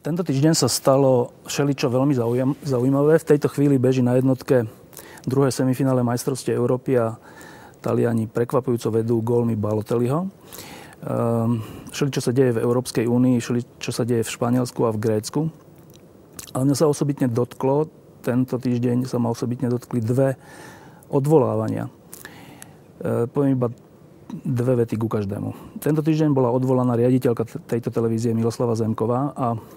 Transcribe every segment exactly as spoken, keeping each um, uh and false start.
Tento týždeň sa stalo všeličo veľmi zaujímavé. V tejto chvíli beží na jednotke druhé semifinále majstrovstiev Európy a Taliani prekvapujúco vedú gólmi Balotelliho. Um, všeličo sa deje v Európskej únii, všeličo sa deje v Španielsku a v Grécku. Ale mňa sa osobitne dotklo, tento týždeň sa ma osobitne dotkli dve odvolávania. E, poviem iba dve vety ku každému. Tento týždeň bola odvolaná riaditeľka tejto televízie Miloslava Zemková a e,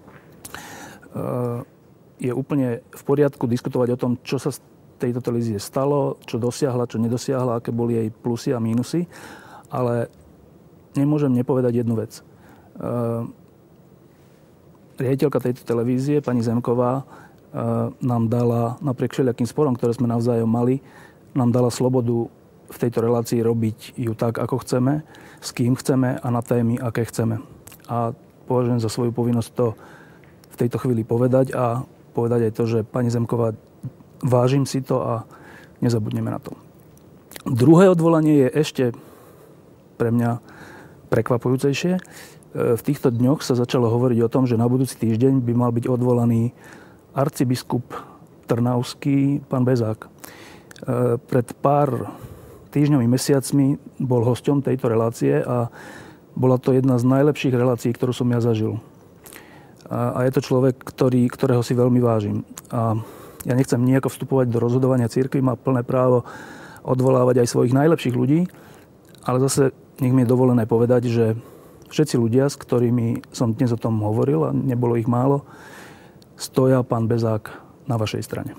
je úplne v poriadku diskutovať o tom, čo sa z tejto televízie stalo, čo dosiahla, čo nedosiahla, aké boli jej plusy a mínusy, ale nemôžem nepovedať jednu vec. E, riaditeľka tejto televízie, pani Zemková, nám dala, napriek všelijakým sporom, ktoré sme navzájom mali, nám dala slobodu v tejto relácii robiť ju tak, ako chceme, s kým chceme a na témy, aké chceme. A považujem za svoju povinnosť to v tejto chvíli povedať a povedať aj to, že pani Zemková, vážim si to a nezabudneme na to. Druhé odvolanie je ešte pre mňa prekvapujúcejšie. V týchto dňoch sa začalo hovoriť o tom, že na budúci týždeň by mal byť odvolaný arcibiskup trnavský, pán Bezák. E, pred pár týždňami, mesiacmi bol hosťom tejto relácie a bola to jedna z najlepších relácií, ktorú som ja zažil. A, a je to človek, ktorý, ktorého si veľmi vážim. A ja nechcem nejako vstupovať do rozhodovania cirkvi, má plné právo odvolávať aj svojich najlepších ľudí, ale zase nech mi je dovolené povedať, že všetci ľudia, s ktorými som dnes o tom hovoril, a nebolo ich málo, stoja pán Bezák na vašej strane.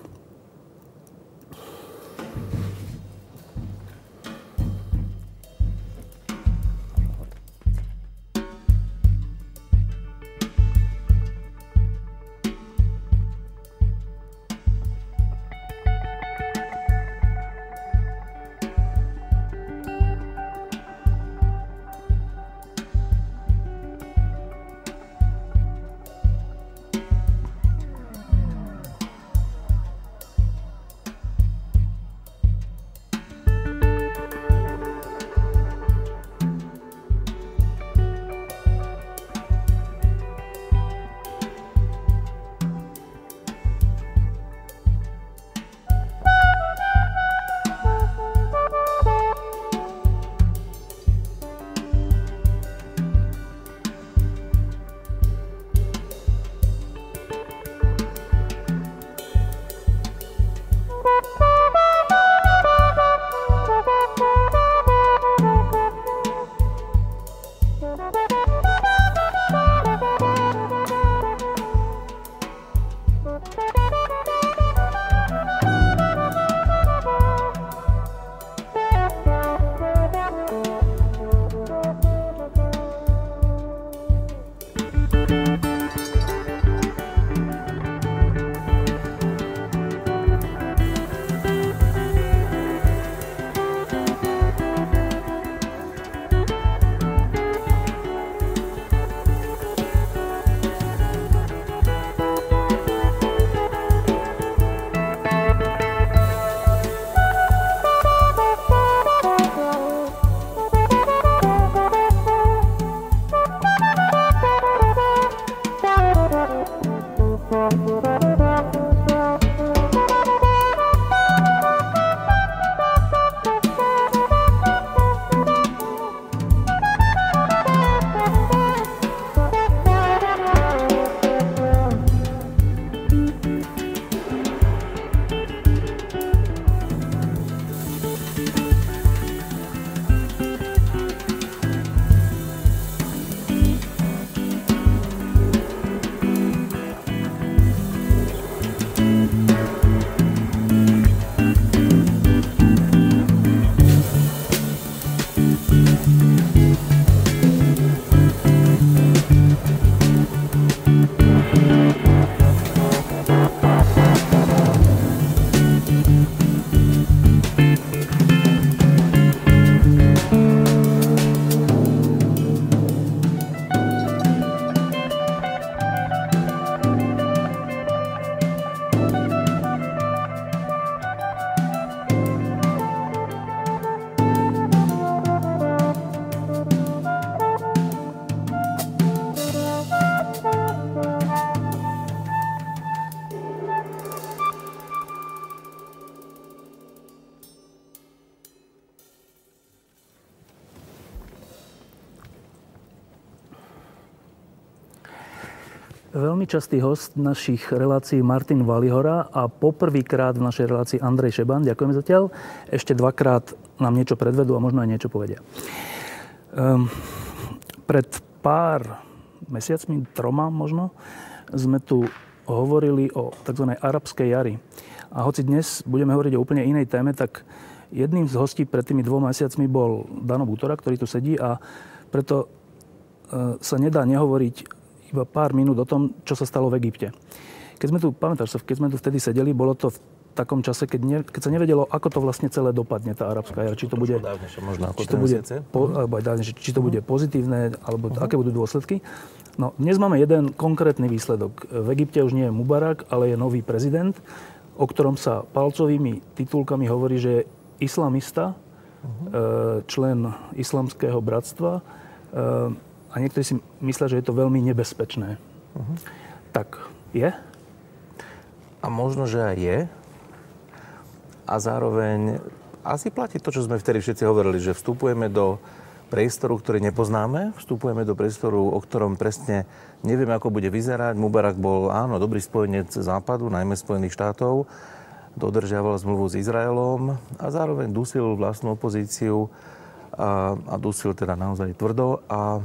Veľmi častý host našich relácií Martin Valihora a poprvýkrát v našej relácii Andrej Šeban. Ďakujeme zatiaľ. Ešte dvakrát nám niečo predvedú a možno aj niečo povedia. Um, pred pár mesiacmi, troma možno, sme tu hovorili o tzv. Arabskej jari. A hoci dnes budeme hovoriť o úplne inej téme, tak jedným z hostí pred tými dvoma mesiacmi bol Dano Butora, ktorý tu sedí, a preto uh, sa nedá nehovoriť iba pár minút o tom, čo sa stalo v Egypte. Keď sme tu, pamätáš sa, keď sme tu vtedy sedeli, bolo to v takom čase, keď, ne, keď sa nevedelo, ako to vlastne celé dopadne, tá arabská jar. Či to bude, či to bude, po, alebo aj dávnejšie, či to bude pozitívne, alebo uh-huh. aké budú dôsledky. No, dnes máme jeden konkrétny výsledok. V Egypte už nie je Mubarak, ale je nový prezident, o ktorom sa palcovými titulkami hovorí, že je islamista, uh-huh. člen islamského bratstva, a niektorí si myslia, že je to veľmi nebezpečné. Uh-huh. Tak je? A možno, že aj je. A zároveň asi platí to, čo sme vtedy všetci hovorili, že vstupujeme do priestoru, ktorý nepoznáme, vstupujeme do priestoru, o ktorom presne nevieme, ako bude vyzerať. Mubarak bol, áno, dobrý spojenec Západu, najmä Spojených štátov, dodržiaval zmluvu s Izraelom a zároveň dusil vlastnú opozíciu a, a dusil teda naozaj tvrdo a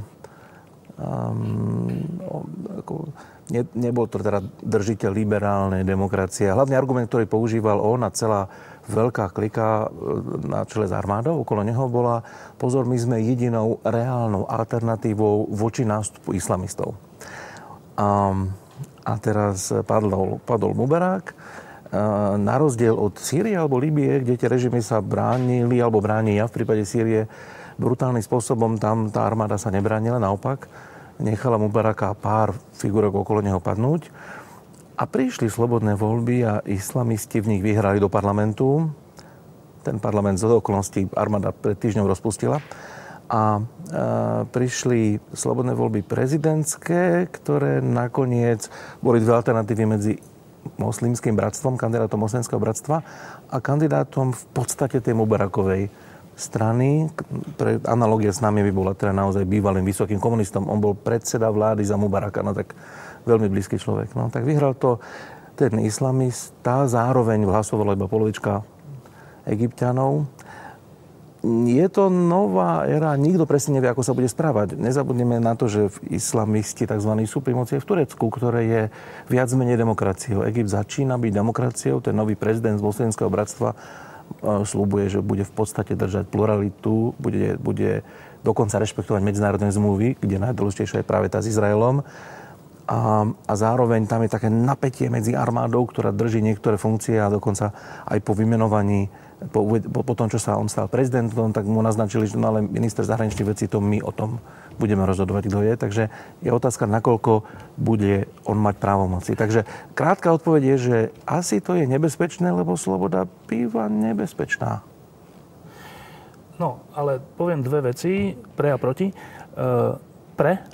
Um, ako, ne, nebol to teda držiteľ liberálnej demokracie. Hlavný argument, ktorý používal on a celá veľká klika na čele s armádou okolo neho bola: pozor, my sme jedinou reálnou alternatívou voči nástupu islamistov. Um, a teraz padol, padol Mubarak. Uh, na rozdiel od Sýrie alebo Libye, kde tie režimy sa bránili alebo bránia, v prípade Sýrie brutálnym spôsobom, tam tá armáda sa nebránila, naopak nechala Mubaraka pár figurok okolo neho padnúť. A prišli slobodné voľby a islamisti v nich vyhrali do parlamentu. Ten parlament z okolností armáda pred týždňom rozpustila. A e, prišli slobodné voľby prezidentské, ktoré nakoniec boli dve alternatívy medzi moslimským bratstvom, kandidátom moslimského bratstva a kandidátom v podstate tej Mubarakovej strany. Pre analogia s nami by bola teda naozaj bývalým vysokým komunistom. On bol predseda vlády za Mubaraka, no tak veľmi blízky človek. No tak vyhral to ten islamista, zároveň hlasovala iba polovička Egypťanov. Je to nová éra, nikto presne nevie, ako sa bude správať. Nezabudneme na to, že islamisti tzv. Sú pri moci v Turecku, ktoré je viac menej demokraciou. Egypt začína byť demokraciou, ten nový prezident z moslimského bratstva sľubuje, že bude v podstate držať pluralitu, bude, bude dokonca rešpektovať medzinárodné zmluvy, kde najdôležitejšia je práve tá s Izraelom. A, a zároveň tam je také napätie medzi armádou, ktorá drží niektoré funkcie a dokonca aj po vymenovaní, po, po, po tom, čo sa on stal prezidentom, tak mu naznačili, že no, ale minister zahraničných vecí, to my o tom budeme rozhodovať, kto je. Takže je otázka, nakoľko bude on mať právomoci. Takže krátka odpoveď je, že asi to je nebezpečné, lebo sloboda býva nebezpečná. No, ale poviem dve veci, pre a proti. E, pre. E,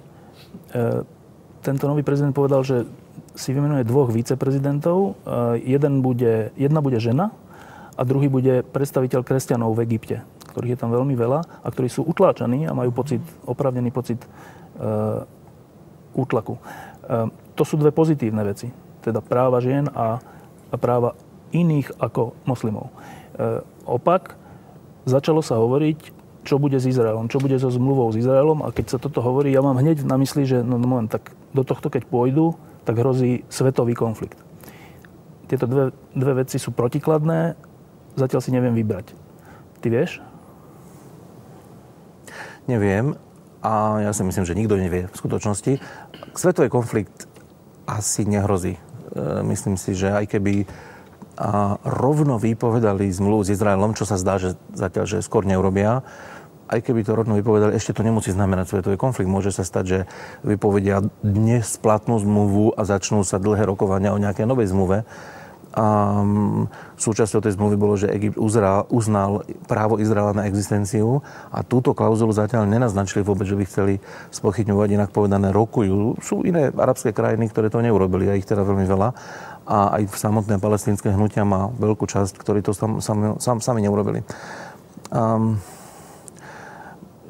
tento nový prezident povedal, že si vymenuje dvoch viceprezidentov. E, jeden bude, jedna bude žena a druhý bude predstaviteľ kresťanov v Egypte, ktorých je tam veľmi veľa a ktorí sú utláčaní a majú pocit, oprávnený pocit e, útlaku. E, to sú dve pozitívne veci. Teda práva žien a, a práva iných ako moslimov. E, opak, začalo sa hovoriť, čo bude s Izraelom, čo bude so zmluvou s Izraelom, a keď sa toto hovorí, ja mám hneď na mysli, že no, moment, tak do tohto, keď pôjdu, tak hrozí svetový konflikt. Tieto dve, dve veci sú protikladné, zatiaľ si neviem vybrať. Ty vieš? Neviem a ja si myslím, že nikto nevie v skutočnosti. Svetový konflikt asi nehrozí. Myslím si, že aj keby rovno vypovedali zmluvu s Izraelom, čo sa zdá, že zatiaľ, že skôr neurobia, aj keby to rovno vypovedali, ešte to nemusí znamenať svetový konflikt. Môže sa stať, že vypovedia dnes platnú zmluvu a začnú sa dlhé rokovania o nejakej novej zmluve. A súčasťou tej zmluvy bolo, že Egypt uzral, uznal právo Izraela na existenciu a túto klauzulu zatiaľ nenaznačili vôbec, že by chceli spochybňovať, inak povedané rokujú. Sú iné arabské krajiny, ktoré to neurobili, a ich teda veľmi veľa. A aj samotné palestínske hnutia má veľkú časť, ktorí to sam, sam, sam, sami neurobili. Um,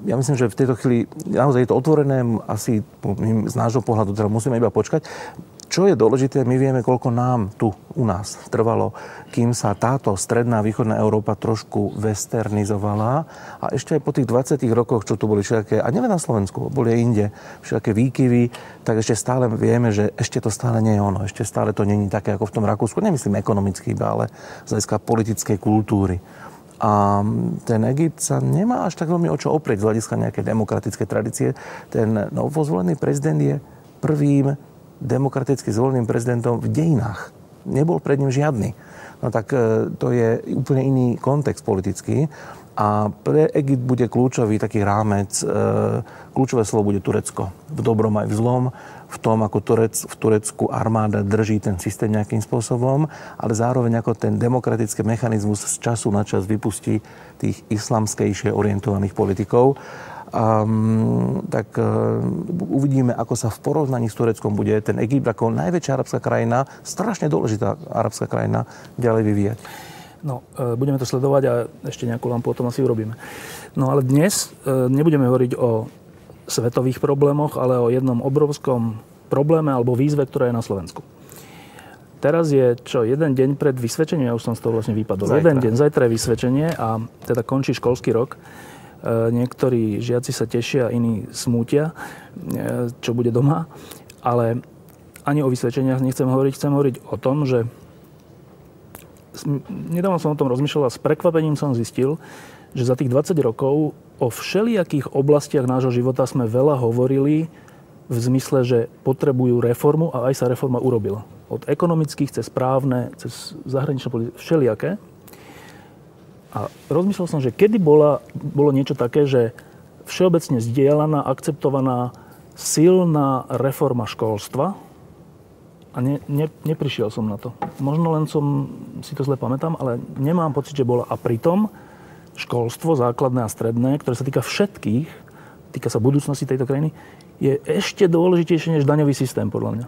ja myslím, že v tejto chvíli naozaj je to otvorené, asi z nášho pohľadu teda musíme iba počkať. Čo je dôležité, my vieme, koľko nám tu u nás trvalo, kým sa táto stredná východná Európa trošku westernizovala a ešte aj po tých dvadsiatich rokoch, čo tu boli všelijaké, a nielen na Slovensku, boli aj inde, všelijaké výkyvy, tak ešte stále vieme, že ešte to stále nie je ono, ešte stále to nie je také ako v tom Rakúsku, nemyslím ekonomicky iba, ale z hľadiska politickej kultúry. A ten Egypt sa nemá až tak veľmi o čo oprieť z hľadiska nejakej demokratickej tradície. Ten novozvolený prezident je prvým demokraticky zvoleným prezidentom v dejinách. Nebol pred ním žiadny. No tak to je úplne iný kontext politický. A pre Egypt bude kľúčový taký rámec, kľúčové slovo bude Turecko. V dobrom aj v zlom, v tom, ako Turec, v Turecku armáda drží ten systém nejakým spôsobom, ale zároveň ako ten demokratický mechanizmus z času na čas vypustí tých islamskejšie orientovaných politikov. Um, tak uh, uvidíme, ako sa v porovnaní s Tureckom bude ten Egypt ako najväčšia arabská krajina, strašne dôležitá arabská krajina, ďalej vyvíjať. No, budeme to sledovať a ešte nejakú lampu o tom asi urobíme. No ale dnes nebudeme hovoriť o svetových problémoch, ale o jednom obrovskom probléme alebo výzve, ktorá je na Slovensku. Teraz je čo, jeden deň pred vysvedčením, ja už som z toho vlastne vypadol. Zajtra. Jeden deň, zajtra je vysvedčenie a teda končí školský rok. Niektorí žiaci sa tešia, iní smútia, čo bude doma. Ale ani o vysvedčeniach nechcem hovoriť. Chcem hovoriť o tom, že nedávno som o tom rozmýšľal a s prekvapením som zistil, že za tých dvadsať rokov o všelijakých oblastiach nášho života sme veľa hovorili v zmysle, že potrebujú reformu a aj sa reforma urobila. Od ekonomických cez právne, cez zahraničné politiky, všelijaké. A rozmyslel som, že kedy bola, bolo niečo také, že všeobecne zdieľaná, akceptovaná, silná reforma školstva. A ne, ne, neprišiel som na to. Možno len som si to zle pamätám, ale nemám pocit, že bola. A pritom školstvo, základné a stredné, ktoré sa týka všetkých, týka sa budúcnosti tejto krajiny, je ešte dôležitejšie než daňový systém, podľa mňa.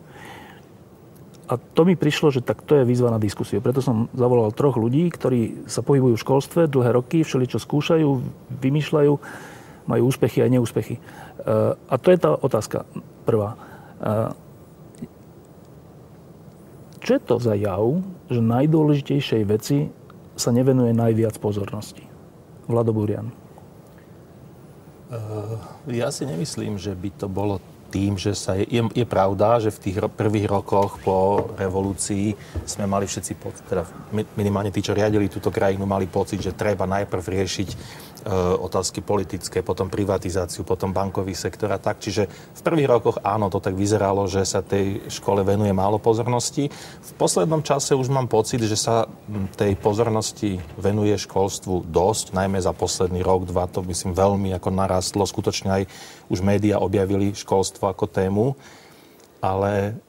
A to mi prišlo, že tak to je výzva na diskusiu. Preto som zavolal troch ľudí, ktorí sa pohybujú v školstve dlhé roky, všeličo skúšajú, vymýšľajú, majú úspechy aj neúspechy. A to je tá otázka prvá. Čo je to za jav, že najdôležitejšej veci sa nevenuje najviac pozornosti? Vlado Burian. Uh, ja si nemyslím, že by to bolo tým, že sa je, je, je pravda, že v tých ro- prvých rokoch po revolúcii sme mali všetci pocit, teda minimálne tí, čo riadili túto krajinu, mali pocit, že treba najprv riešiť e, otázky politické, potom privatizáciu, potom bankový sektor a tak. Čiže v prvých rokoch áno, to tak vyzeralo, že sa tej škole venuje málo pozornosti. V poslednom čase už mám pocit, že sa tej pozornosti venuje školstvu dosť, najmä za posledný rok, dva, to myslím veľmi ako narastlo. Skutočne aj už médiá objavili školstvo ako tému, ale e,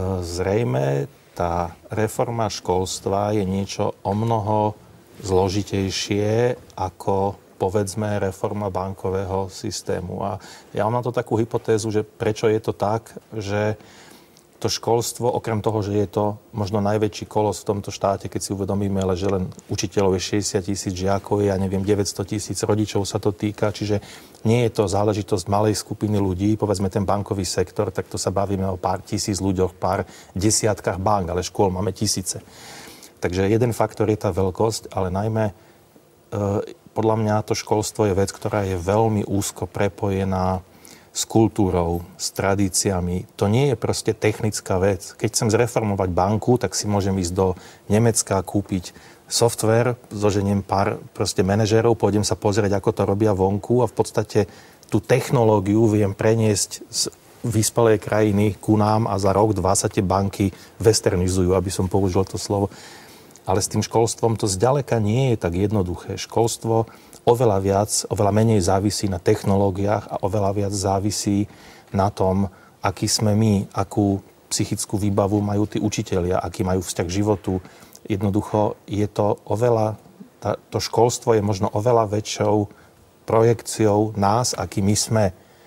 zrejme tá reforma školstva je niečo o mnoho zložitejšie ako, povedzme, reforma bankového systému. A ja mám na to takú hypotézu, že prečo je to tak, že to školstvo, okrem toho, že je to možno najväčší kolos v tomto štáte, keď si uvedomíme, ale že len učiteľov je šesťdesiat tisíc žiakov, ja neviem, deväťsto tisíc rodičov sa to týka, čiže nie je to záležitosť malej skupiny ľudí, povedzme ten bankový sektor, tak to sa bavíme o pár tisíc ľuďoch, pár desiatkách bank, ale škôl máme tisíce. Takže jeden faktor je tá veľkosť, ale najmä e, podľa mňa to školstvo je vec, ktorá je veľmi úzko prepojená s kultúrou, s tradíciami. To nie je proste technická vec. Keď chcem zreformovať banku, tak si môžem ísť do Nemecka, kúpiť software, zoženiem pár proste manažérov, pôjdem sa pozrieť, ako to robia vonku a v podstate tú technológiu viem preniesť z vyspelej krajiny ku nám a za rok, dva sa tie banky westernizujú, aby som použil to slovo. Ale s tým školstvom to zďaleka nie je tak jednoduché. Školstvo oveľa viac, oveľa menej závisí na technológiách a oveľa viac závisí na tom, aký sme my, akú psychickú výbavu majú tí učitelia, aký majú vzťah k životu. Jednoducho je to oveľa, tá, to školstvo je možno oveľa väčšou projekciou nás, aký my sme.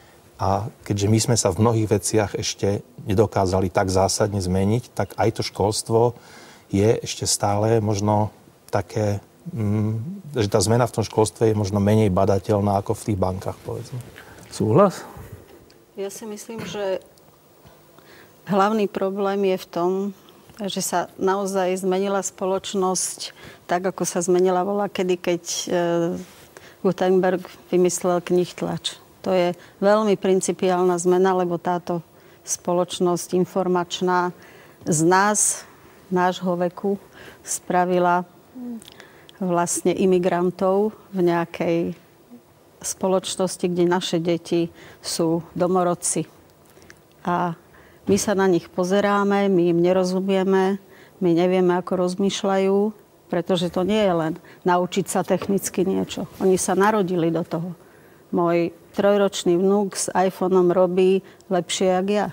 A keďže my sme sa v mnohých veciach ešte nedokázali tak zásadne zmeniť, tak aj to školstvo je ešte stále možno také mm, že tá zmena v tom školstve je možno menej badateľná ako v tých bankách, povedzme. Súhlas? Ja si myslím, že hlavný problém je v tom, že sa naozaj zmenila spoločnosť tak, ako sa zmenila voľakedy, keď e, Gutenberg vymyslel knihtlač. To je veľmi principiálna zmena, lebo táto spoločnosť informačná z nás, nášho veku, spravila vlastne imigrantov v nejakej spoločnosti, kde naše deti sú domorodci. A my sa na nich pozeráme, my im nerozumieme, my nevieme, ako rozmýšľajú, pretože to nie je len naučiť sa technicky niečo. Oni sa narodili do toho. Môj trojročný vnúk s iPhoneom robí lepšie, jak ja.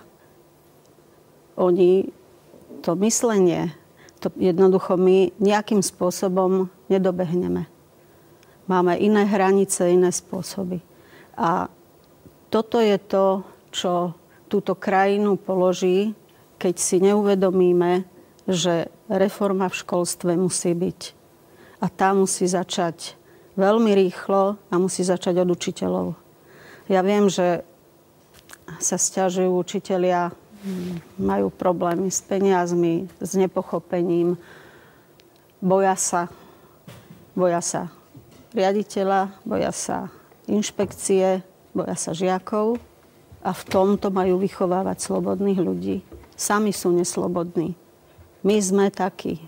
Oni, to myslenie, to jednoducho my nejakým spôsobom nedobehneme. Máme iné hranice, iné spôsoby. A toto je to, čo túto krajinu položí, keď si neuvedomíme, že reforma v školstve musí byť. A tá musí začať veľmi rýchlo a musí začať od učiteľov. Ja viem, že sa sťažujú učitelia, majú problémy s peniazmi, s nepochopením, boja sa, boja sa riaditeľa, boja sa inšpekcie, boja sa žiakov a v tomto majú vychovávať slobodných ľudí. Sami sú neslobodní. My sme takí.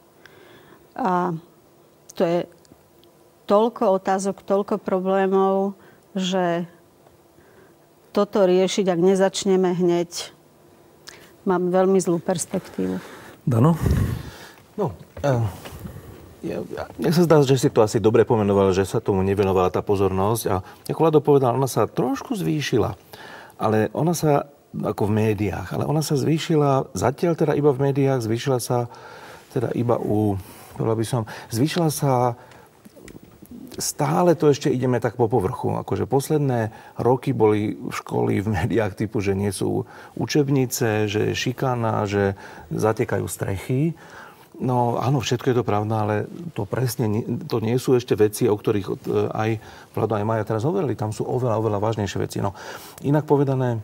A to je toľko otázok, toľko problémov, že toto riešiť, ak nezačneme hneď, mám veľmi zlú perspektívu. Dano? No, uh, ja, ja, nech sa zdá, že si to asi dobre pomenovala, že sa tomu nevenovala tá pozornosť. A ako Lado povedal, ona sa trošku zvýšila. Ale ona sa, ako v médiách, ale ona sa zvýšila, zatiaľ teda iba v médiách, zvýšila sa teda iba u, povedal by som, zvýšila sa, stále to ešte ideme tak po povrchu. Akože posledné roky boli v školy v médiách typu, že nie sú učebnice, že je šikana, že zatekajú strechy. No áno, všetko je to pravda, ale to presne to nie sú ešte veci, o ktorých aj Vlado, aj Maja teraz hovorili. Tam sú oveľa, oveľa vážnejšie veci. No, inak povedané,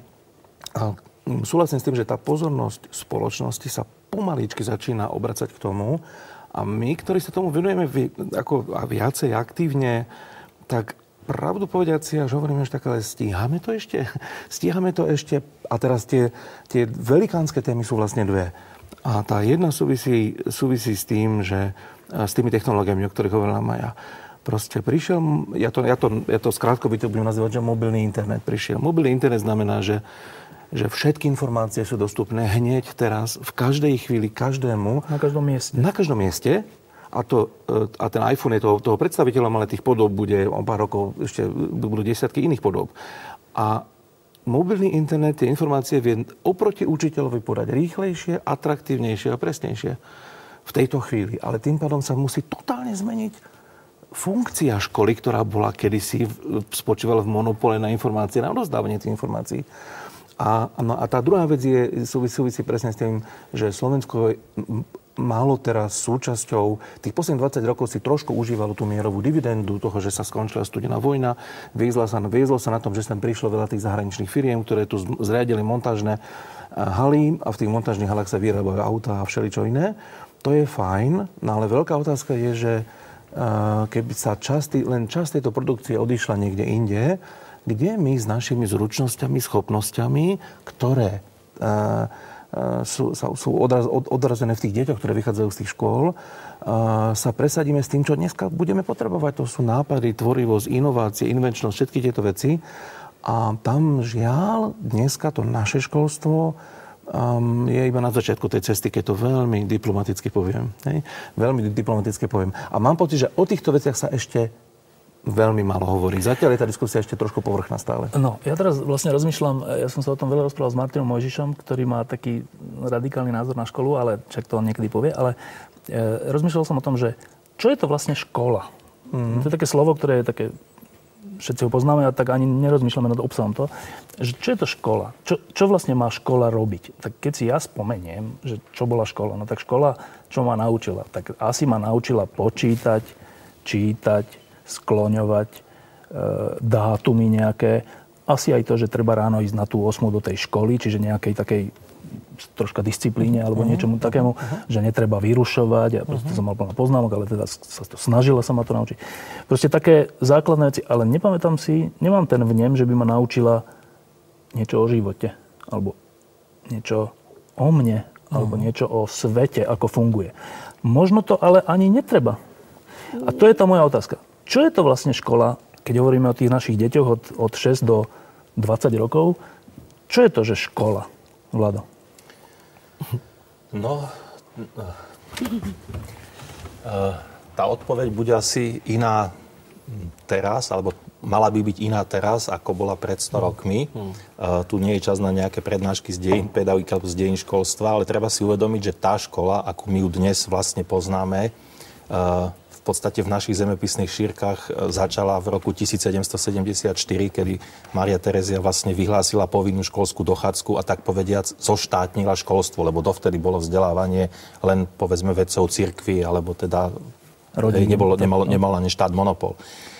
súhlasím s tým, že tá pozornosť spoločnosti sa pomaličky začína obracať k tomu. A my, ktorí sa tomu venujeme ako a viacej aktívne, tak pravdu povediac si až hovoríme, že tak, ale stíhame to ešte? Stíhame to ešte? A teraz tie, tie velikánske témy sú vlastne dve. A tá jedna súvisí, súvisí s tým, že s tými technológiami, o ktorých hovorila Maja. Proste prišiel, ja to, ja to, ja to skrátkovito budem nazývať, že mobilný internet prišiel. Mobilný internet znamená, že že všetky informácie sú dostupné hneď teraz, v každej chvíli, každému. Na každom mieste. Na každom mieste. A, to, a ten iPhone je toho, toho predstaviteľom, ale tých podob bude o pár rokov, ešte budú desiatky iných podob. A mobilný internet tie informácie vie oproti učiteľovi podať rýchlejšie, atraktívnejšie a presnejšie v tejto chvíli. Ale tým pádom sa musí totálne zmeniť funkcia školy, ktorá bola kedysi, spočívala v monopole na informácie, na rozdávanie tých informácií. A, no, a tá druhá vec je, súvisí, súvisí presne s tým, že Slovensko málo teraz súčasťou, tých posledných dvadsať rokov si trošku užívalo tú mierovú dividendu toho, že sa skončila studená vojna, viezlo sa, viezlo sa na tom, že sem prišlo veľa tých zahraničných firiem, ktoré tu zriadili montážne haly a v tých montážnych halách sa vyrábajú autá a všeličo iné. To je fajn, no ale veľká otázka je, že keby sa časť, len časť tejto produkcie odišla niekde inde, kde my s našimi zručnosťami, schopnosťami, ktoré uh, uh, sú, sú odraz, od, odrazené v tých deťoch, ktoré vychádzajú z tých škôl, uh, sa presadíme s tým, čo dneska budeme potrebovať. To sú nápady, tvorivosť, inovácie, invenčnosť, všetky tieto veci. A tam žiaľ, dneska to naše školstvo um, je iba na začiatku tej cesty, keď to veľmi diplomaticky poviem. Hej? Veľmi diplomaticky poviem. A mám pocit, že o týchto veciach sa ešte veľmi málo hovorí. Zatiaľ je tá diskusia ešte trošku povrchná stále. No, ja teraz vlastne rozmýšľam, ja som sa o tom veľa rozprával s Martinom Mojžišom, ktorý má taký radikálny názor na školu, ale však to on niekedy povie, ale e, rozmýšľal som o tom, že čo je to vlastne škola? Mm. To je také slovo, ktoré je také, všetci ho poznáme a tak ani nerozmýšľame nad obsahom to, že čo je to škola? Čo, čo vlastne má škola robiť? Tak keď si ja spomeniem, že čo bola škola, no tak škola, čo ma naučila? Tak asi ma naučila počítať, čítať, skloňovať, e, dátumy nejaké. Asi aj to, že treba ráno ísť na tú osmu do tej školy, čiže nejakej takej troška disciplíne alebo uh-huh. niečomu takému, uh-huh. že netreba vyrušovať. Ja proste uh-huh. som mal plno poznámok, ale teda sa to snažila sa ma to naučiť. Proste také základné veci, ale nepamätám si, nemám ten vnem, že by ma naučila niečo o živote, alebo niečo o mne, alebo uh-huh. niečo o svete, ako funguje. Možno to ale ani netreba. A to je tá moja otázka. Čo je to vlastne škola, keď hovoríme o tých našich deťoch od, od šesť do dvadsať rokov? Čo je to, že škola, Vlado? No, tá odpoveď bude asi iná teraz, alebo mala by byť iná teraz, ako bola pred sto rokmi. Uh, tu nie je čas na nejaké prednášky z dejín pedagogiky alebo z dejín školstva, ale treba si uvedomiť, že tá škola, ako my ju dnes vlastne poznáme, uh, v podstate v našich zemepisných šírkach začala v roku tisícsedemstosedemdesiatštyri, kedy Mária Terezia vlastne vyhlásila povinnú školskú dochádzku a tak povediac zoštátnila školstvo, lebo dovtedy bolo vzdelávanie len povedzme vedcov cirkvi, alebo teda Rodin, nebolo, nemalo, nemal ani štát monopol.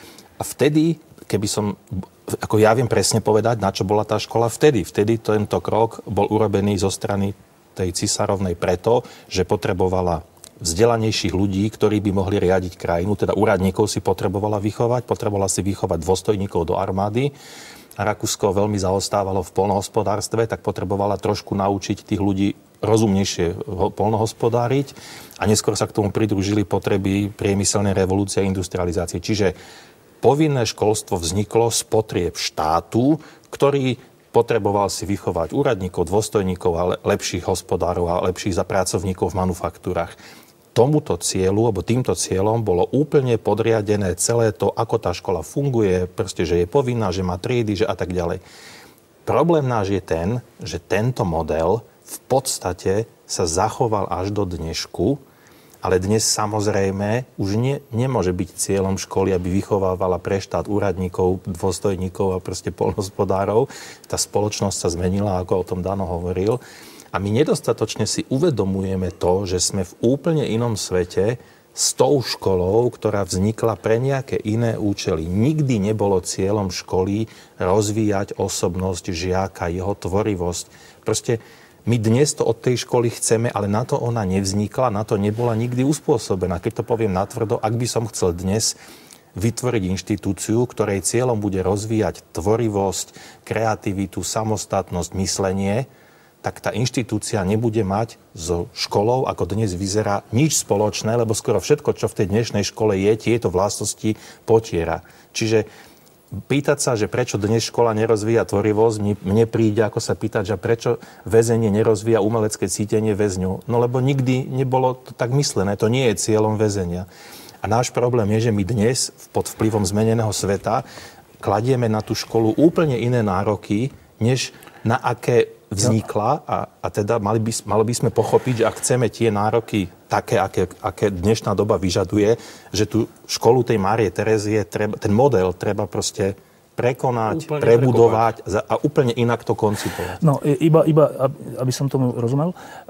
A vtedy, keby som, ako ja viem presne povedať, na čo bola tá škola vtedy. Vtedy tento krok bol urobený zo strany tej cisárovnej preto, že potrebovala vzdelanejších ľudí, ktorí by mohli riadiť krajinu, teda úradníkov si potrebovala vychovať, potrebovala si vychovať dôstojníkov do armády. A Rakúsko veľmi zaostávalo v poľnohospodárstve, tak potrebovala trošku naučiť tých ľudí rozumnejšie poľnohospodáriť a neskôr sa k tomu pridružili potreby priemyselnej revolúcie a industrializácie. Čiže povinné školstvo vzniklo z potrieb štátu, ktorý potreboval si vychovať úradníkov, dôstojníkov a lepších hospodárov a lepších pracovníkov v manufaktúrach. Tomuto cieľu, alebo týmto cieľom bolo úplne podriadené celé to, ako tá škola funguje, proste, že je povinná, že má triedy, že a tak ďalej. Problém náš je ten, že tento model v podstate sa zachoval až do dnešku, ale dnes samozrejme už nie, nemôže byť cieľom školy, aby vychovávala pre štát úradníkov, dôstojníkov a proste poľnohospodárov. Tá spoločnosť sa zmenila, ako o tom Dano hovoril. A my nedostatočne si uvedomujeme to, že sme v úplne inom svete s tou školou, ktorá vznikla pre nejaké iné účely. Nikdy nebolo cieľom školy rozvíjať osobnosť žiaka, jeho tvorivosť. Proste my dnes to od tej školy chceme, ale na to ona nevznikla, na to nebola nikdy uspôsobená. Keď to poviem natvrdo, ak by som chcel dnes vytvoriť inštitúciu, ktorej cieľom bude rozvíjať tvorivosť, kreativitu, samostatnosť, myslenie, tak tá inštitúcia nebude mať so školou, ako dnes vyzerá, nič spoločné, lebo skoro všetko, čo v tej dnešnej škole je, tieto vlastnosti potiera. Čiže pýtať sa, že prečo dnes škola nerozvíja tvorivosť, mne, mne príde, ako sa pýtať, že prečo väzenie nerozvíja umelecké cítenie väzňu. No lebo nikdy nebolo to tak myslené, to nie je cieľom väzenia. A náš problém je, že my dnes pod vplyvom zmeneného sveta kladieme na tú školu úplne iné nároky, než na aké vznikla a, a teda mali by, mali by sme pochopiť, že ak chceme tie nároky také, aké, aké dnešná doba vyžaduje, že tú školu tej Márie Terezie, treba, ten model treba proste prekonať, úplne prebudovať prekovať. A úplne inak to koncipovať. No, iba, iba aby som tomu rozumel,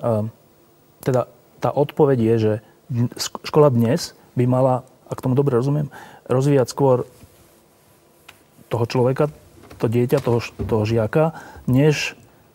teda tá odpoveď je, že škola dnes by mala, ak tomu dobre rozumiem, rozvíjať skôr toho človeka, to dieťa, toho, toho žiaka, než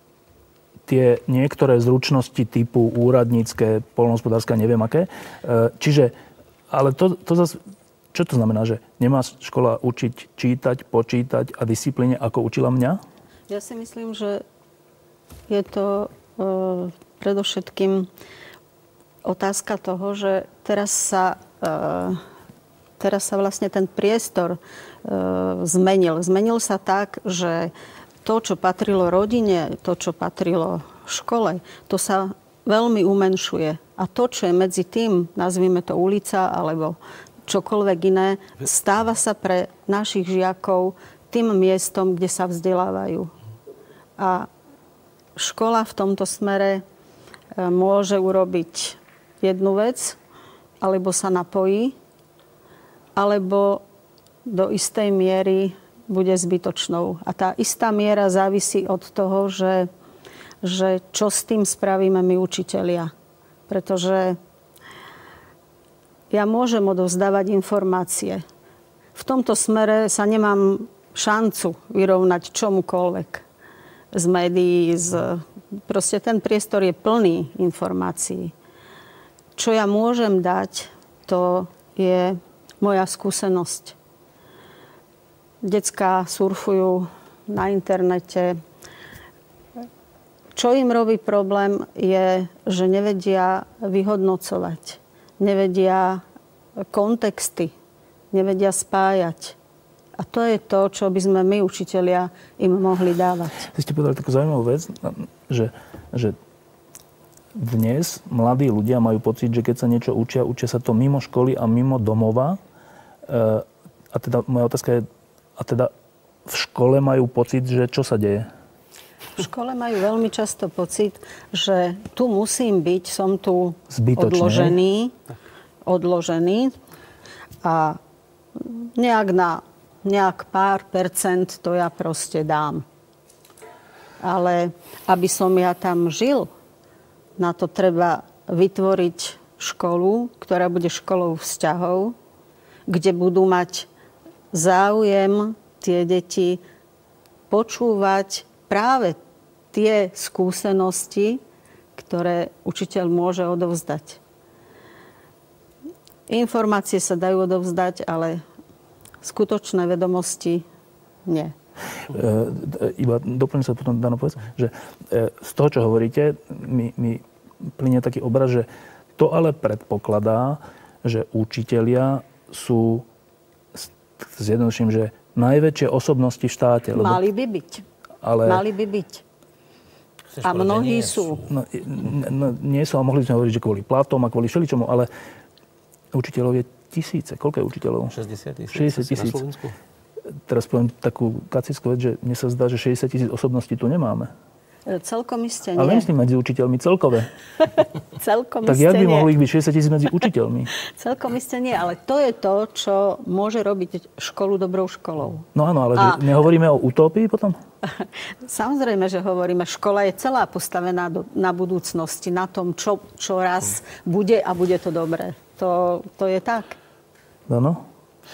tie niektoré zručnosti typu úradnícke, poľnohospodárske, neviem aké. Čiže, ale to, to zase, čo to znamená, že nemá škola učiť čítať, počítať a disciplíne, ako učila mňa? Ja si myslím, že je to e, predovšetkým otázka toho, že teraz sa, e, teraz sa vlastne ten priestor e, zmenil. Zmenil sa tak, že to, čo patrilo rodine, to, čo patrilo škole, to sa veľmi umenšuje. A to, čo je medzi tým, nazvime to ulica alebo čokoľvek iné, stáva sa pre našich žiakov tým miestom, kde sa vzdelávajú. A škola v tomto smere môže urobiť jednu vec, alebo sa napojí, alebo do istej miery bude zbytočnou. A tá istá miera závisí od toho, že, že čo s tým spravíme my učitelia. Pretože, ja môžem odovzdávať informácie. V tomto smere sa nemám šancu vyrovnať čomukoľvek z médií. Z... Proste ten priestor je plný informácií. Čo ja môžem dať, to je moja skúsenosť. Decká surfujú na internete. Čo im robí problém je, že nevedia vyhodnocovať. Nevedia kontexty. Nevedia spájať. A to je to, čo by sme my, učitelia, im mohli dávať. Vy ste povedali takú zaujímavú vec, že, že dnes mladí ľudia majú pocit, že keď sa niečo učia, učia sa to mimo školy a mimo domova. A teda moja otázka je, a teda v škole majú pocit, že čo sa deje? V škole majú veľmi často pocit, že tu musím byť, som tu zbytočne odložený, odložený a nejak na nejak pár percent to ja proste dám. Ale aby som ja tam žil, na to treba vytvoriť školu, ktorá bude školou vzťahov, kde budú mať záujem tie deti počúvať práve tie skúsenosti, ktoré učiteľ môže odovzdať. Informácie sa dajú odovzdať, ale skutočné vedomosti nie. E, iba doplním sa potom, Dano, povedz, že e, z toho, čo hovoríte, mi, mi plynie taký obraz, že to ale predpokladá, že učitelia sú, zjednoduším, že najväčšie osobnosti v štáte. Lebo, Mali by byť. Ale, Mali by byť. A mnohí sú. No, no, nie sú, a mohli sme hovoriť, že kvôli platom a kvôli všeličomu, ale učiteľov je tisíce. Koľko je učiteľov? šesťdesiat tisíc. šesťdesiat tisíc. Na Slovensku. Teraz poviem takú kacickú vec, že mne sa zdá, že šesťdesiat tisíc osobností tu nemáme. Celkom iste nie. Ale myslím medzi učiteľmi celkové. Celkom tak iste jak by nie. mohlo ich byť šesťdesiat tisíc medzi učiteľmi? Celkom iste nie, ale to je to, čo môže robiť školu dobrou školou. No áno, ale A... že nehovoríme o utópii potom? Samozrejme, že hovoríme. Škola je celá postavená do, na budúcnosti, na tom, čo, čo raz bude a bude to dobré. To, to je tak. Áno.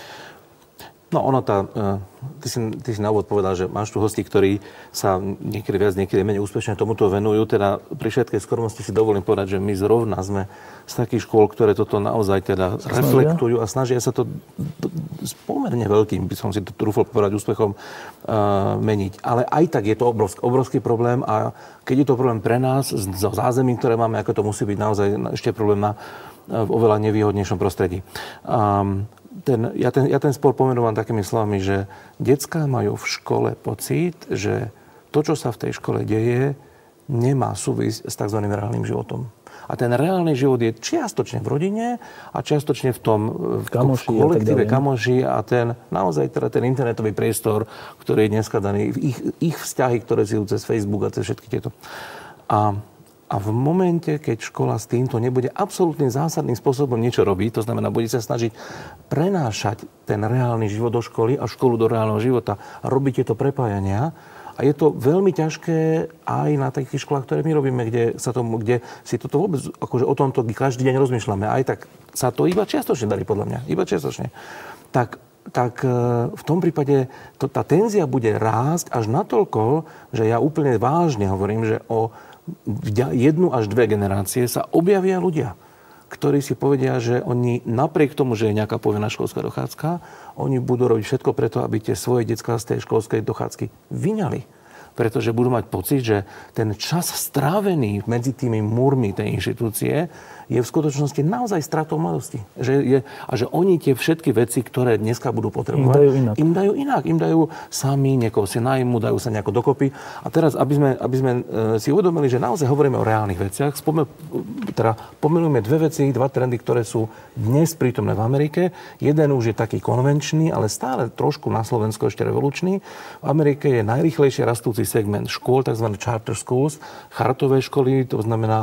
No ono tá, ty si, ty si na úvod povedal, že máš tu hostí, ktorí sa niekedy viac, niekedy menej úspešne tomuto venujú. Teda pri všetkej skromnosti si dovolím povedať, že my zrovna sme z takých škôl, ktoré toto naozaj teda reflektujú a snažia sa to s pomerne veľkým, by som si to trúfol povedať, úspechom uh, meniť. Ale aj tak je to obrovský, obrovský problém a keď je to problém pre nás, so zázemím, ktoré máme, ako to musí byť naozaj ešte problém na, v oveľa nevýhodnejšom prostredí. Um, Ten, ja, ten, ja ten spor pomenúvam takými slovami, že decká majú v škole pocit, že to, čo sa v tej škole deje, nemá súvisť s tzv. Reálnym životom. A ten reálny život je čiastočne v rodine a čiastočne v tom v, kamoši, v kolektíve kamoši a ten naozaj teda ten internetový priestor, ktorý je dneska daný, ich, ich vzťahy, ktoré si cez Facebook a cez všetky tieto. A A v momente, keď škola s týmto nebude absolútnym zásadným spôsobom niečo robiť, to znamená, bude sa snažiť prenášať ten reálny život do školy a školu do reálneho života a robiť tieto prepájania. A je to veľmi ťažké aj na takých školách, ktoré my robíme, kde sa tomu, kde si toto vôbec, akože o tomto každý deň rozmýšľame. Aj tak sa to iba čiastočne darí, podľa mňa. Iba čiastočne. Tak, tak v tom prípade to, tá tenzia bude rásť až natoľko, že ja úplne vážne hovorím, že o jednu až dve generácie sa objavia ľudia, ktorí si povedia, že oni napriek tomu, že je nejaká povinná školská dochádzka, oni budú robiť všetko preto, aby tie svoje decká z tej školskej dochádzky vyňali. Pretože budú mať pocit, že ten čas strávený medzi tými múrmi tej inštitúcie je v skutočnosti naozaj stratou mladosti. Že je, a že oni tie všetky veci, ktoré dneska budú potrebovať, im dajú inak. Im dajú inak. Im dajú sami, niekoho si najmu, dajú sa nejako dokopy. A teraz, aby sme, aby sme e, si uvedomili, že naozaj hovoríme o reálnych veciach, spome, teda pomenujeme dve veci, dva trendy, ktoré sú dnes prítomné v Amerike. Jeden už je taký konvenčný, ale stále trošku na Slovensku ešte revolučný. V Amerike je najrýchlejšie rastúci segment škôl, tzv. Charter schools, chartové školy, to znamená,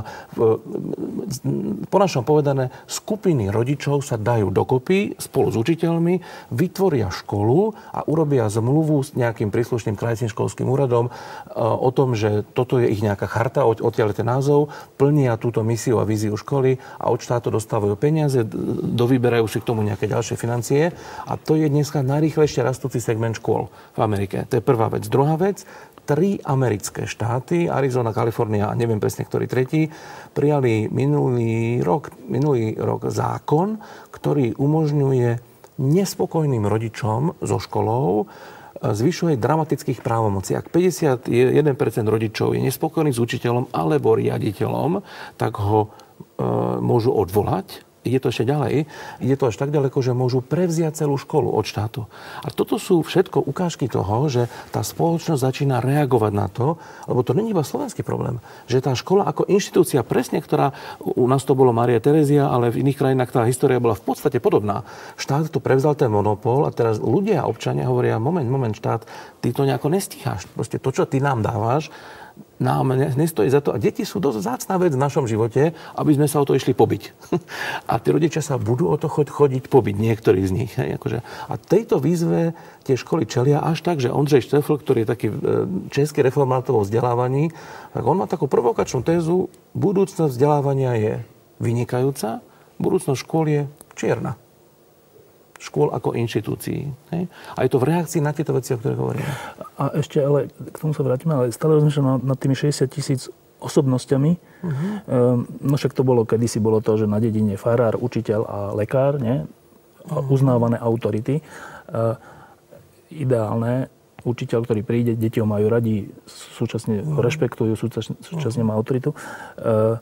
po našom povedané, skupiny rodičov sa dajú dokopy spolu s učiteľmi, vytvoria školu a urobia zmluvu s nejakým príslušným krajským školským úradom o tom, že toto je ich nejaká charta, odtiaľ ten názov, plnia túto misiu a víziu školy a od štátu dostávajú peniaze, dovyberajú si k tomu nejaké ďalšie financie a to je dneska najrýchlejšie rastúci segment škôl v Amerike. To je prvá vec. Druhá vec, tri americké štáty, Arizona, Kalifornia a neviem presne, ktorý tretí, prijali minulý rok, minulý rok zákon, ktorý umožňuje nespokojným rodičom so školou zvyšuje dramatických právomocí. Ak päťdesiatjeden percent rodičov je nespokojný s učiteľom alebo riaditeľom, tak ho e, môžu odvolať. Ide to ešte ďalej. Ide to až tak ďaleko, že môžu prevziať celú školu od štátu. A toto sú všetko ukážky toho, že tá spoločnosť začína reagovať na to, lebo to není iba slovenský problém. Že tá škola ako inštitúcia, presne ktorá, u nás to bolo Mária Terezia, ale v iných krajinách tá história bola v podstate podobná. Štát to prevzal ten monopol a teraz ľudia a občania hovoria, moment, moment, štát, ty to nejako nestíhaš. Proste to, čo ty nám dávaš, nám nestojí za to. A deti sú dosť vzácna vec v našom živote, aby sme sa o to išli pobiť. A tí rodičia sa budú o to chodiť pobiť, niektorí z nich. Hej, akože. A tejto výzve tie školy čelia až tak, že Ondřej Štefl, ktorý je taký český reformátor vo vzdelávaní, tak on má takú provokačnú tézu, budúcnosť vzdelávania je vynikajúca, budúcnosť škôl je čierna. Škôl ako inštitúcií. Hej? A je to v reakcii na tieto veci, o ktorých hovoríme. A ešte, ale k tomu sa vrátime, ale stále rozmýšľam nad tými šesťdesiat tisíc osobnosťami. Uh-huh. No však to bolo, kedysi bolo to, že na dedine farár, učiteľ a lekár, nie? Uh-huh. Uznávané autority. Uh, ideálne, učiteľ, ktorý príde, deti ho majú radi, súčasne uh-huh. rešpektujú, súčasne, súčasne má autoritu. Uh,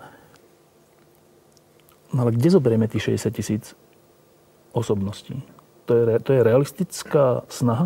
no ale kde zoberieme tých šesťdesiat tisíc osobností? To je, to je realistická snaha?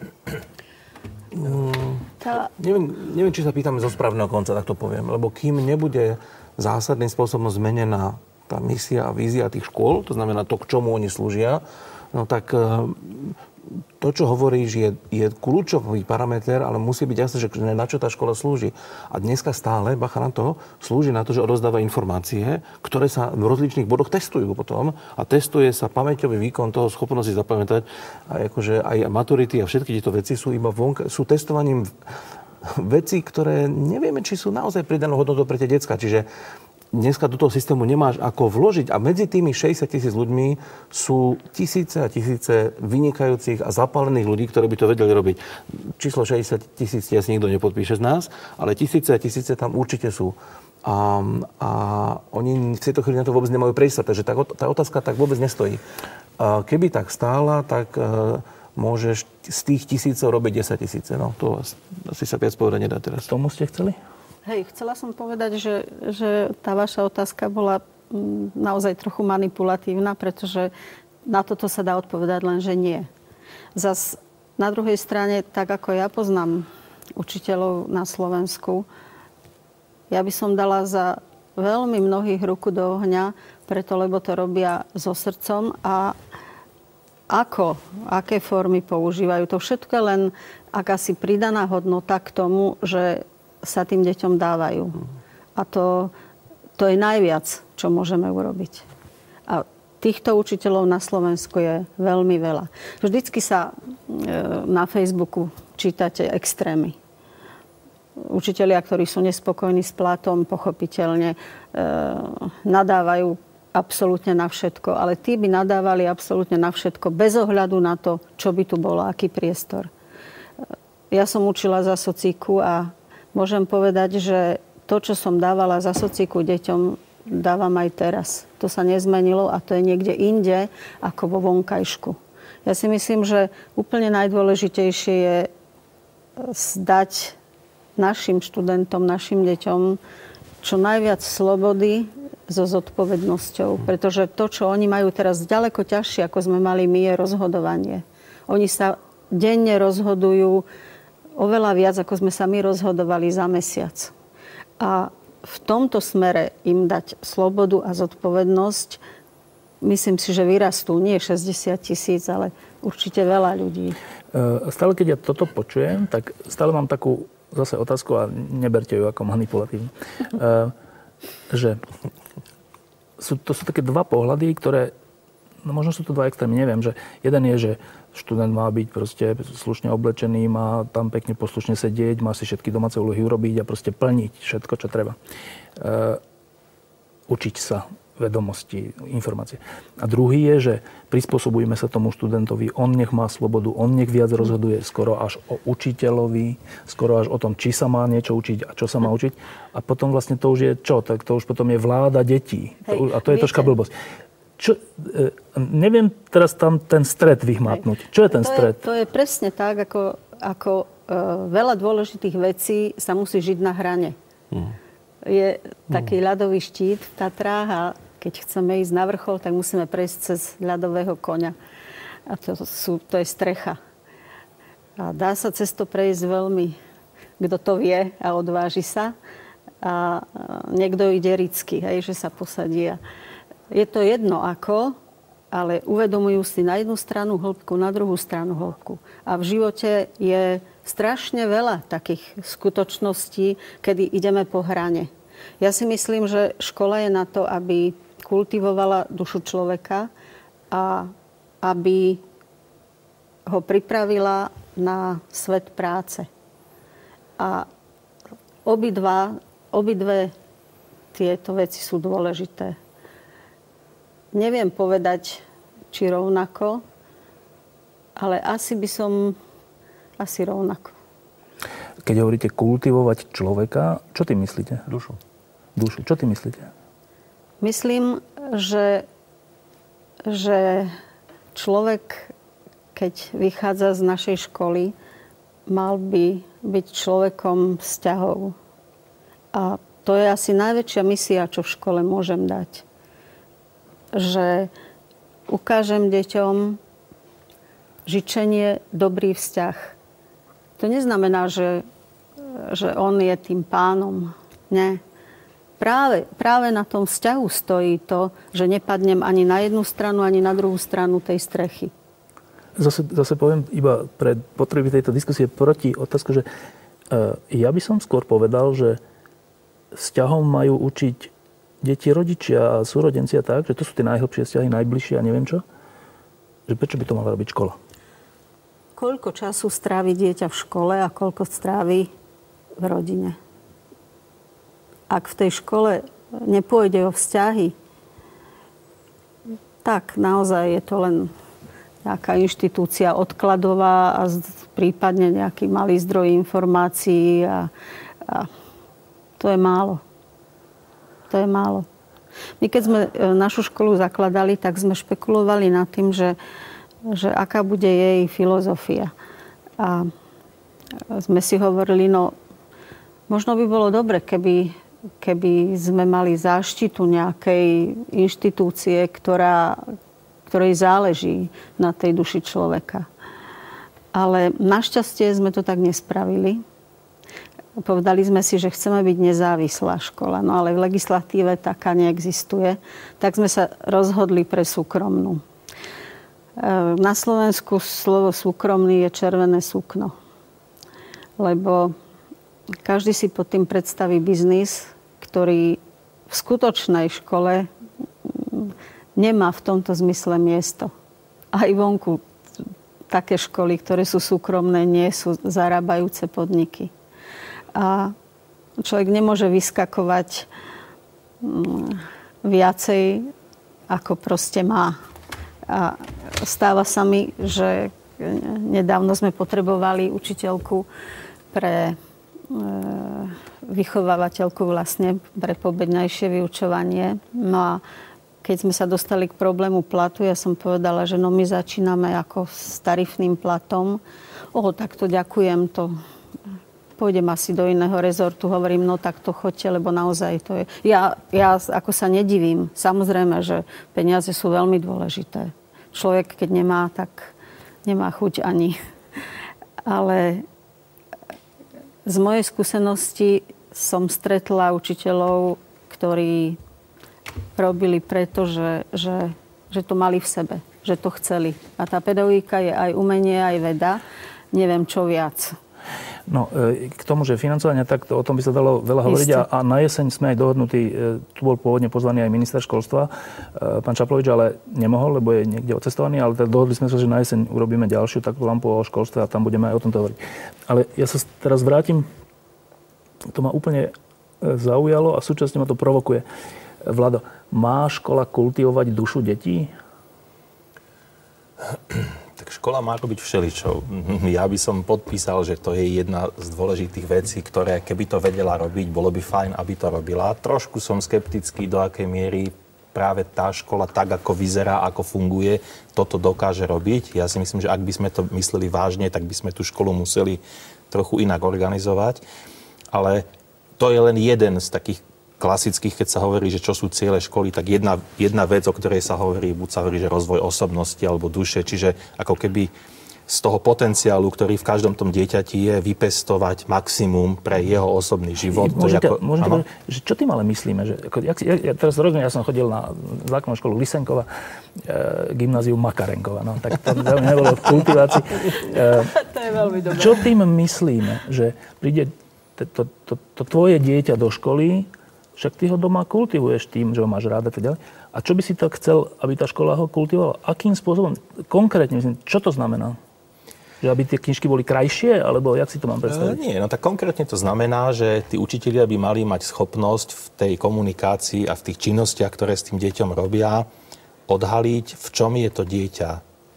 Mm, tá... neviem, neviem, či sa pýtame zo správneho konca, tak to poviem. Lebo kým nebude zásadným spôsobom zmenená tá misia a vízia tých škôl, to znamená to, k čomu oni slúžia, no tak to, čo hovoríš, je, je kľúčový parameter, ale musí byť jasné, že na čo tá škola slúži. A dneska stále, bacha na to, slúži na to, že odozdáva informácie, ktoré sa v rozličných bodoch testujú potom a testuje sa pamäťový výkon toho, schopnosti zapamätať. A akože aj maturity a všetky tieto veci sú iba vonka, sú testovaním veci, ktoré nevieme, či sú naozaj pridanou hodnotou pre tie decka. Čiže dneska do toho systému nemáš ako vložiť. A medzi tými šesťdesiat tisíc ľuďmi sú tisíce a tisíce vynikajúcich a zapálených ľudí, ktorí by to vedeli robiť. Číslo šesťdesiat tisíc asi nikto nepodpíše z nás, ale tisíce a tisíce tam určite sú. A, a oni v tejto chvíli na to vôbec nemajú priestor. Takže tá, tá otázka tak vôbec nestojí. A keby tak stála, tak uh, môžeš z tých tisícov robiť desať tisíce. No, to asi sa viac povedať nedá teraz. Tomu ste chceli? Hej, chcela som povedať, že, že tá vaša otázka bola naozaj trochu manipulatívna, pretože na toto sa dá odpovedať len, že nie. Zas na druhej strane, tak ako ja poznám učiteľov na Slovensku, ja by som dala za veľmi mnohých ruku do ohňa, preto lebo to robia so srdcom a ako, aké formy používajú. To všetko je len akási pridaná hodnota k tomu, že sa tým deťom dávajú. A to, to je najviac, čo môžeme urobiť. A týchto učiteľov na Slovensku je veľmi veľa. Vždycky sa e, na Facebooku čítate extrémy. Učitelia, ktorí sú nespokojní s platom, pochopiteľne e, nadávajú absolútne na všetko, ale tí by nadávali absolútne na všetko, bez ohľadu na to, čo by tu bolo, aký priestor. Ja som učila za socíku a môžem povedať, že to, čo som dávala za socíku deťom, dávam aj teraz. To sa nezmenilo a to je niekde inde ako vo vonkajšku. Ja si myslím, že úplne najdôležitejšie je dať našim študentom, našim deťom čo najviac slobody so zodpovednosťou. Pretože to, čo oni majú teraz ďaleko ťažšie, ako sme mali my, je rozhodovanie. Oni sa denne rozhodujú oveľa viac, ako sme sa my rozhodovali za mesiac. A v tomto smere im dať slobodu a zodpovednosť, myslím si, že vyrastú nie šesťdesiat tisíc, ale určite veľa ľudí. Stále, keď ja toto počujem, tak stále mám takú zase otázku a neberte ju ako manipulatívnu. Uh, že sú, to sú také dva pohľady, ktoré, no možno sú to dva extrémy, neviem, že jeden je, že študent má byť proste slušne oblečený, má tam pekne poslušne sedieť, má si všetky domáce úlohy urobiť a proste plniť všetko, čo treba. Uh, učiť sa vedomosti, informácie. A druhý je, že prispôsobujeme sa tomu študentovi, on nech má slobodu, on nech viac rozhoduje skoro až o učiteľovi, skoro až o tom, či sa má niečo učiť a čo sa má učiť. A potom vlastne to už je čo? Tak to už potom je vláda detí. To, a to je troška blbosť. Čo, e, neviem teraz tam ten stret vyhmátnuť. Čo je ten to stret? Je, to je presne tak, ako, ako e, veľa dôležitých vecí sa musí žiť na hrane. Hmm. Je taký hmm. ľadový štít v Tatrách a keď chceme ísť na vrchol, tak musíme prejsť cez ľadového koňa. A to, sú, to je strecha. A dá sa cez to prejsť veľmi, kto to vie a odváži sa. A niekto ide ricky, hej, že sa posadí. Je to jedno ako, ale uvedomujú si na jednu stranu hĺbku, na druhú stranu hĺbku. A v živote je strašne veľa takých skutočností, kedy ideme po hrane. Ja si myslím, že škola je na to, aby kultivovala dušu človeka a aby ho pripravila na svet práce. A obidva, obidve tieto veci sú dôležité. Neviem povedať, či rovnako, ale asi by som asi rovnako. Keď hovoríte kultivovať človeka, čo tým myslíte? Dušu. Dušu. Čo tým myslíte? Myslím, že, že človek, keď vychádza z našej školy, mal by byť človekom vzťahov. A to je asi najväčšia misia, čo v škole môžem dať. Že ukážem deťom žičenie, dobrý vzťah. To neznamená, že, že on je tým pánom. Nie. Práve, práve na tom vzťahu stojí to, že nepadnem ani na jednu stranu, ani na druhú stranu tej strechy. Zase, zase poviem iba pre potreby tejto diskusie proti otázku, že uh, ja by som skôr povedal, že vzťahom majú učiť deti, rodičia a súrodenci a tak, že to sú tie najhlbšie vzťahy, najbližšie a neviem čo. Že prečo by to mala robiť škola? Koľko času strávi dieťa v škole a koľko strávi v rodine? Ak v tej škole nepôjde o vzťahy, tak naozaj je to len nejaká inštitúcia odkladová a prípadne nejaký malý zdroj informácií a, a to je málo. To je málo. My keď sme našu školu zakladali, tak sme špekulovali nad tým, že, že aká bude jej filozofia. A sme si hovorili, no možno by bolo dobre, keby keby sme mali záštitu nejakej inštitúcie, ktorá, ktorej záleží na tej duši človeka. Ale našťastie sme to tak nespravili. Povedali sme si, že chceme byť nezávislá škola, no ale v legislatíve taká neexistuje. Tak sme sa rozhodli pre súkromnú. Na Slovensku slovo súkromný je červené sukno. Lebo každý si pod tým predstaví biznis, ktorý v skutočnej škole nemá v tomto zmysle miesto. Aj vonku také školy, ktoré sú súkromné, nie sú zarábajúce podniky. A človek nemôže vyskakovať viacej, ako proste má. A stáva sa mi, že nedávno sme potrebovali učiteľku pre vychovávateľku vlastne pre pobednejšie vyučovanie. No a keď sme sa dostali k problému platu, ja som povedala, že no my začíname ako s tarifným platom. O, tak to ďakujem, to pôjdem asi do iného rezortu. Hovorím, no tak to choďte, lebo naozaj to je... Ja, ja ako sa nedivím. Samozrejme, že peniaze sú veľmi dôležité. Človek, keď nemá, tak nemá chuť ani. Ale z mojej skúsenosti som stretla učiteľov, ktorí robili preto, že, že, že to mali v sebe, že to chceli. A tá pedagogika je aj umenie, aj veda. Neviem, čo viac. No, k tomu, že financovanie, tak to, o tom by sa dalo veľa hovoriť. A, a na jeseň sme aj dohodnutí, tu bol pôvodne pozvaný aj minister školstva, pán Čaplovič, ale nemohol, lebo je niekde odcestovaný, ale dohodli sme sa, že na jeseň urobíme ďalšiu takú lampu o školstve a tam budeme aj o tomto hovoriť. Ale ja sa teraz vrátim, to ma úplne zaujalo a súčasne ma to provokuje. Vlado, má škola kultivovať dušu detí? Tak škola má robiť všeličo. Ja by som podpísal, že to je jedna z dôležitých vecí, ktoré keby to vedela robiť, bolo by fajn, aby to robila. Trošku som skeptický, do akej miery práve tá škola tak, ako vyzerá, ako funguje, toto dokáže robiť. Ja si myslím, že ak by sme to mysleli vážne, tak by sme tú školu museli trochu inak organizovať. Ale to je len jeden z takých klasických, keď sa hovorí, že čo sú ciele školy, tak jedna, jedna vec, o ktorej sa hovorí, buď sa hovorí, že rozvoj osobnosti alebo duše, čiže ako keby z toho potenciálu, ktorý v každom tom dieťati je, vypestovať maximum pre jeho osobný život. Môžete, ako, môžete povedať, že čo tým ale myslíme? Že, ako, ja, ja, teraz rozumiem, ja som chodil na základnú školu Lysenkova, e, gymnázium Makarenkova, no, tak to nebolo v kultivácii. E, to je veľmi dobré. Čo tým myslíme? Že príde to, to, to, to tvoje dieťa do školy, však ty ho doma kultivuješ tým, že ho máš rád a tak ďalej. A čo by si tak chcel, aby tá škola ho kultivovala? Akým spôsobom? Konkrétne, myslím, čo to znamená? Že aby tie knižky boli krajšie? Alebo jak si to mám predstaviť? E, nie, no tak konkrétne to znamená, že tí učitelia by mali mať schopnosť v tej komunikácii a v tých činnostiach, ktoré s tým dieťom robia, odhaliť, v čom je to dieťa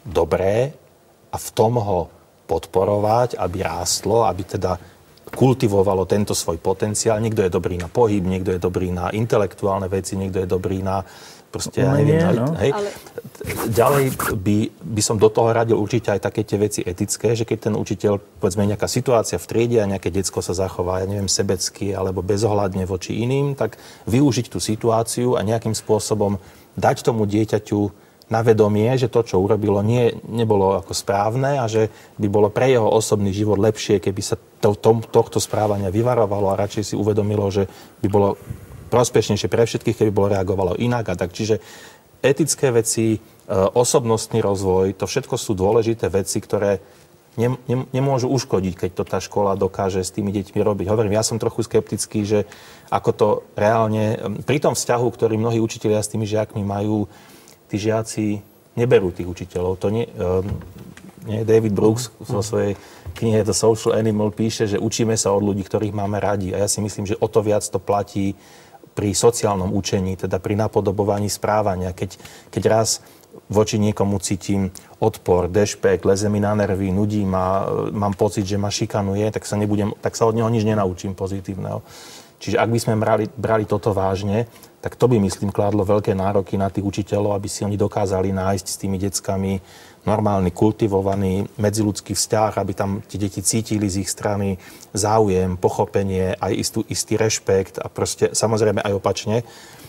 dobré a v tom ho podporovať, aby rástlo, aby teda kultivovalo tento svoj potenciál. Niekto je dobrý na pohyb, niekto je dobrý na intelektuálne veci, niekto je dobrý na proste, ja neviem, no. hej. Ale... Ďalej by, by som do toho radil určite aj také tie veci etické, že keď ten učiteľ, povedzme, nejaká situácia v triede a nejaké decko sa zachová, ja neviem, sebecky alebo bezohľadne voči iným, tak využiť tú situáciu a nejakým spôsobom dať tomu dieťaťu na vedomie, že to, čo urobilo, nie, nebolo ako správne a že by bolo pre jeho osobný život lepšie, keby sa to, to, tohto správania vyvarovalo a radšej si uvedomilo, že by bolo prospešnejšie pre všetkých, keby bolo reagovalo inak a tak. Čiže etické veci, e, osobnostný rozvoj, to všetko sú dôležité veci, ktoré ne, ne, nemôžu uškodiť, keď to tá škola dokáže s tými deťmi robiť. Hovorím, ja som trochu skeptický, že ako to reálne, pri tom vzťahu, ktorý mnohí učitelia s tými žiakmi majú, tí žiaci neberú tých učiteľov. To nie, um, nie, David Brooks vo svojej knihe The Social Animal píše, že učíme sa od ľudí, ktorých máme radi. A ja si myslím, že o to viac to platí pri sociálnom učení, teda pri napodobovaní správania. Keď, keď raz voči niekomu cítim odpor, dešpekt, leze mi na nervy, nudí ma, mám pocit, že ma šikanuje, tak sa, nebudem, tak sa od neho nič nenaučím pozitívneho. Čiže ak by sme brali, brali toto vážne, tak to by, myslím, kládlo veľké nároky na tých učiteľov, aby si oni dokázali nájsť s tými deckami normálny, kultivovaný medziľudský vzťah, aby tam tie deti cítili z ich strany záujem, pochopenie, aj istú, istý rešpekt a proste samozrejme aj opačne.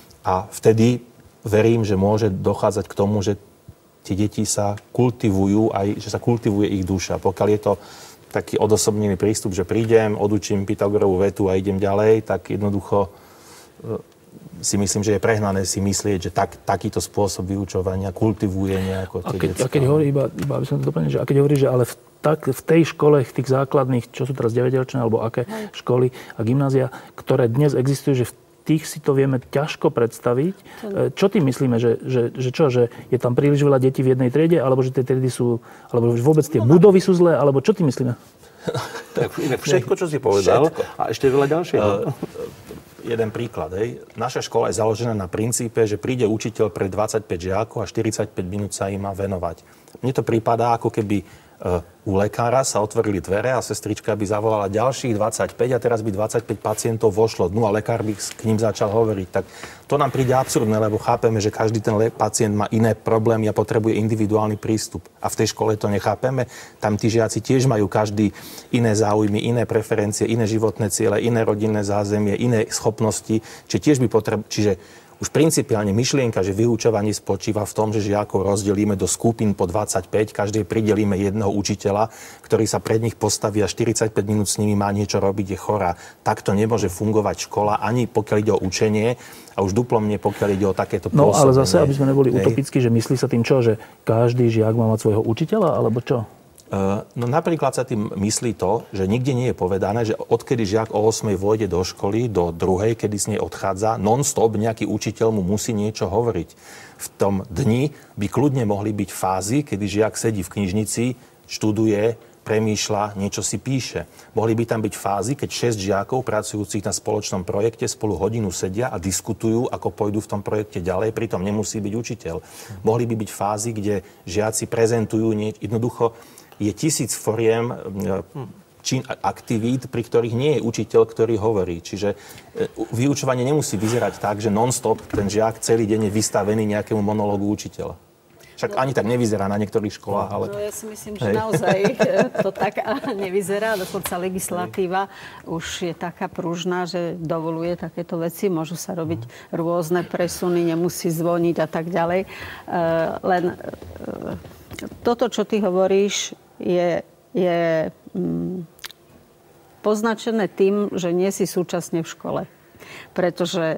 A vtedy verím, že môže dochádzať k tomu, že tie deti sa kultivujú, aj že sa kultivuje ich duša. Pokiaľ je to taký odosobnený prístup, že prídem, odučím Pythagorovú vetu a idem ďalej, tak jednoducho si myslím, že je prehnané si myslieť, že tak, takýto spôsob vyučovania kultivuje nejako tie keď, decká. A keď hovorí, iba, iba aby som to doplnil, že a keď hovorí, že ale v, tak, v tej škole, v tých základných, čo sú teraz deväťročné, alebo aké Hej. školy a gymnázia, ktoré dnes existujú, že v tých si to vieme ťažko predstaviť. Čo tým myslíme, že, že, že čo, že je tam príliš veľa detí v jednej triede, alebo že tie triedy sú, alebo vôbec tie no, budovy sú zlé, alebo čo tým myslíme? Tak všetko, čo si povedal, všetko. A ešte veľa ďalšieho. Uh, jeden príklad. Hej. Naša škola je založená na princípe, že príde učiteľ pre dvadsaťpäť žiakov a štyridsaťpäť minút sa im má venovať. Mne to prípadá, ako keby uh, u lekára sa otvorili dvere a sestrička by zavolala ďalších dvadsaťpäť a teraz by dvadsaťpäť pacientov vošlo dnu a lekár by k ním začal hovoriť. Tak to nám príde absurdné, lebo chápeme, že každý ten le- pacient má iné problémy a potrebuje individuálny prístup. A v tej škole to nechápeme. Tam tí žiaci tiež majú každý iné záujmy, iné preferencie, iné životné ciele, iné rodinné zázemie, iné schopnosti. Čiže tiež by potreb... Čiže už principiálne myšlienka, že vyučovanie spočíva v tom, že žiakov rozdelíme do skupín po dvadsaťpäť, každej pridelíme jedného učiteľa, ktorý sa pred nich postaví a štyridsaťpäť minút s nimi má niečo robiť, je chorá. Takto nemôže fungovať škola, ani pokiaľ ide o učenie a už duplom nie pokiaľ ide o takéto pôsobenie. No ale zase, aby sme neboli utopickí, že myslí sa tým čo, že každý žiak má mať svojho učiteľa, alebo čo? No napríklad sa tým myslí to, že nikde nie je povedané, že odkedy žiak o ôsmej vôjde do školy, do druhej, kedy z nej odchádza, non-stop nejaký učiteľ mu musí niečo hovoriť. V tom dni by kľudne mohli byť fázy, kedy žiak sedí v knižnici, študuje, premýšľa, niečo si píše. Mohli by tam byť fázy, keď šesť žiakov pracujúcich na spoločnom projekte spolu hodinu sedia a diskutujú, ako pôjdu v tom projekte ďalej, pritom nemusí byť učiteľ. Mohli by byť fázy, kde žiaci prezentujú niečo, jednoducho je tisíc foriem čin aktivít, pri ktorých nie je učiteľ, ktorý hovorí. Čiže vyučovanie nemusí vyzerať tak, že non-stop ten žiak celý deň je vystavený nejakému monológu učiteľa. Však no, ani tak nevyzerá na niektorých školách, ale... No ja si myslím, že Hej. naozaj to tak nevyzerá. Dokonca legislatíva už je taká pružná, že dovoluje takéto veci. Môžu sa robiť rôzne presuny, nemusí zvoniť a tak ďalej. Len toto, čo ty hovoríš, je, je mm, poznačené tým, že nie si súčasne v škole. Pretože,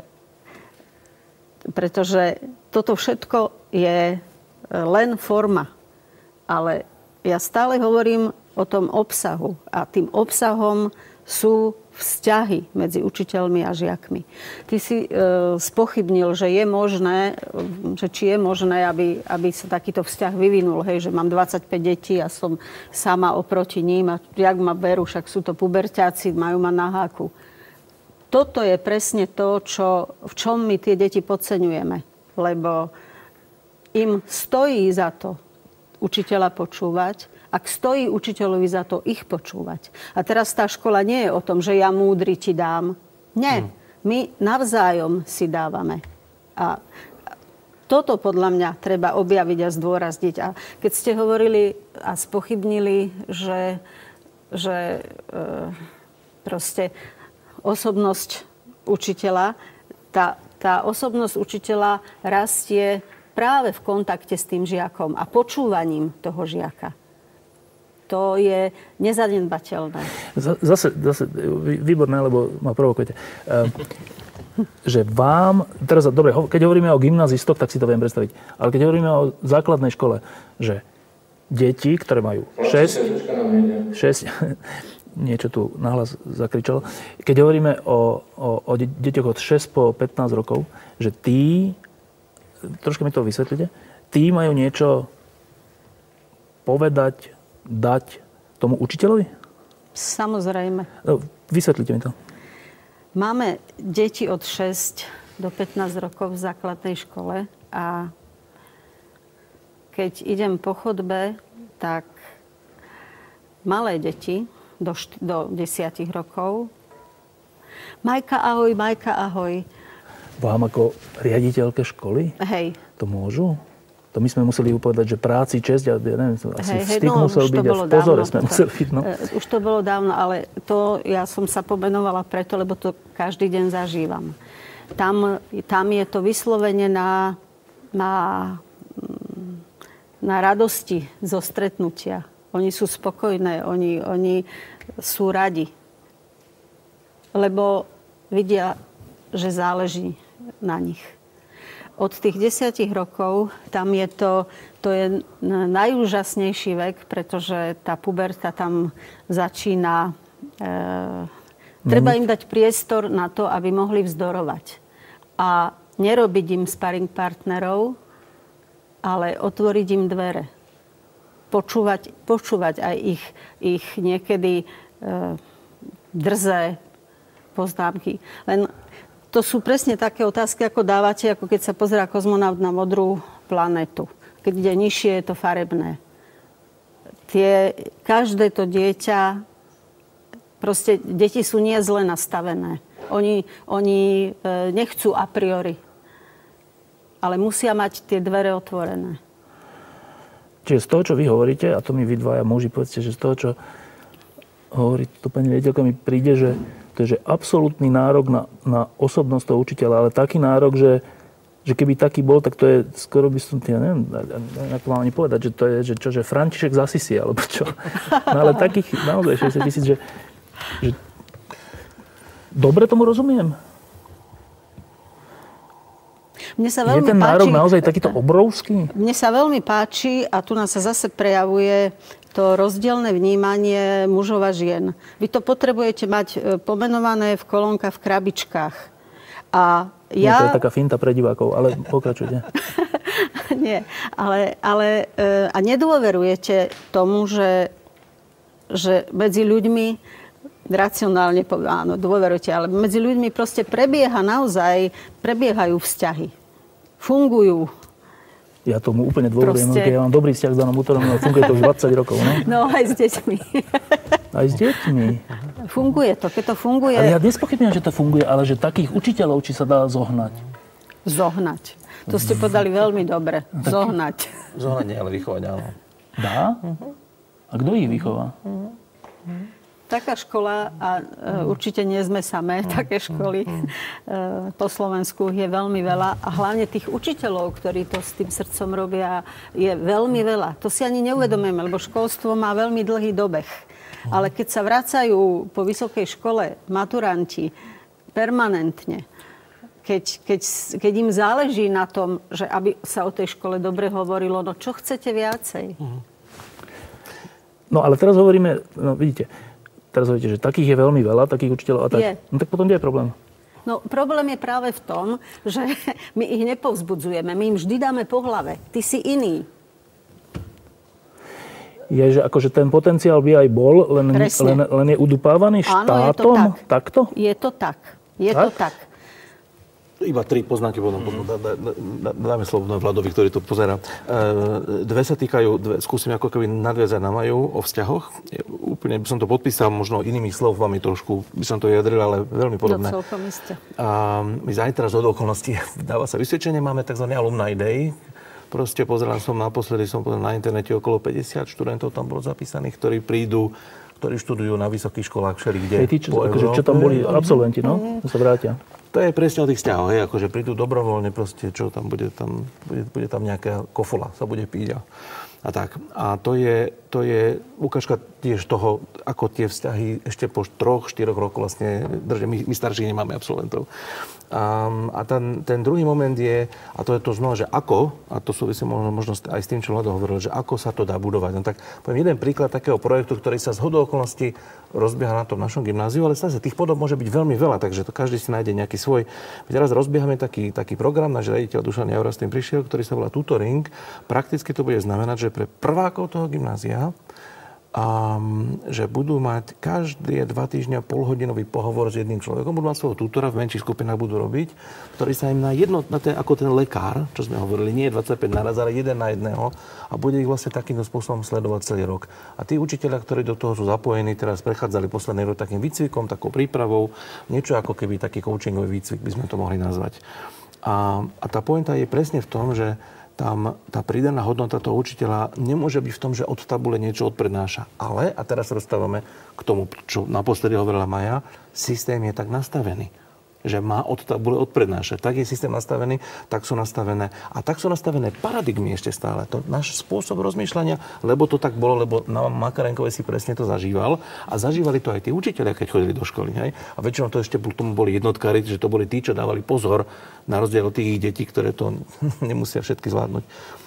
pretože toto všetko je len forma. Ale ja stále hovorím o tom obsahu. A tým obsahom sú vzťahy medzi učiteľmi a žiakmi. Ty si e, spochybnil, že je možné, že či je možné, aby, aby sa takýto vzťah vyvinul. Hej, že mám dvadsaťpäť detí a som sama oproti ním a jak ma berú, však sú to puberťáci, majú ma na háku. Toto je presne to, čo, v čom my tie deti podceňujeme. Lebo im stojí za to učiteľa počúvať, ak stojí učiteľovi za to ich počúvať. A teraz tá škola nie je o tom, že ja múdry ti dám. Nie. Hmm. My navzájom si dávame. A toto podľa mňa treba objaviť a zdôrazniť. A keď ste hovorili a spochybnili, že, že e, proste osobnosť učiteľa, tá, tá osobnosť učiteľa rastie práve v kontakte s tým žiakom a počúvaním toho žiaka. To je nezanedbateľné. Zase, zase výborné, lebo ma provokujete. Uh, že vám, teraz, dobre, keď hovoríme o gymnazistoch, tak si to viem predstaviť, ale keď hovoríme o základnej škole, že deti, ktoré majú šesť, šesť niečo tu nahlas zakričalo, keď hovoríme o, o, o deťoch od šesť po pätnásť rokov, že tí, troška mi to vysvetlite, tí majú niečo povedať, dať tomu učiteľovi? Samozrejme. Vysvetlite mi to. Máme deti od šesť do pätnásť rokov v základnej škole a keď idem po chodbe, tak malé deti do, št- do desiatich rokov. Majka, ahoj, Majka, ahoj. Vám ako riaditeľke školy? Hej. To môžu? To my sme museli upovedať, že práci česť, a ja neviem, asi hej, styk no, musel byť a v pozore sme to, museli byť. No. Už to bolo dávno, ale to ja som sa pomenovala preto, lebo to každý deň zažívam. Tam, tam je to vyslovene na, na, na radosti zo stretnutia. Oni sú spokojné, oni, oni sú radi. Lebo vidia, že záleží na nich. Od tých desiatich rokov tam je to, to je najúžasnejší vek, pretože tá puberta tam začína. E, treba im dať priestor na to, aby mohli vzdorovať. A nerobiť im sparring partnerov, ale otvoriť im dvere. Počúvať, počúvať aj ich, ich niekedy e, drzé poznámky. Len to sú presne také otázky, ako dávate, ako keď sa pozerá kozmonaut na modrú planetu. Keď ide nižšie, je to farebné. Tie, každé to dieťa, proste deti sú nie zle nastavené. Oni, oni e, nechcú a priori. Ale musia mať tie dvere otvorené. Čiže z toho, čo vy hovoríte, a to mi vy dvaja muži povedzte, že z toho, čo hovorí to pani riaditeľka, mi príde, že to je že absolútny nárok na, na osobnosť toho učiteľa, ale taký nárok, že, že keby taký bol, tak to je skoro by som, ja neviem, ako mám ani povedať, že to je, že čo, že František z Assisi, alebo čo. No ale takých naozaj šesťdesiat tisíc, že, že dobre tomu rozumiem. Mne sa veľmi je ten páči, nárok naozaj takýto obrovský? Mne sa veľmi páči, a tu nás sa zase prejavuje to rozdielne vnímanie mužov a žien. Vy to potrebujete mať pomenované v kolónkach, v krabičkách. A ja... Nie, to je taká finta pre divákov, ale pokračujte. Nie, ale, ale a nedôverujete tomu, že, že medzi ľuďmi, racionálne poviem, áno, dôverujete, ale medzi ľuďmi proste prebieha naozaj, prebiehajú vzťahy. Fungujú. Ja tomu úplne dôverujem, Proste... ja mám dobrý vzťah s Danom Útorom, ale funguje to už dvadsať rokov, no? No, aj s deťmi. Aj s deťmi. Funguje to, keď to funguje... Ale ja nespochybňujem, že to funguje, ale že takých učiteľov, či sa dá zohnať. Zohnať. To ste podali veľmi dobre. Zohnať. Zohnať nie, ale vychovať, áno. Dá? A kto ich vychová? Taká škola, a uh, určite nie sme samé, také školy uh, po Slovensku je veľmi veľa. A hlavne tých učiteľov, ktorí to s tým srdcom robia, je veľmi veľa. To si ani neuvedomujeme, lebo školstvo má veľmi dlhý dobeh. Ale keď sa vracajú po vysokej škole maturanti permanentne, keď, keď, keď im záleží na tom, že aby sa o tej škole dobre hovorilo, no čo chcete viacej? No ale teraz hovoríme, no vidíte, teraz hovoríte, že takých je veľmi veľa, takých učiteľov a tak. Je. No tak potom kde je problém? No problém je práve v tom, že my ich nepovzbudzujeme. My im vždy dáme po hlave. Ty si iný. Je, že akože ten potenciál by aj bol, len, len, len je udupávaný štátom? Áno, je to tak. Takto? Je to tak. Je tak? to tak. Iba tri poznámky, potom mm. dáme slovo Vladovi, ktorý to pozerá. E, dve sa týkajú, dve, skúsim ako keby nadviazať na Maju o vzťahoch. Je, úplne by som to podpísal, možno inými slovami trošku by som to vyjadril, ale veľmi podobné. No celkom iste. A my zajtra z okolností dáva sa vysvedčenie, máme tzv. Alumni Day. Proste pozeral som naposledy, som pozeral na internete okolo päťdesiat študentov tam bolo zapísaných, ktorí prídu, ktorí študujú na vysokých školách všelikde. Hej, tí, čo, akože, čo tam boli absolventi, no? To sa vrátia. To je presne o tých vzťahoch, hej, akože prídu dobrovoľne proste, čo tam bude, tam bude, bude tam nejaká kofola, sa bude piť a, a tak. A to je, to je ukážka tiež toho, ako tie vzťahy ešte po troch, štyroch rokoch vlastne držia. My, my starší nemáme absolventov. A, a ten, ten druhý moment je, a to je to znova, že ako, a to súvisí možno, možno aj s tým, čo Vlado hovoril, že ako sa to dá budovať. No tak poviem jeden príklad takého projektu, ktorý sa z hodou okolností rozbieha na tom našom gymnáziu, ale zase tých podob môže byť veľmi veľa, takže to každý si nájde nejaký svoj. My teraz rozbiehame taký, taký program, náš riaditeľ Dušan Jaura s tým prišiel, ktorý sa volá Tutoring. Prakticky to bude znamenať, že pre prvákov toho gymnázia a že budú mať každé dva týždňa polhodinový pohovor s jedným človekom. Budú mať svojho tutora, v menších skupinách budú robiť, ktorý sa im na jedno, na ten, ako ten lekár, čo sme hovorili, nie dvadsaťpäť naraz, ale jeden na jedného a bude ich vlastne takýmto spôsobom sledovať celý rok. A tí učitelia, ktorí do toho sú zapojení, teraz prechádzali posledný rok takým výcvikom, takou prípravou, niečo ako keby taký coachingový výcvik by sme to mohli nazvať. A, a tá pointa je presne v tom, že tam tá pridaná hodnota toho učiteľa nemôže byť v tom, že od tabule niečo odprednáša. Ale, a teraz sa dostávame k tomu, čo naposledy hovorila Maja, systém je tak nastavený, že má od tabule odprednášať. Tak je systém nastavený, tak sú nastavené. A tak sú nastavené paradigmy ešte stále. To náš spôsob rozmýšľania, lebo to tak bolo, lebo na Makarenkovej si presne to zažíval. A zažívali to aj tí učitelia, keď chodili do školy. Hej? A väčšinou to ešte tomu boli jednotkári, že to boli tí, čo dávali pozor na rozdiel od tých detí, ktoré to nemusia všetky zvládnuť.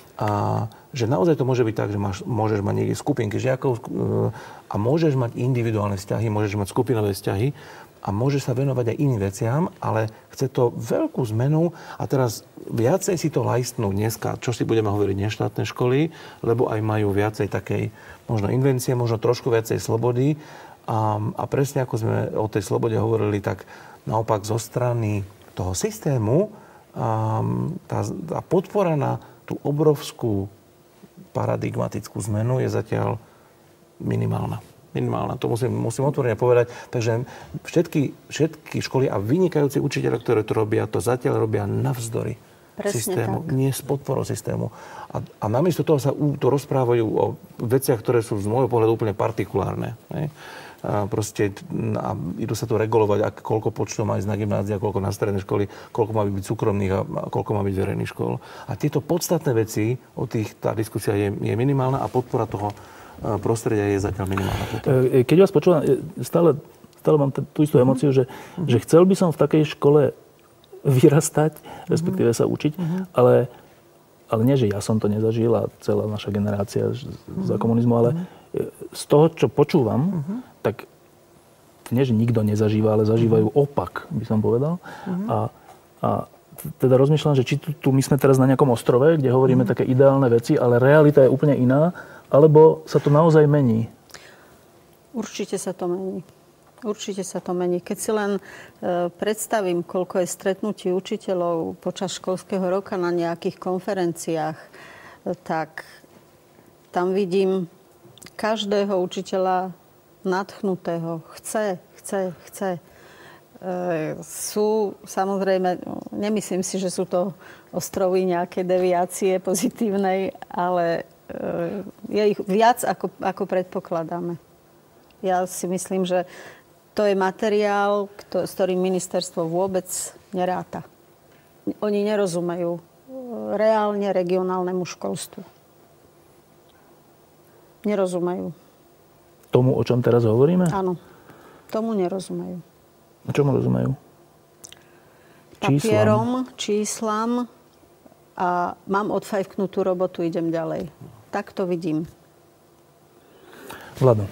A že naozaj to môže byť tak, že máš, môžeš mať niekde skupinky žiakov a môžeš mať individuálne vzťahy, môžeš mať skupinové vzťahy a môže sa venovať aj iným veciam, ale chce to veľkú zmenu a teraz viacej si to lajstnú dneska, čo si budeme hovoriť neštátne školy, lebo aj majú viacej takej možno invencie, možno trošku viacej slobody a, a presne ako sme o tej slobode hovorili, tak naopak zo strany toho systému a, tá, tá podpora na tú obrovskú paradigmatickú zmenu je zatiaľ minimálna. Minimálna, to musím, musím otvorene povedať. Takže všetky, všetky školy a vynikajúci učiteľe, ktoré to robia, to zatiaľ robia navzdory Presne systému, tak. Nie s podporou systému. A, a namiesto toho sa u, to rozprávajú o veciach, ktoré sú z môjho pohľadu úplne partikulárne. Ne? A proste a idú sa to regulovať, ak, koľko počtov má ísť na gymnázia, koľko na stredné školy, koľko má byť súkromných a, a koľko má byť verejných škôl. A tieto podstatné veci, o tých tá diskusia je, je minimálna a podpora toho prostredia je zatiaľ minimálna. Keď vás počúvam, stále, stále mám tú istú emóciu, že, mm-hmm. že chcel by som v takej škole vyrastať, respektíve sa učiť, mm-hmm. ale, ale nie, že ja som to nezažil a celá naša generácia mm-hmm. za komunizmu, ale z toho, čo počúvam, uh-huh. tak nie, že nikto nezažíva, ale zažívajú opak, by som povedal. Uh-huh. A, a teda rozmýšľam, že či tu, tu my sme teraz na nejakom ostrove, kde hovoríme uh-huh. také ideálne veci, ale realita je úplne iná, alebo sa to naozaj mení? Určite sa to mení. Určite sa to mení. Keď si len e, predstavím, koľko je stretnutí učiteľov počas školského roka na nejakých konferenciách, e, tak tam vidím každého učiteľa nadchnutého. Chce, chce, chce. E, sú samozrejme, nemyslím si, že sú to ostrovy nejakej deviácie pozitívnej, ale e, je ich viac, ako, ako predpokladáme. Ja si myslím, že to je materiál, kto, s ktorým ministerstvo vôbec neráta. Oni nerozumejú reálne regionálnemu školstvu. Nerozumejú. Tomu, o čom teraz hovoríme? Áno. Tomu nerozumejú. A čomu rozumejú? Papierom, číslam a mám odfajknutú robotu, idem ďalej. Tak to vidím. Vlado.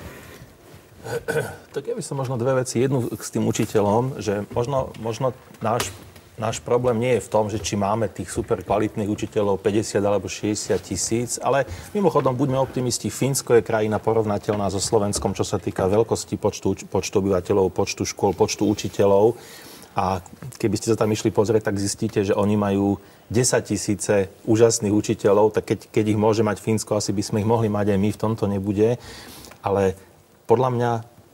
Tak ja by som možno dve veci. Jednu s tým učiteľom, že možno, možno náš, náš problém nie je v tom, že či máme tých super kvalitných učiteľov päťdesiat alebo šesťdesiat tisíc, ale mimochodom buďme optimisti. Fínsko je krajina porovnateľná so Slovenskom, čo sa týka veľkosti počtu, počtu obyvateľov, počtu škôl, počtu učiteľov. A keby ste sa tam išli pozrieť, tak zistíte, že oni majú desaťtisíce úžasných učiteľov, tak keď, keď ich môže mať Fínsko, asi by sme ich mohli mať aj my, v tomto nebude. Ale podľa mňa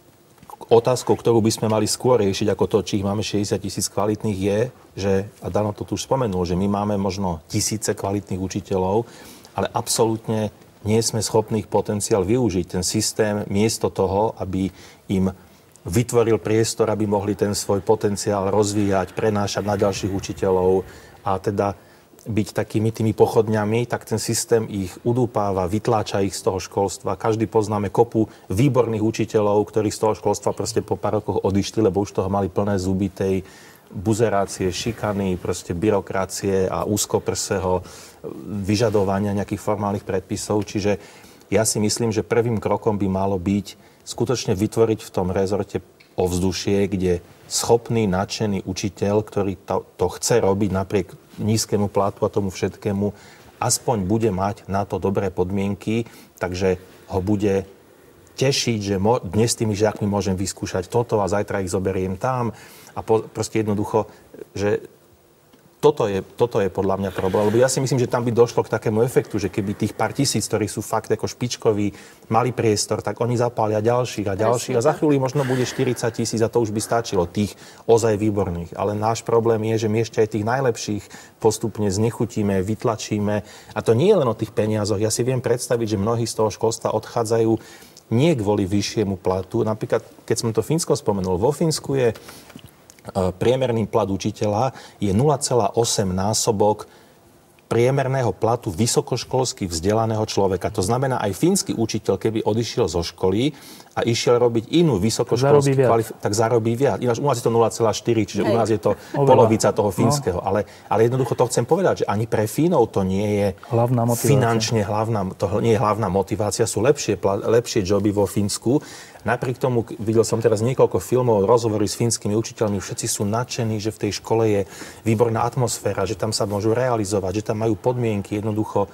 otázkou, ktorú by sme mali skôr riešiť ako to, či ich máme šesťdesiat tisíc kvalitných, je, že, a Dano to tu už spomenul, že my máme možno tisíce kvalitných učiteľov, ale absolútne nie sme schopní ich potenciál využiť. Ten systém miesto toho, aby im vytvoril priestor, aby mohli ten svoj potenciál rozvíjať, prenášať na ďalších učiteľov a teda byť takými tými pochodňami, tak ten systém ich udúpáva, vytláča ich z toho školstva. Každý poznáme kopu výborných učiteľov, ktorí z toho školstva proste po pár rokoch odišli, lebo už toho mali plné zuby tej buzerácie, šikany, proste byrokracie a úzkoprsého vyžadovania nejakých formálnych predpisov. Čiže ja si myslím, že prvým krokom by malo byť skutočne vytvoriť v tom rezorte ovzdušie, kde schopný, nadšený učiteľ, ktorý to, to chce robiť napriek nízkemu platu a tomu všetkému, aspoň bude mať na to dobré podmienky, takže ho bude tešiť, že mo- dnes s tými žiakmi môžem vyskúšať toto a zajtra ich zoberiem tam a po- proste jednoducho, že toto je, toto je podľa mňa problém. Lebo ja si myslím, že tam by došlo k takému efektu, že keby tých pár tisíc, ktorí sú fakt ako špičkoví, mali priestor, tak oni zapália ďalších a ďalších. A za chvíľu možno bude štyridsať tisíc a to už by stačilo, tých ozaj výborných. Ale náš problém je, že my ešte aj tých najlepších postupne znechutíme, vytlačíme. A to nie je len o tých peniazoch. Ja si viem predstaviť, že mnohí z toho školstva odchádzajú nie kvôli vyššiemu platu. Napríklad, keď som to Fínsko spomenul, vo Fínsku je priemerný plat učiteľa je nula celá osem násobok priemerného platu vysokoškolsky vzdelaného človeka. To znamená, aj fínsky učiteľ, keby odišiel zo školy a išiel robiť inú vysokoškolskú kvalifikáciu, tak zarobí viac. Ináč u nás je to nula celá štyri, čiže Hej. u nás je to Oveľa. polovica toho fínskeho. No. Ale, ale jednoducho to chcem povedať, že ani pre Fínov to nie je hlavná finančne hlavná, to nie je hlavná motivácia. Sú lepšie, lepšie joby vo Fínsku. Napriek tomu, videl som teraz niekoľko filmov, rozhovory s fínskymi učiteľmi, všetci sú nadšení, že v tej škole je výborná atmosféra, že tam sa môžu realizovať, že tam majú podmienky, jednoducho.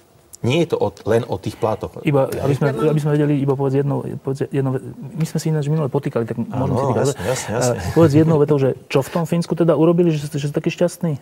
Nie je to od, len o tých plátoch. Iba, aby sme, aby sme vedeli, iba povedz jednou, povedz jednou, my sme si ináč minule potýkali, tak môžeme si týkať. Jasne, jasne, jasne. Povedz jednou vetou, že čo v tom Fínsku teda urobili, že, že sú takí šťastní?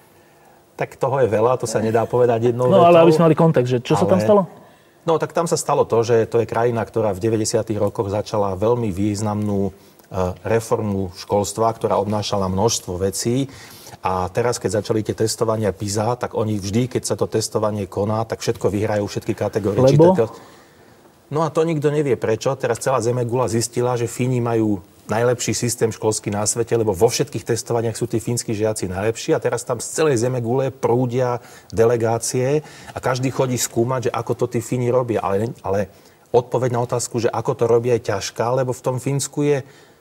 Tak toho je veľa, to sa nedá povedať jednou no, vetou. No ale aby sme mali kontext, že čo ale... sa tam stalo? No tak tam sa stalo to, že to je krajina, ktorá v deväťdesiatych rokoch začala veľmi významnú reformu školstva, ktorá obnášala množstvo vecí. A teraz, keď začali tie testovania PISA, tak oni vždy, keď sa to testovanie koná, tak všetko vyhrajú, všetky kategórie. Lebo? Čitateľ... No a to nikto nevie prečo. Teraz celá Zemegula zistila, že Fíni majú najlepší systém školský na svete, lebo vo všetkých testovaniach sú tí fínsky žiaci najlepší a teraz tam z celej Zemegule prúdia delegácie a každý chodí skúmať, že ako to tí Fíni robia. Ale, ale odpoveď na otázku, že ako to robia, je ťažká, lebo v tom Fínsku je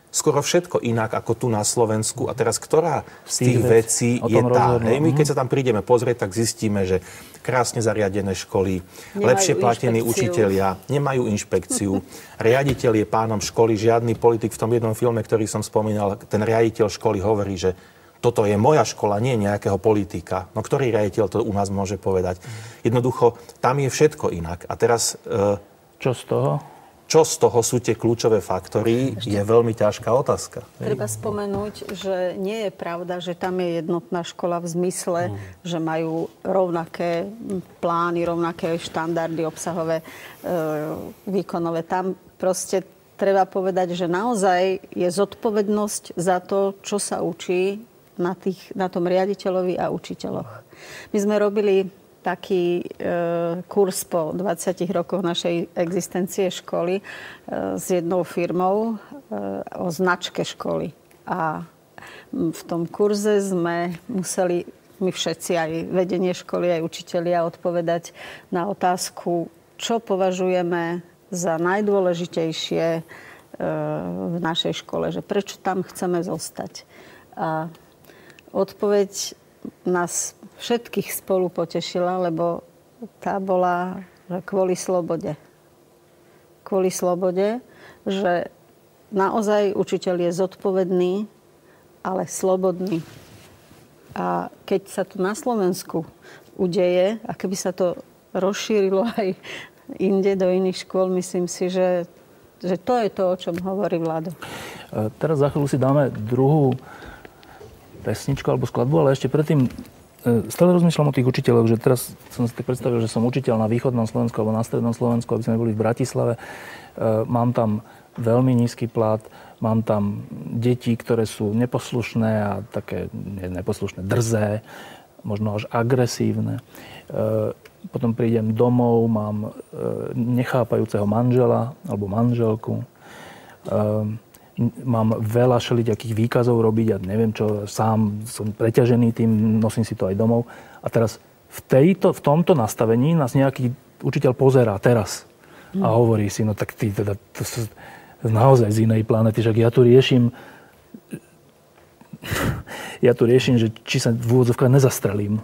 skoro všetko inak ako tu na Slovensku. A teraz, ktorá z tých vecí je tá? Hej, my keď sa tam prídeme pozrieť, tak zistíme, že krásne zariadené školy, nemajú lepšie platení učitelia, nemajú inšpekciu. Riaditeľ je pánom školy, žiadny politik. V tom jednom filme, ktorý som spomínal, ten riaditeľ školy hovorí, že toto je moja škola, nie nejakého politika. No ktorý riaditeľ to u nás môže povedať? Jednoducho, tam je všetko inak. A teraz... E, Čo z toho? Čo z toho sú tie kľúčové faktory, je veľmi ťažká otázka. Treba spomenúť, že nie je pravda, že tam je jednotná škola v zmysle, mm. že majú rovnaké plány, rovnaké štandardy obsahové, e, výkonové. Tam proste treba povedať, že naozaj je zodpovednosť za to, čo sa učí na, tých, na tom riaditeľovi a učiteľoch. My sme robili taký e, kurz po dvadsiatich rokoch našej existencie školy e, s jednou firmou e, o značke školy. A v tom kurze sme museli, my všetci, aj vedenie školy, aj učitelia, odpovedať na otázku, čo považujeme za najdôležitejšie e, v našej škole, že prečo tam chceme zostať. A odpoveď nás všetkých spolu potešila, lebo tá bola kvôli slobode. Kvôli slobode, že naozaj učiteľ je zodpovedný, ale slobodný. A keď sa to na Slovensku udeje, a keby sa to rozšírilo aj inde do iných škôl, myslím si, že, že to je to, o čom hovorí Vlado. Teraz za chvíľu si dáme druhú pesničku alebo skladbu, ale ešte predtým stále rozmýšľam o tých učiteľoch, že teraz som si tak predstavil, že som učiteľ na východnom Slovensku alebo na strednom Slovensku, aby sme boli v Bratislave. Mám tam veľmi nízky plat, mám tam deti, ktoré sú neposlušné a také neposlušné, drzé, možno až agresívne. Potom prídem domov, mám nechápajúceho manžela alebo manželku. Mám veľa všelijakých výkazov robiť a neviem čo, sám som preťažený tým, nosím si to aj domov. A teraz v, tejto, v tomto nastavení nás nejaký učiteľ pozerá teraz a hovorí si, no tak ty teda, to sú naozaj z inej planety, že ja tu riešim ja tu riešim, že či sa v úvodzovkách nezastrelím.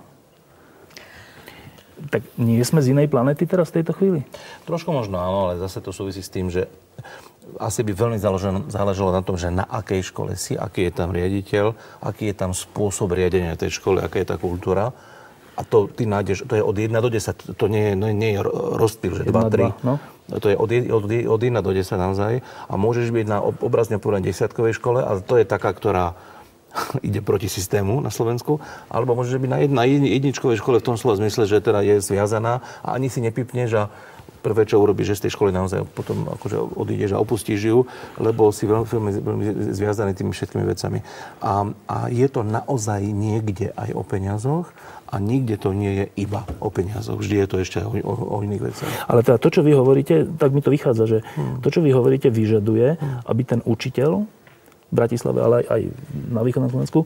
Tak nie sme z inej planety teraz v tejto chvíli? Trošku možno áno, ale zase to súvisí s tým, že asi by veľmi záležalo, záležalo na tom, že na akej škole si, aký je tam riaditeľ, aký je tam spôsob riadenia tej školy, aká je tá kultúra. A to ty nájdeš, to je od jedna do desať, to nie je, no, nie je rozptyl, že dva, tri. No? To je od, od, od jedna do desať naozaj. A môžeš byť na obrazne povedané desiatkovej škole, ale to je taká, ktorá ide proti systému na Slovensku, alebo môžeš byť na, jedna, na jedničkovej škole v tom slova zmysle, že teda je zviazaná a ani si nepipneš a prvé, čo urobíš, že z tej školy naozaj potom akože odídeš a opustíš ju, lebo si veľmi, veľmi, veľmi zviazaný tými všetkými vecami. A, a je to naozaj niekde aj o peniazoch a nikde to nie je iba o peniazoch. Vždy je to ešte o, o, o iných veciach. Ale teda to, čo vy hovoríte, tak mi to vychádza, že hmm. to, čo vy hovoríte, vyžaduje, hmm. aby ten učiteľ v Bratislave, ale aj, aj na východnom Slovensku,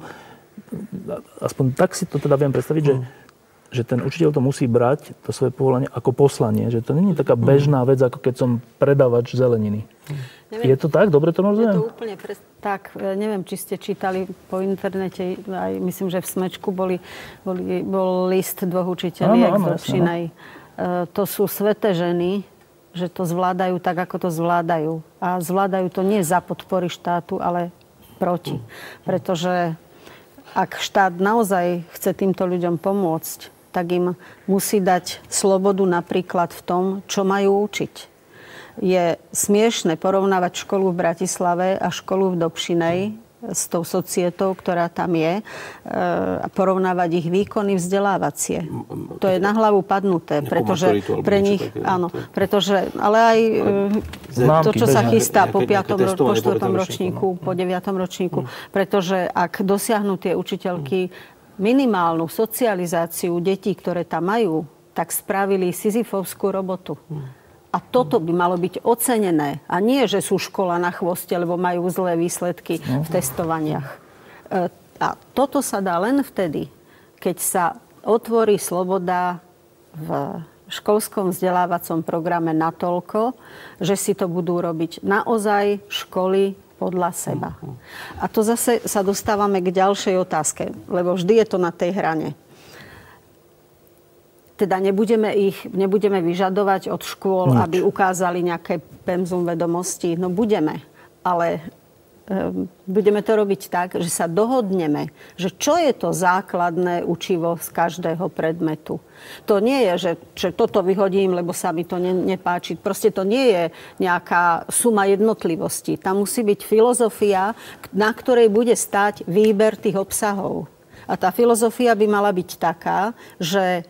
aspoň tak si to teda viem predstaviť, hmm. že že ten učiteľ to musí brať, to svoje povolanie, ako poslanie. Že to nie je taká bežná vec, ako keď som predávač zeleniny. Neviem, je to tak? Dobre to rozumiem? Je to úplne pres... Tak, neviem, či ste čítali po internete, aj myslím, že v Smečku boli, boli, bol list dvoch učiteľiek z Dobšinej. To sú sveté ženy, že to zvládajú tak, ako to zvládajú. A zvládajú to nie za podpory štátu, ale proti. Pretože ak štát naozaj chce týmto ľuďom pomôcť, tak im musí dať slobodu napríklad v tom, čo majú učiť. Je smiešne porovnávať školu v Bratislave a školu v Dobšinej s tou societou, ktorá tam je, a porovnávať ich výkony vzdelávacie. To je na hlavu padnuté, pretože pre nich, áno, pretože, ale aj to, čo sa chystá po piatom, po štvrtom ročníku, po deviatom ročníku, pretože ak dosiahnu tie učiteľky minimálnu socializáciu detí, ktoré tam majú, tak spravili sizifovskú robotu. A toto by malo byť ocenené. A nie, že sú škola na chvoste, lebo majú zlé výsledky v testovaniach. A toto sa dá len vtedy, keď sa otvorí sloboda v školskom vzdelávacom programe natoľko, že si to budú robiť naozaj školy podľa seba. A to zase sa dostávame k ďalšej otázke, lebo vždy je to na tej hrane. Teda nebudeme ich, nebudeme vyžadovať od škôl, Nič. aby ukázali nejaké penzum vedomostí. No budeme, ale um, budeme to robiť tak, že sa dohodneme, že čo je to základné učivo z každého predmetu. To nie je, že, že toto vyhodím, lebo sa mi to ne, nepáči. Proste to nie je nejaká suma jednotlivostí. Tam musí byť filozofia, na ktorej bude stáť výber tých obsahov. A tá filozofia by mala byť taká, že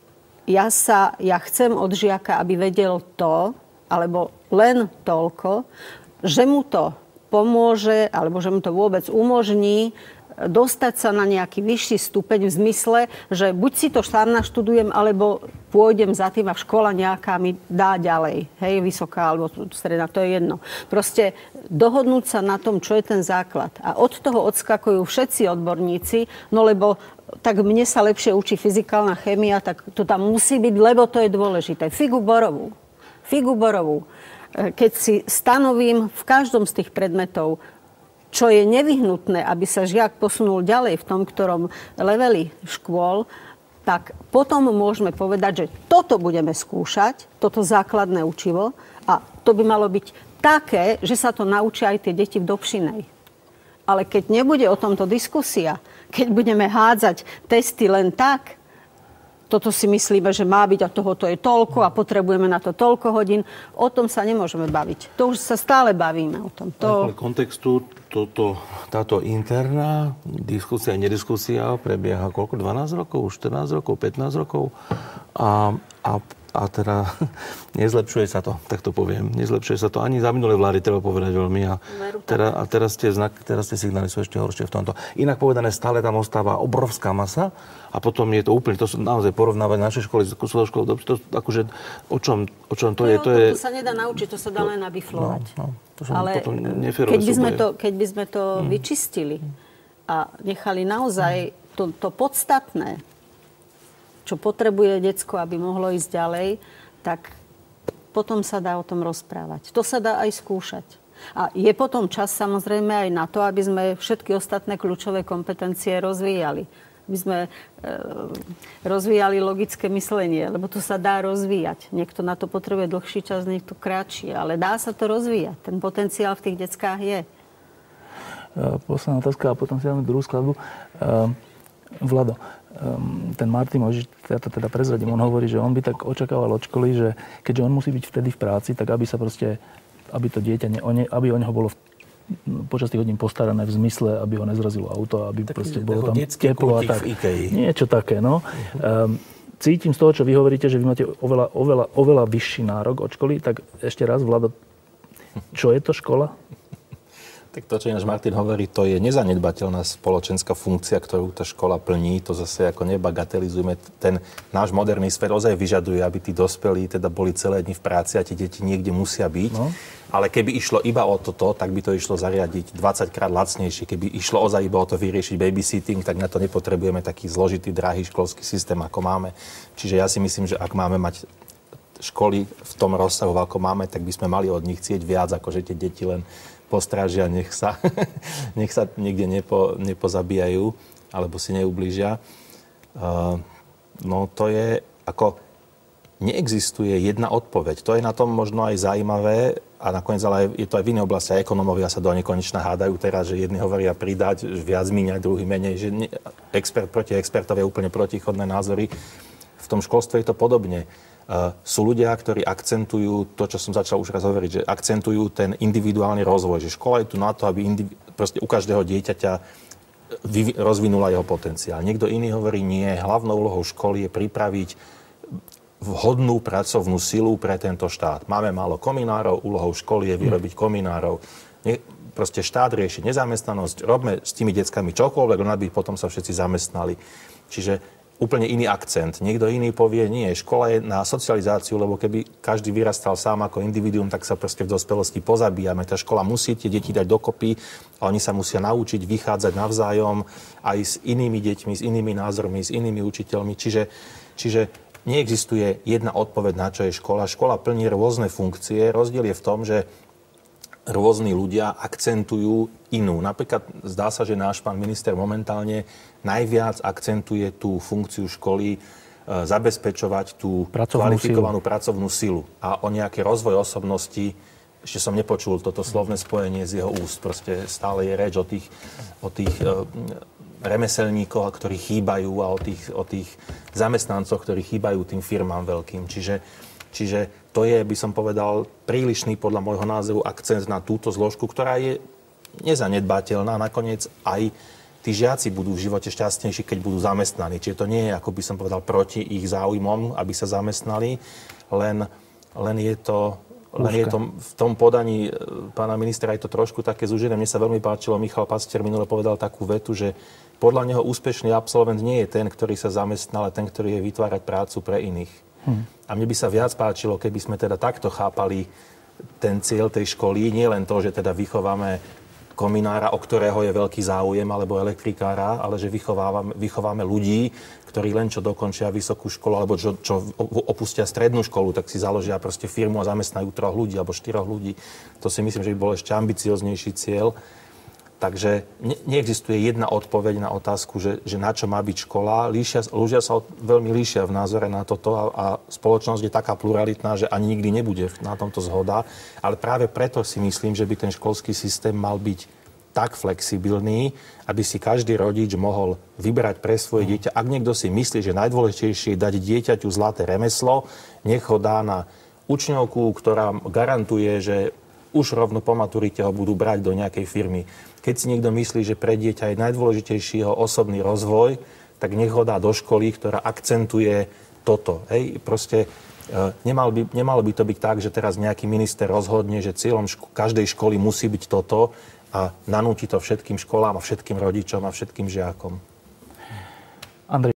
Ja, sa, ja chcem od žiaka, aby vedel to, alebo len toľko, že mu to pomôže, alebo že mu to vôbec umožní dostať sa na nejaký vyšší stupeň v zmysle, že buď si to sám naštudujem, alebo pôjdem za tým a škola nejaká mi dá ďalej. Hej, vysoká alebo stredná, to je jedno. Proste dohodnúť sa na tom, čo je ten základ. A od toho odskakujú všetci odborníci, no lebo tak mne sa lepšie učí fyzikálna chémia, tak to tam musí byť, lebo to je dôležité. Figu borovú. Figu borovú. Keď si stanovím v každom z tých predmetov, čo je nevyhnutné, aby sa žiak posunul ďalej v tom, ktorom leveli škôl, tak potom môžeme povedať, že toto budeme skúšať, toto základné učivo, a to by malo byť také, že sa to naučia aj tie deti v Dobšinej. Ale keď nebude o tomto diskusia, keď budeme hádzať testy len tak, toto si myslíme, že má byť a tohoto je toľko a potrebujeme na to toľko hodín, o tom sa nemôžeme baviť. To už sa stále bavíme o tom. To... V kontextu toto, táto interná diskusia, nediskusia prebieha koľko? dvanásť rokov, štrnásť rokov, pätnásť rokov a, a A teda nezlepšuje sa to, tak to poviem. Nezlepšuje sa to ani za minulé vlády, treba povedať veľmi. A, teda, a teraz tie znak, teraz tie signály sú ešte horšie v tomto. Inak povedané, stále tam ostáva obrovská masa a potom je to úplne, to sú naozaj porovnávať naše školy s školou, to akože o čom, o čom to, to je, to je... To sa nedá naučiť, to sa dá len nabiflovať. No, no, to sú ale potom keď by sme to, keď by sme to hmm. vyčistili a nechali naozaj to, to podstatné, čo potrebuje decko, aby mohlo ísť ďalej, tak potom sa dá o tom rozprávať. To sa dá aj skúšať. A je potom čas samozrejme aj na to, aby sme všetky ostatné kľúčové kompetencie rozvíjali. Aby sme e, rozvíjali logické myslenie, lebo to sa dá rozvíjať. Niekto na to potrebuje dlhší čas, niekto kratší, ale dá sa to rozvíjať. Ten potenciál v tých deckách je. Posledná otázka a potom si dáme druhú skladbu. Vlado, ten Martin Mojžiš, ja to teda prezradím, on hovorí, že on by tak očakával od školy, že keďže on musí byť vtedy v práci, tak aby sa proste, aby to dieťa, ne, aby o neho bolo v, počas tých hodín postarané v zmysle, aby ho nezrazilo auto, aby taký, proste bolo tam teplo a tak. Niečo také, no. Uh-huh. Um, cítim z toho, čo vy hovoríte, že vy máte oveľa, oveľa, oveľa vyšší nárok od školy, tak ešte raz, Vlado, čo je to škola? Tak to, čo ináč Martin hovorí, to je nezanedbateľná spoločenská funkcia, ktorú tá škola plní. To zase ako nebagatelizujeme. Ten náš moderný svet ozaj vyžaduje, aby tí dospelí teda boli celé dni v práci a tie deti niekde musia byť. No. Ale keby išlo iba o toto, tak by to išlo zariadiť dvadsaťkrát lacnejšie. Keby išlo ozaj iba o to vyriešiť babysitting, tak na to nepotrebujeme taký zložitý, drahý školský systém, ako máme. Čiže ja si myslím, že ak máme mať školy v tom rozsahu, ako máme, tak by sme mali od nich chcieť viac, ako že tie deti len postrážia, nech sa, nech sa niekde nepo, nepozabíjajú alebo si neublížia. Uh, no to je ako, neexistuje jedna odpoveď. To je na tom možno aj zaujímavé a nakoniec ale je to aj v inej oblasti. Ekonomovia sa do nekonečna hádajú teraz, že jedni hovoria pridať, viac míňať, druhý menej. Že ne, expert proti expertovi je úplne protichodné názory. V tom školstve je to podobne. Uh, sú ľudia, ktorí akcentujú to, čo som začal už raz hovoriť, že akcentujú ten individuálny rozvoj, že škola je tu na to, aby indivi- proste u každého dieťaťa vyvi- rozvinula jeho potenciál. Niekto iný hovorí, nie, hlavnou úlohou školy je pripraviť vhodnú pracovnú silu pre tento štát. Máme málo kominárov, úlohou školy je vyrobiť kominárov. Ne- proste štát rieši nezamestnanosť, robme s tými deckami čokoľvek, len aby potom sa všetci zamestnali. Čiže úplne iný akcent. Niekto iný povie, nie, škola je na socializáciu, lebo keby každý vyrastal sám ako individuum, tak sa proste v dospelosti pozabíjame. Tá škola musí tie deti dať dokopy a oni sa musia naučiť vychádzať navzájom aj s inými deťmi, s inými názormi, s inými učiteľmi. Čiže, čiže neexistuje jedna odpoveď, na čo je škola. Škola plní rôzne funkcie. Rozdiel je v tom, že rôzni ľudia akcentujú inú. Napríklad zdá sa, že náš pán minister momentálne najviac akcentuje tú funkciu školy, e, zabezpečovať tú pracovnú kvalifikovanú silu. pracovnú silu. A o nejaký rozvoj osobnosti, ešte som nepočul toto slovné spojenie z jeho úst. Proste stále je reč o tých, o tých e, remeselníkoch, ktorí chýbajú, a o tých, o tých zamestnancoch, ktorí chýbajú tým firmám veľkým. Čiže, čiže to je, by som povedal, prílišný podľa môjho názoru akcent na túto zložku, ktorá je nezanedbateľná. Nakoniec aj tí žiaci budú v živote šťastnejší, keď budú zamestnaní. Čiže to nie je, ako by som povedal, proti ich záujmom, aby sa zamestnali, len, len je to... Len je to v tom podaní pána ministra je to trošku také zúžené. Mne sa veľmi páčilo, Michal Pastier minule povedal takú vetu, že podľa neho úspešný absolvent nie je ten, ktorý sa zamestná, ale ten, ktorý je vytvárať prácu pre iných. Hmm. A mne by sa viac páčilo, keby sme teda takto chápali ten cieľ tej školy, nie len to, že teda vychováme kominára, o ktorého je veľký záujem, alebo elektrikára, ale že vychovávame, vychováme ľudí, ktorí len čo dokončia vysokú školu, alebo čo, čo opustia strednú školu, tak si založia proste firmu a zamestnajú troch ľudí, alebo štyroch ľudí. To si myslím, že by bol ešte ambicioznejší cieľ. Takže ne, neexistuje jedna odpoveď na otázku, že, že na čo má byť škola. Líšia, ľudia sa veľmi líšia v názore na toto a, a spoločnosť je taká pluralitná, že ani nikdy nebude na tomto zhoda. Ale práve preto si myslím, že by ten školský systém mal byť tak flexibilný, aby si každý rodič mohol vybrať pre svoje dieťa. Ak niekto si myslí, že najdôležitejšie je dať dieťaťu zlaté remeslo, nech ho dá na učňovku, ktorá garantuje, že už rovno po maturite ho budú brať do nejakej firmy. Keď si niekto myslí, že pre dieťa je najdôležitejší jeho osobný rozvoj, tak nech ho dá do školy, ktorá akcentuje toto. Hej, proste e, nemal by, nemalo by to byť tak, že teraz nejaký minister rozhodne, že cieľom ško- každej školy musí byť toto a nanúti to všetkým školám a všetkým rodičom a všetkým žiakom. Andrej.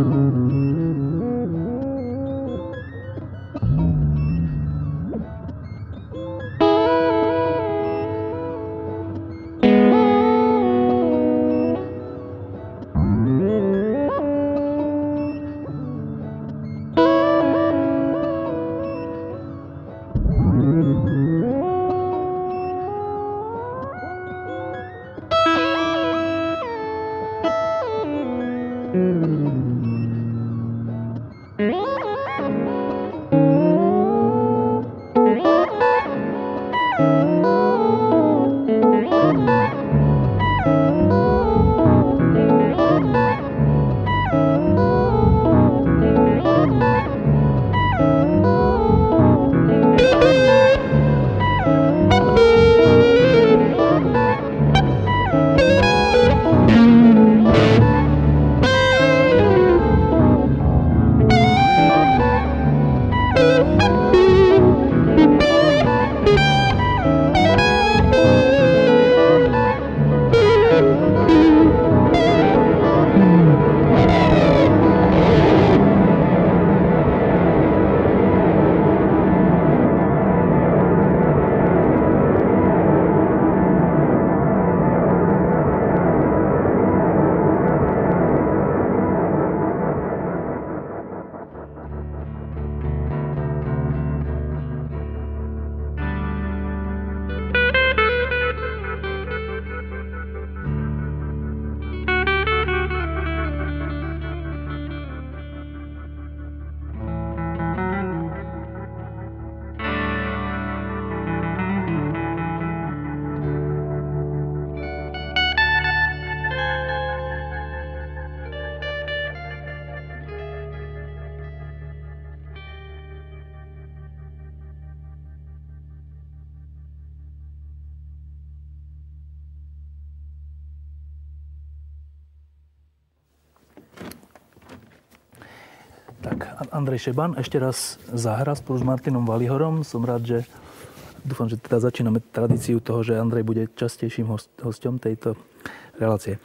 Tak, Andrej Šeban ešte raz zahra spolu s Martinom Valihorom. Som rád, že dúfam, že teda začíname tradíciu toho, že Andrej bude častejším host, hosťom tejto relácie.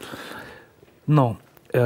No, e,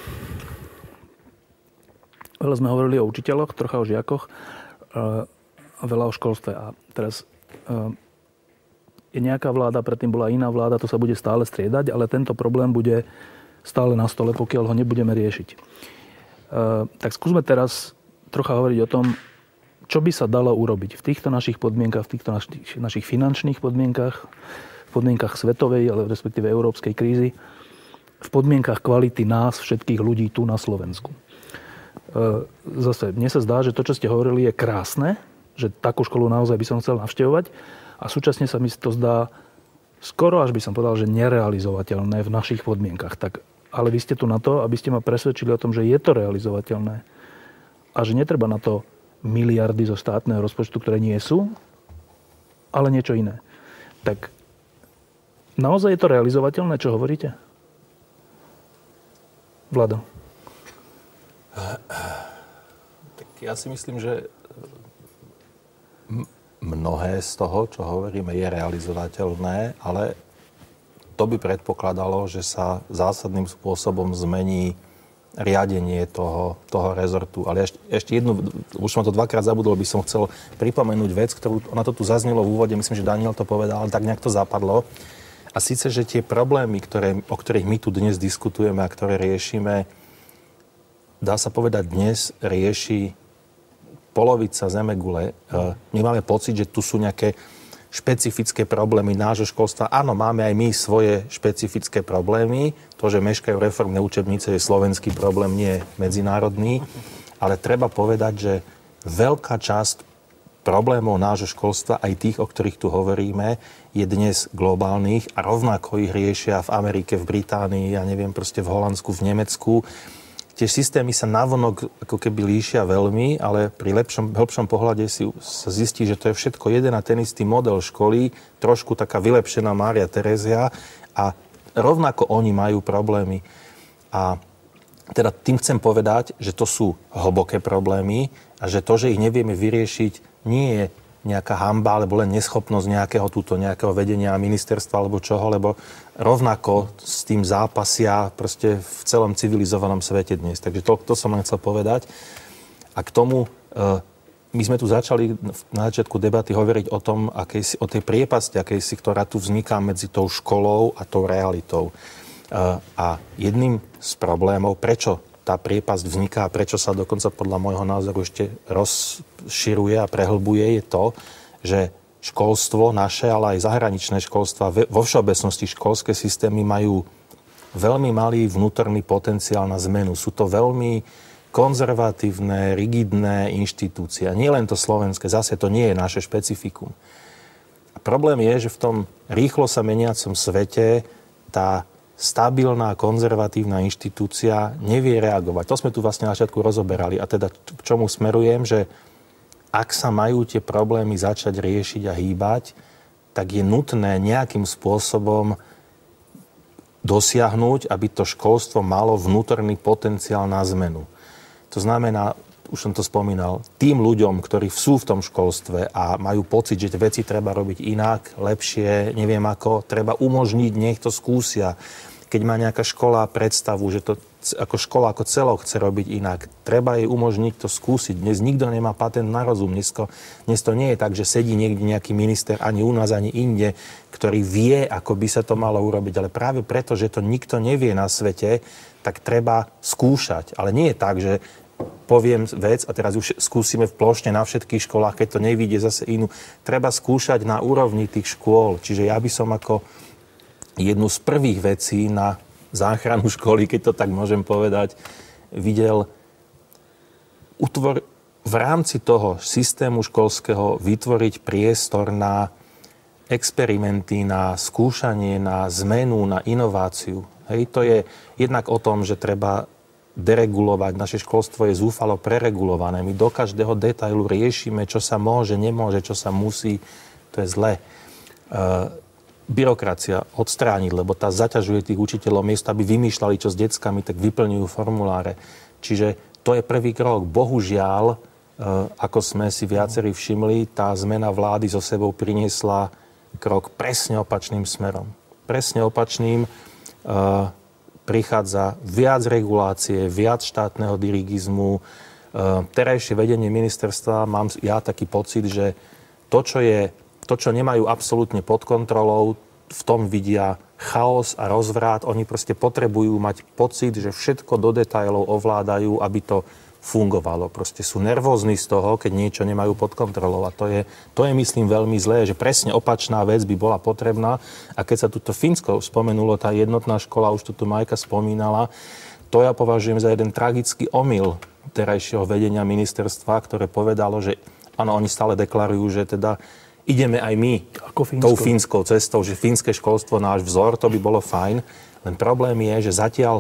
veľa sme hovorili o učiteľoch, trocha o žiakoch, e, veľa o školstve. A teraz e, je nejaká vláda, predtým bola iná vláda, to sa bude stále striedať, ale tento problém bude stále na stole, pokiaľ ho nebudeme riešiť. Uh, tak skúsme teraz trocha hovoriť o tom, čo by sa dalo urobiť v týchto našich podmienkach, v týchto našich, našich finančných podmienkach, v podmienkach svetovej, ale respektíve európskej krízy, v podmienkach kvality nás, všetkých ľudí tu na Slovensku. Uh, zase, mne sa zdá, že to, čo ste hovorili, je krásne, že takú školu naozaj by som chcel navštevovať a súčasne sa mi to zdá skoro, až by som povedal, že nerealizovateľné v našich podmienkach. Tak ale vy ste tu na to, aby ste ma presvedčili o tom, že je to realizovateľné a že netreba na to miliardy zo štátneho rozpočtu, ktoré nie sú, ale niečo iné. Tak naozaj je to realizovateľné, čo hovoríte? Vlado. Tak ja si myslím, že mnohé z toho, čo hovoríme, je realizovateľné, ale to by predpokladalo, že sa zásadným spôsobom zmení riadenie toho, toho rezortu. Ale ešte, ešte jednu, už som to dvakrát zabudol, by som chcel pripomenúť vec, ktorú, ona to tu zaznelo v úvode, myslím, že Daniel to povedal, ale tak nejak to zapadlo. A síce, že tie problémy, ktoré, o ktorých my tu dnes diskutujeme a ktoré riešime, dá sa povedať, dnes rieši polovica zemegule. My máme pocit, že tu sú nejaké špecifické problémy nášho školstva. Áno, máme aj my svoje špecifické problémy. To, že meškajú reformné učebnice, je slovenský problém, nie medzinárodný. Ale treba povedať, že veľká časť problémov nášho školstva, aj tých, o ktorých tu hovoríme, je dnes globálnych a rovnako ich riešia v Amerike, v Británii, ja neviem, proste v Holandsku, v Nemecku. Tie systémy sa navonok ako keby líšia veľmi, ale pri lepšom, hĺbšom pohľade si sa zistí, že to je všetko jeden a ten istý model školy, trošku taká vylepšená Mária Terézia a rovnako oni majú problémy. A teda tým chcem povedať, že to sú hlboké problémy a že to, že ich nevieme vyriešiť, nie je nejaká hanba alebo len neschopnosť nejakého túto nejakého vedenia ministerstva alebo čoho, lebo rovnako s tým zápasia proste v celom civilizovanom svete dnes. Takže to, to som len chcel povedať. A k tomu, my sme tu začali na začiatku debaty hovoriť o tom, akejsi, o tej priepasti, akejsi, ktorá tu vzniká medzi tou školou a tou realitou. A jedným z problémov, prečo tá priepasť vzniká a prečo sa dokonca podľa môjho názoru ešte rozširuje a prehlbuje, je to, že školstvo naše, ale aj zahraničné školstva, vo všeobecnosti školské systémy majú veľmi malý vnútorný potenciál na zmenu. Sú to veľmi konzervatívne, rigidné inštitúcie. Nie len to slovenské, zase to nie je naše špecifikum. A problém je, že v tom rýchlo sa meniacom svete tá stabilná, konzervatívna inštitúcia nevie reagovať. To sme tu vlastne na začiatku rozoberali. A teda k čomu smerujem, že ak sa majú tie problémy začať riešiť a hýbať, tak je nutné nejakým spôsobom dosiahnuť, aby to školstvo malo vnútorný potenciál na zmenu. To znamená, už som to spomínal, tým ľuďom, ktorí sú v tom školstve a majú pocit, že veci treba robiť inak, lepšie, neviem ako, treba umožniť, nech to skúsia. Keď má nejaká škola predstavu, že to ako škola ako celok chce robiť inak, treba jej umožniť to skúsiť. Dnes nikto nemá patent na rozum. Dnes to, dnes to nie je tak, že sedí niekde nejaký minister, ani u nás, ani inde, ktorý vie, ako by sa to malo urobiť. Ale práve preto, že to nikto nevie na svete, tak treba skúšať. Ale nie je tak, že poviem vec a teraz už skúsime v plošne na všetkých školách, keď to nevidie zase inú. Treba skúšať na úrovni tých škôl. Čiže ja by som ako jednu z prvých vecí na záchranu školy, keď to tak môžem povedať, videl utvor, v rámci toho systému školského vytvoriť priestor na experimenty, na skúšanie, na zmenu, na inováciu. Hej, to je jednak o tom, že treba deregulovať. Naše školstvo je zúfalo preregulované. My do každého detailu riešime, čo sa môže, nemôže, čo sa musí. To je zle. E, byrokracia odstrániť, lebo tá zaťažuje tých učiteľov miesto, aby vymýšľali, čo s deckami, tak vyplňujú formuláre. Čiže to je prvý krok. Bohužiaľ, e, ako sme si viacerí všimli, tá zmena vlády so sebou priniesla krok presne opačným smerom. Presne opačným. E, prichádza viac regulácie, viac štátneho dirigizmu. E, terajšie vedenie ministerstva, mám ja taký pocit, že to, čo je, to, čo nemajú absolútne pod kontrolou, v tom vidia chaos a rozvrat. Oni proste potrebujú mať pocit, že všetko do detailov ovládajú, aby to fungovalo. Proste sú nervózni z toho, keď niečo nemajú pod kontrolou. A to je, to je myslím, veľmi zlé, že presne opačná vec by bola potrebná. A keď sa tuto Fínsko spomenulo, tá jednotná škola, už tu Majka spomínala, to ja považujem za jeden tragický omyl terajšieho vedenia ministerstva, ktoré povedalo, že áno, oni stále deklarujú, že teda ideme aj my tou fínskou cestou, že fínske školstvo náš vzor, to by bolo fajn. Len problém je, že zatiaľ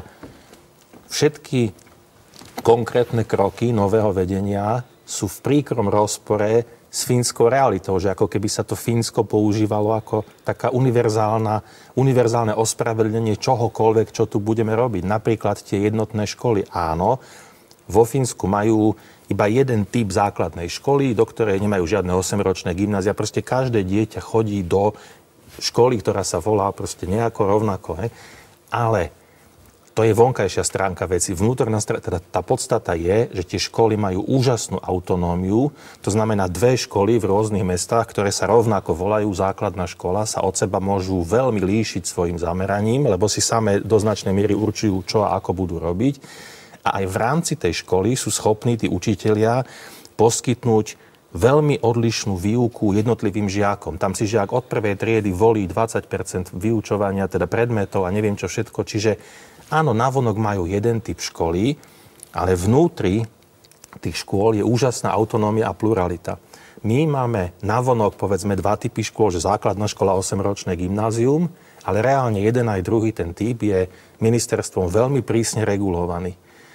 všetky konkrétne kroky nového vedenia sú v príkrom rozpore s fínskou realitou, že ako keby sa to Fínsko používalo ako taká univerzálna, univerzálne ospravedlnenie čohokoľvek, čo tu budeme robiť. Napríklad tie jednotné školy. Áno, vo Fínsku majú iba jeden typ základnej školy, do ktorej nemajú žiadne osemročné gymnázia. Proste každé dieťa chodí do školy, ktorá sa volá proste nejako rovnako. He? Ale to je vonkajšia stránka veci. Vnútorná stránka, teda tá podstata je, že tie školy majú úžasnú autonómiu. To znamená, dve školy v rôznych mestách, ktoré sa rovnako volajú základná škola, sa od seba môžu veľmi líšiť svojim zameraním, lebo si same do značnej miery určujú, čo a ako budú robiť. A aj v rámci tej školy sú schopní tí učitelia poskytnúť veľmi odlišnú výuku jednotlivým žiakom. Tam si žiak od prvej triedy volí dvadsať percent vyučovania, teda predmetov a neviem čo všetko. Čiže áno, navonok majú jeden typ školy, ale vnútri tých škôl je úžasná autonómia a pluralita. My máme navonok, povedzme, dva typy škôl, že základná škola, osemročné gymnázium, ale reálne jeden aj druhý ten typ je ministerstvom veľmi prísne regulovaný.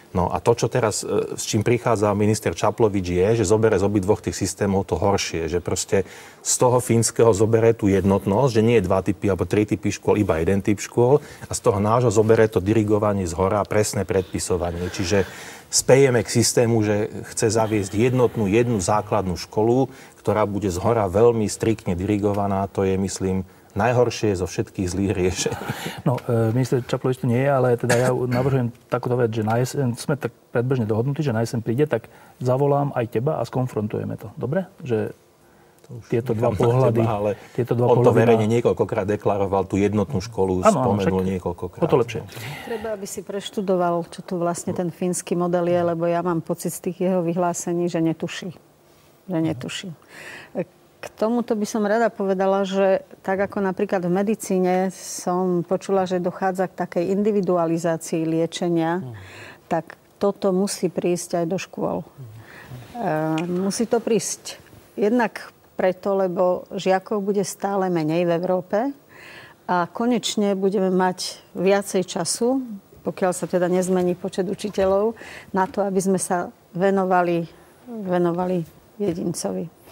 No a to, čo teraz, s čím prichádza minister Čaplovič, je, že zobere z obidvoch tých systémov to horšie. Že proste z toho fínskeho zobere tú jednotnosť, že nie je dva typy alebo tri typy škôl, iba jeden typ škôl. A z toho nášho zobere to dirigovanie zhora, presné predpisovanie. Čiže spejeme k systému, že chce zaviesť jednotnú, jednu základnú školu, ktorá bude zhora veľmi striktne dirigovaná. To je, myslím, najhoršie zo všetkých zlých riešení. No, e, minister Čaplovič tu nie je, ale teda ja navrhujem takúto vec, že na jeseň, sme tak predbežne dohodnutí, že na jeseň príde, tak zavolám aj teba a skonfrontujeme to. Dobre? Že tieto dva pohľady... Teba, ale tieto dva on to pohľady verejne na... niekoľkokrát deklaroval, tú jednotnú školu ano, spomenul ano, niekoľkokrát. O to lepšie. Treba, aby si preštudoval, čo tu vlastne ten fínsky model je, lebo ja mám pocit z tých jeho vyhlásení, že netuší. Že netuší. K tomuto by som rada povedala, že tak ako napríklad v medicíne som počula, že dochádza k takej individualizácii liečenia, mm. tak toto musí prísť aj do škôl. Mm. E, musí to prísť jednak preto, lebo žiakov bude stále menej v Európe a konečne budeme mať viacej času, pokiaľ sa teda nezmení počet učiteľov, na to, aby sme sa venovali, venovali jedincovi.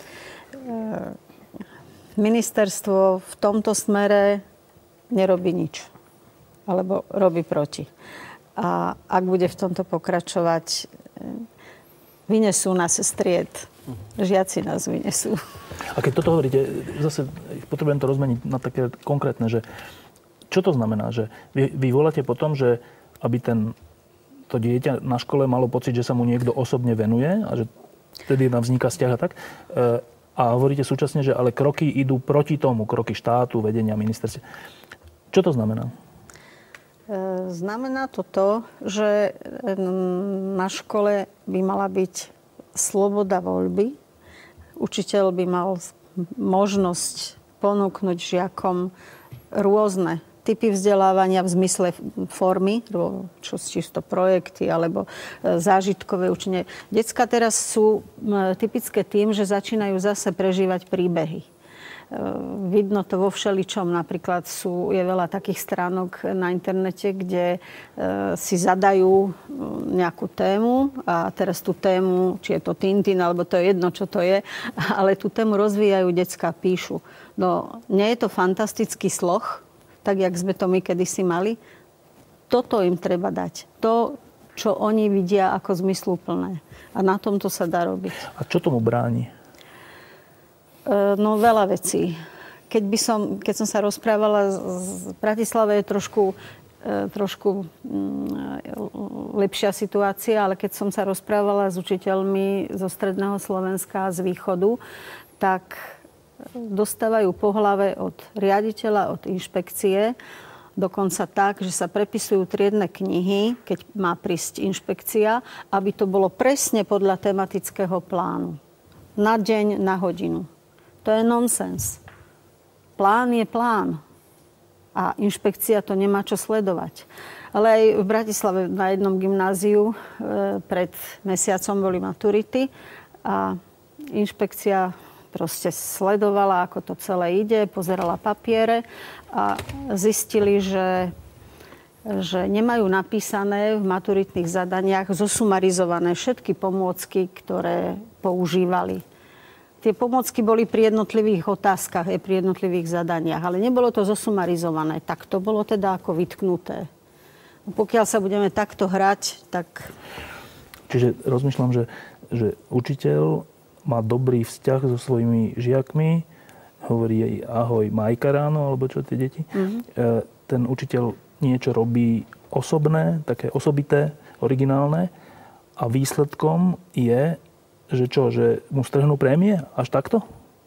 Ministerstvo v tomto smere nerobí nič. Alebo robí proti. A ak bude v tomto pokračovať, vynesú nás stried. Žiaci nás vynesú. A keď toto hovoríte, zase potrebujem to rozmeniť na také konkrétne, že čo to znamená? Že vy, vy voláte potom, že aby ten, to dieťa na škole malo pocit, že sa mu niekto osobne venuje a že vtedy nám vzniká vzťah a tak. A hovoríte súčasne, že ale kroky idú proti tomu, kroky štátu, vedenia ministerstva. Čo to znamená? Znamená to to, že na škole by mala byť sloboda voľby. Učiteľ by mal možnosť ponúknuť žiakom rôzne typy vzdelávania v zmysle formy, čo čisto projekty alebo zážitkové učenie. Decká teraz sú typické tým, že začínajú zase prežívať príbehy. Vidno to vo všeličom. Napríklad sú, je veľa takých stránok na internete, kde si zadajú nejakú tému a teraz tú tému, či je to Tintin, alebo to je jedno, čo to je, ale tú tému rozvíjajú decká, píšu. No, nie je to fantastický sloh, tak, jak sme to my kedysi mali. Toto im treba dať. To, čo oni vidia ako zmysluplné. A na tomto sa dá robiť. A čo tomu bráni? No, veľa vecí. Keď, by som, keď som sa rozprávala z Bratislave, je trošku, trošku lepšia situácia, ale keď som sa rozprávala s učiteľmi zo stredného Slovenska a z východu, tak dostávajú po hlave od riaditeľa, od inšpekcie, dokonca tak, že sa prepisujú triedne knihy, keď má prísť inšpekcia, aby to bolo presne podľa tematického plánu. Na deň, na hodinu. To je nonsens. Plán je plán. A inšpekcia to nemá čo sledovať. Ale aj v Bratislave na jednom gymnáziu e, pred mesiacom boli maturity a inšpekcia proste sledovala, ako to celé ide, pozerala papiere a zistili, že, že nemajú napísané v maturitných zadaniach zosumarizované všetky pomôcky, ktoré používali. Tie pomôcky boli pri jednotlivých otázkach, aj pri jednotlivých zadaniach, ale nebolo to zosumarizované. Tak to bolo teda ako vytknuté. Pokiaľ sa budeme takto hrať, tak... Čiže rozmýšľam, že, že učiteľ má dobrý vzťah so svojimi žiakmi, hovorí jej ahoj Majka ráno, alebo čo tie deti. Mm-hmm. Ten učiteľ niečo robí osobné, také osobité, originálne a výsledkom je, že čo, že mu strhnú prémie až takto?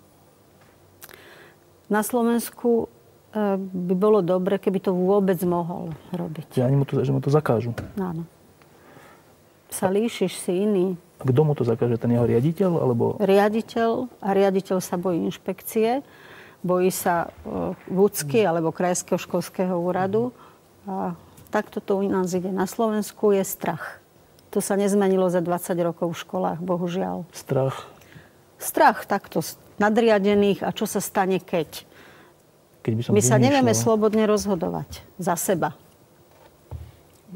Na Slovensku by bolo dobre, keby to vôbec mohol robiť. Že, ani mu to, že mu to zakážu. Áno. Sa líšiš si iný. A kto mu to zakáže? Ten jeho riaditeľ? Alebo... Riaditeľ. A riaditeľ sa bojí inšpekcie. Bojí sa vúcky alebo krajského školského úradu. A takto to u nás ide. Na Slovensku je strach. To sa nezmenilo za dvadsať rokov v školách, bohužiaľ. Strach? Strach takto nadriadených a čo sa stane, keď? keď by som My sa nevieme slobodne rozhodovať za seba.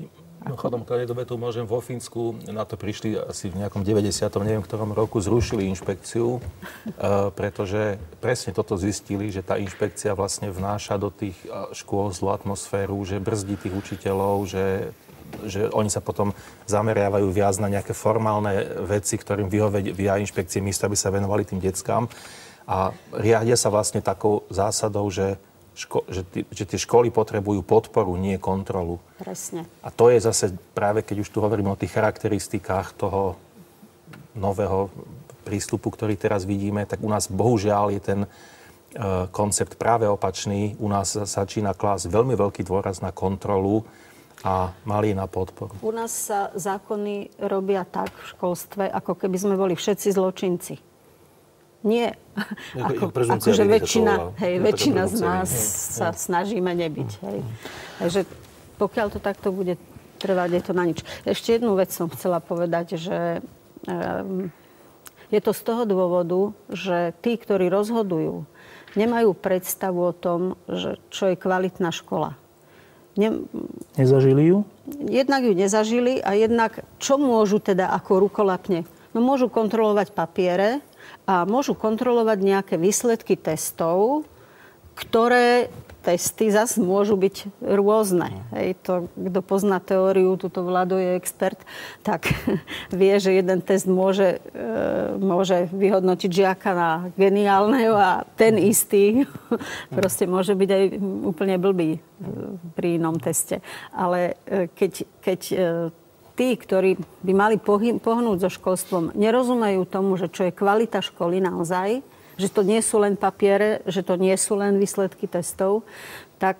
No chodom, keď tu môžem, vo Fínsku na to prišli asi v nejakom deväťdesiatom neviem ktorom roku, zrušili inšpekciu, uh, pretože presne toto zistili, že tá inšpekcia vlastne vnáša do tých škôl zlú atmosféru, že brzdí tých učiteľov, že, že oni sa potom zameriavajú viac na nejaké formálne veci, ktorým vyhovia inšpekcie místo, aby sa venovali tým deckám. A riadia sa vlastne takou zásadou, že Ško- že, tí, že tie školy potrebujú podporu, nie kontrolu. Presne. A to je zase práve, keď už tu hovoríme o tých charakteristikách toho nového prístupu, ktorý teraz vidíme, tak u nás bohužiaľ je ten uh, koncept práve opačný. U nás začína klásť veľmi veľký dôraz na kontrolu a malý na podporu. U nás sa zákony robia tak v školstve, ako keby sme boli všetci zločinci. Nie. Ako, akože väčšina, hej, väčšina z nás sa snažíme nebyť. Hej. Takže pokiaľ to takto bude trvať, je to na nič. Ešte jednu vec som chcela povedať, že um, je to z toho dôvodu, že tí, ktorí rozhodujú, nemajú predstavu o tom, že čo je kvalitná škola. Ne... Nezažili ju? Jednak ju nezažili a jednak čo môžu teda ako rukolapne? No môžu kontrolovať papiere, a môžu kontrolovať nejaké výsledky testov, ktoré testy zase môžu byť rôzne. Hej, to, kto pozná teóriu, tuto Vlado je expert, tak vie, že jeden test môže, e, môže vyhodnotiť žiaka na geniálneho a ten istý proste môže byť aj úplne blbý pri inom teste. Ale e, keď, keď e, tí, ktorí by mali pohnúť so školstvom, nerozumejú tomu, že čo je kvalita školy naozaj, že to nie sú len papiere, že to nie sú len výsledky testov, tak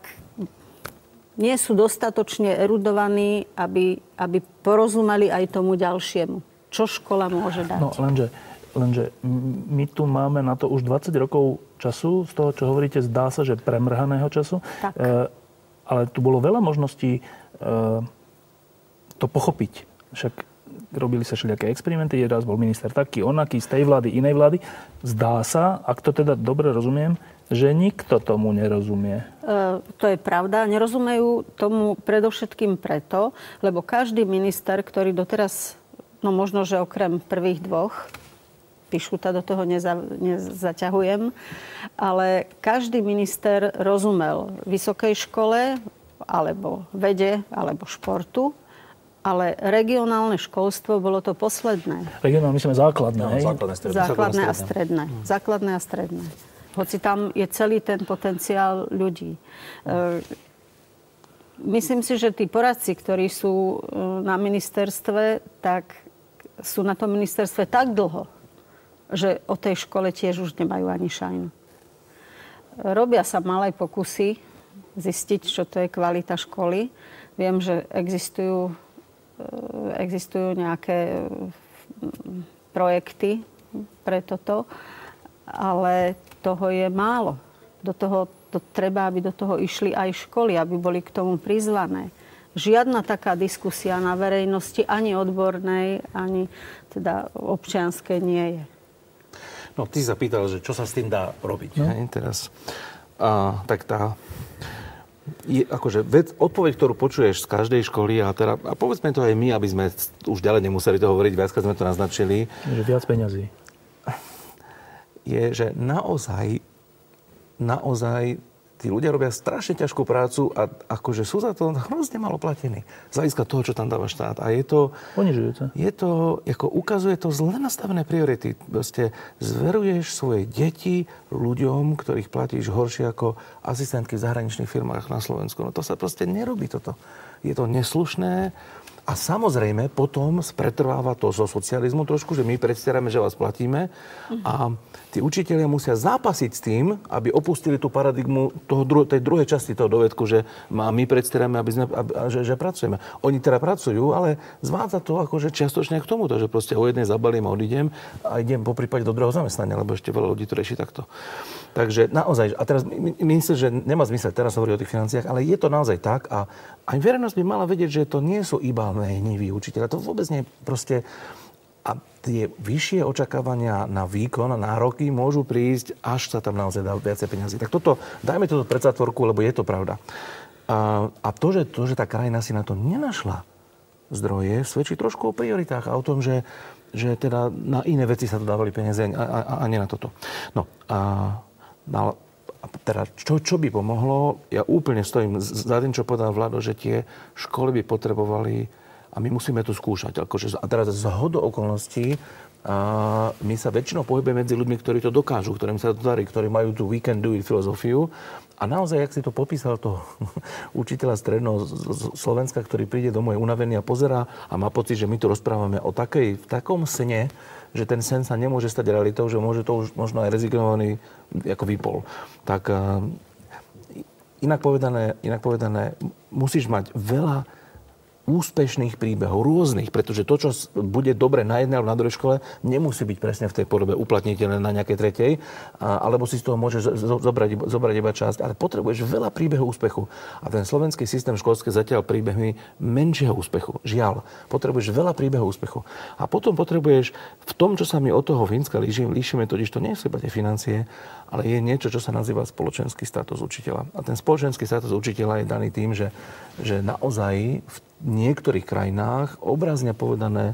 nie sú dostatočne erudovaní, aby, aby porozumeli aj tomu ďalšiemu. Čo škola môže dať? No lenže, lenže my tu máme na to už dvadsať rokov času, z toho, čo hovoríte, zdá sa, že premrhaného času. Tak. E, ale tu bolo veľa možností e, to pochopiť. Však robili sa všelijaké experimenty, raz bol minister taký, onaký, z tej vlády, inej vlády. Zdá sa, ak to teda dobre rozumiem, že nikto tomu nerozumie. E, to je pravda. Nerozumejú tomu predovšetkým preto, lebo každý minister, ktorý doteraz, no možno, že okrem prvých dvoch, Pišuta do toho neza, nezaťahujem, ale každý minister rozumel vysokej škole, alebo vede, alebo športu, ale regionálne školstvo bolo to posledné. Regionálne, myslíme základné, no, hej? Základné, stredné. Základné a stredné. Základné a stredné. Hoci tam je celý ten potenciál ľudí. E, myslím si, že tí poradci, ktorí sú na ministerstve, tak sú na tom ministerstve tak dlho, že o tej škole tiež už nemajú ani šajnu. Robia sa malé pokusy zistiť, čo to je kvalita školy. Viem, že existujú existujú nejaké projekty pre toto, ale toho je málo. Do toho to treba, aby do toho išli aj školy, aby boli k tomu prizvané. Žiadna taká diskusia na verejnosti, ani odbornej, ani teda občianskej nie je. No, ty si sa pýtal, že čo sa s tým dá robiť. No. Hej, teraz. A, tak tá... Je, akože vec, odpoveď, ktorú počuješ z každej školy a, teda, a povedzme to aj my, aby sme už ďalej nemuseli to hovoriť, viac, keď sme to naznačili. Že viac peňazí. Je, že naozaj, naozaj tí ľudia robia strašne ťažkú prácu a akože sú za to hrozne malo platení. Z hľadiska toho, čo tam dáva štát. A je to... Ponižujúce. Je to, ako ukazuje to zle nastavené priority. Proste zveruješ svoje deti ľuďom, ktorých platíš horšie ako asistentky v zahraničných firmách na Slovensku. No to sa proste nerobí toto. Je to neslušné. A samozrejme potom pretrváva to zo socializmu trošku, že my predstierame, že vás platíme a tí učitelia musia zápasiť s tým, aby opustili tú paradigmu toho dru- tej druhej časti toho dovedku, že my predstierame, aby sme, aby, že, že pracujeme. Oni teda pracujú, ale zvádza to akože čiastočne k tomu, že proste o jednej zabalím a odídem a idem po prípade do druhého zamestnania, lebo ešte veľa ľudí to rieši takto. Takže naozaj, a teraz my, myslím, že nemá zmysel teraz hovoriť o tých financiách, ale je to naozaj tak a aj verejnosť by mala vedieť, že to nie sú iba hniví učiteľia. To vôbec nie proste... A tie vyššie očakávania na výkon a nároky môžu prísť, až sa tam naozaj dá viacej peniazy. Tak toto, dajme toto pred zátvorku, lebo je to pravda. A, a to, že, to, že tá krajina si na to nenašla zdroje, svedčí trošku o prioritách a o tom, že, že teda na iné veci sa to dávali peniaze a, a, a nie na toto. No a, a teda čo, čo by pomohlo? Ja úplne stojím za tým, čo povedal Vlado, že tie školy by potrebovali a my musíme to skúšať. Akože, a teraz z hodou okolností a my sa väčšinou pohybujeme medzi ľuďmi, ktorí to dokážu, ktorým sa to darí, ktorí majú tú we can do it filozofiu. A naozaj, jak si to popísal toho učiteľa stredného Slovenska, ktorý príde domov unavený a pozerá a má pocit, že my tu rozprávame o takej, v takom sne, že ten sen sa nemôže stať realitou, že môže to už možno aj rezignovaný ako vypol. Tak inak povedané, inak povedané, musíš mať veľa úspešných príbehov, rôznych, pretože to, čo bude dobre na jednej alebo na druhej škole, nemusí byť presne v tej podobe uplatniteľné na nejakej tretej, alebo si z toho môžeš zobrať, zobrať iba časť, ale potrebuješ veľa príbehov úspechu. A ten slovenský systém školský zatiaľ príbehmi menšieho úspechu. Žiaľ, potrebuješ veľa príbehov úspechu. A potom potrebuješ v tom, čo sa my od toho Fínska líšime, líšime totiž to nie sú iba tie financie, ale je niečo, čo sa nazýva spoločenský status učiteľa. A ten spoločenský status učiteľa je daný tým, že, že naozaj v niektorých krajinách, obrazne povedané,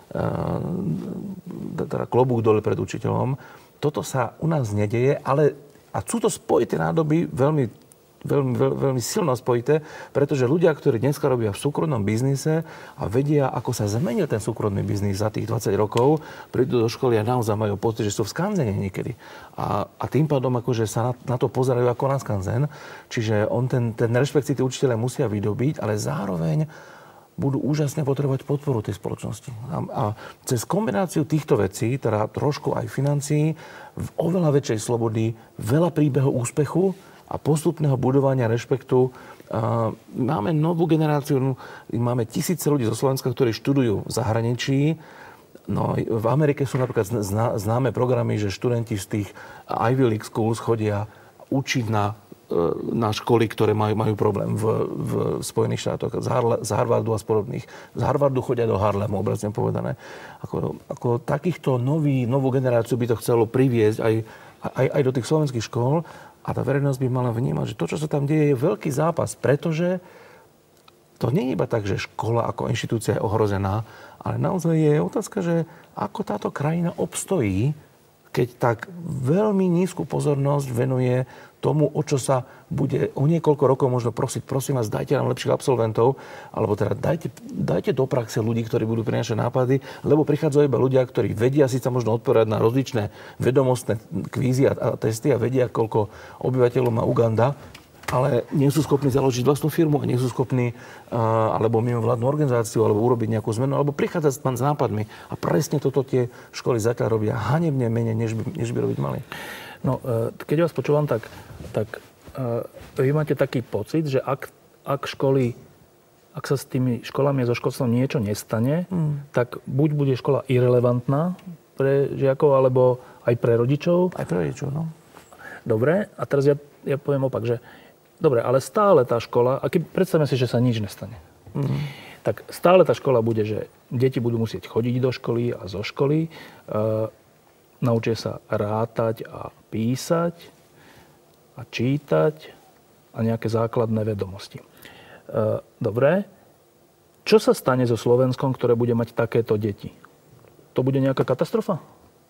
teda klobúk dole pred učiteľom, toto sa u nás nedeje, ale a sú to spojité nádoby veľmi, veľmi, veľmi, veľmi silno spojité, pretože ľudia, ktorí dneska robia v súkromnom biznise a vedia, ako sa zmenil ten súkromný biznis za tých dvadsať rokov, prídu do školy a naozaj majú pocit, že sú v skanzene niekedy. A, a tým pádom akože sa na, na to pozerajú ako na skanzen. Čiže on ten, ten rešpekt si tí učiteľe musia vydobiť, ale zároveň budú úžasne potrebovať podporu tej spoločnosti. A, a cez kombináciu týchto vecí, teda trošku aj financií, v oveľa väčšej slobody, veľa príbehov úspechu a postupného budovania rešpektu. A máme novú generáciu, máme tisíce ľudí zo Slovenska, ktorí študujú v zahraničí. No, v Amerike sú napríklad známe programy, že študenti z tých Ivy League schools chodia učiť na na školy, ktoré majú, majú problém v, v Spojených štátoch, z, Harle, z Harvardu a z podobných. Z Harvardu chodia do Harlemu, obrazne povedané. Ako, ako takýchto nový, novú generáciu by to chcelo priviesť aj, aj, aj do tých slovenských škôl a tá verejnosť by mala vnímať, že to, čo sa tam deje, je veľký zápas, pretože to nie je iba tak, že škola ako inštitúcia je ohrozená, ale naozaj je otázka, že ako táto krajina obstojí, keď tak veľmi nízku pozornosť venuje tomu, o čo sa bude o niekoľko rokov možno prosiť, prosím vás, dajte nám lepších absolventov, alebo teda dajte, dajte do praxe ľudí, ktorí budú prinášať nápady, lebo prichádzajú iba ľudia, ktorí vedia síce možno odpovedať na rozličné vedomostné kvízy a, a testy a vedia, koľko obyvateľov má Uganda, ale nie sú schopní založiť vlastnú firmu a nie sú schopní uh, alebo mimovládnu organizáciu, alebo urobiť nejakú zmenu, alebo prichádzať s nápadmi. A presne toto tie školy zatiaľ robia hanebne menej, než by, než by robiť mali. No, keď vás počúvam, tak, tak vy máte taký pocit, že ak, ak školy, ak sa s tými školami a so školstvom niečo nestane, mm. tak buď bude škola irelevantná pre žiakov, alebo aj pre rodičov. Aj pre rodičov, no. Dobre, a teraz ja, ja poviem opak, že dobre, ale stále tá škola, a keď predstavme si, že sa nič nestane, mm. tak stále tá škola bude, že deti budú musieť chodiť do školy a zo školy, uh, naučia sa rátať a písať a čítať a nejaké základné vedomosti. Dobre. Čo sa stane so Slovenskom, ktoré bude mať takéto deti? To bude nejaká katastrofa?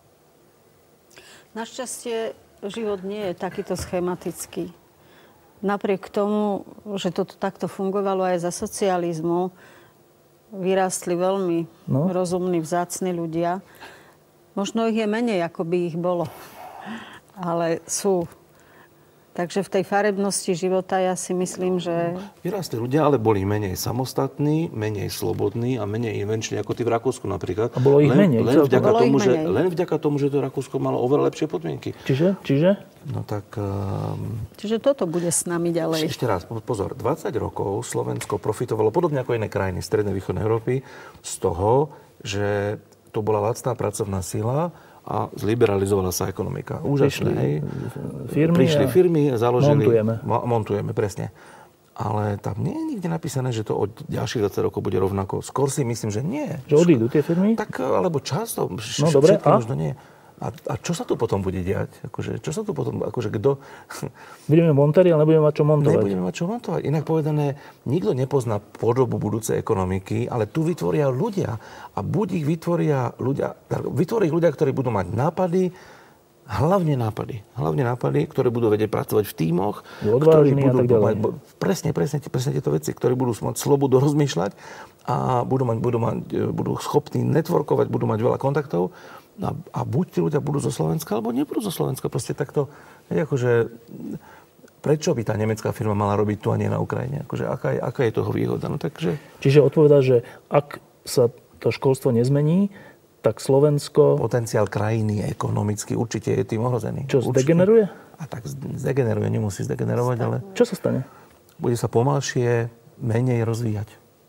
Našťastie život nie je takýto schematický. Napriek tomu, že toto takto fungovalo aj za socializmu, vyrástli veľmi no. rozumní, vzácni ľudia. Možno ich je menej, ako by ich bolo. Ale sú. Takže v tej farebnosti života ja si myslím, že... Vyrástli ľudia, ale boli menej samostatní, menej slobodní a menej invenční, ako tí v Rakúsku napríklad. A bolo ich len, menej. Len vďaka, bolo tomu, ich že, menej. len vďaka tomu, že to Rakúsko malo oveľa lepšie podmienky. Čiže? Čiže? No tak... Um... Čiže toto bude s nami ďalej. Ešte raz, pozor. dvadsať rokov Slovensko profitovalo, podobne ako iné krajiny strednej východnej Európy, z toho, že to bola lacná pracovná sila a zliberalizovala sa ekonomika. Úžasné, hej. Firmy Prišli firmy, založili... Montujeme. Montujeme, presne. Ale tam nie je nikde napísané, že to od ďalších dvadsať rokov bude rovnako. Skôr si myslím, že nie. Že odídu tie firmy? Tak, alebo často. No dobre, a? Možno nie. A, a čo sa tu potom bude diať? Akože, čo sa tu potom, akože kto... Budeme montári, ale nebudeme mať čo montovať. Nebudeme mať čo montovať. Inak povedané, nikto nepozná podobu budúcej ekonomiky, ale tu vytvoria ľudia. A buď ich vytvoria ľudia, vytvoria ich ľudia, ktorí budú mať nápady, hlavne nápady. Hlavne nápady, ktoré budú vedieť pracovať v tímoch. Odvážni a tak ďalej. Mať, presne, presne, presne tieto veci, ktorí budú mať slobodu rozmýšľať a budú, mať, budú, mať, budú schopní networkovať, budú mať veľa kontaktov. A, a buď tí ľudia budú zo Slovenska, alebo nebudú zo Slovenska. Proste takto, akože, prečo by tá nemecká firma mala robiť tu a nie na Ukrajine? Akože, aká, je, aká je toho výhoda? No, takže... Čiže odpovedá, že ak sa to školstvo nezmení, tak Slovensko... Potenciál krajiny ekonomicky určite je tým ohrozený. Čo, určite. zdegeneruje? A tak zdegeneruje, nemusí zdegenerovať, ale... Čo sa stane? Bude sa pomalšie, menej rozvíjať.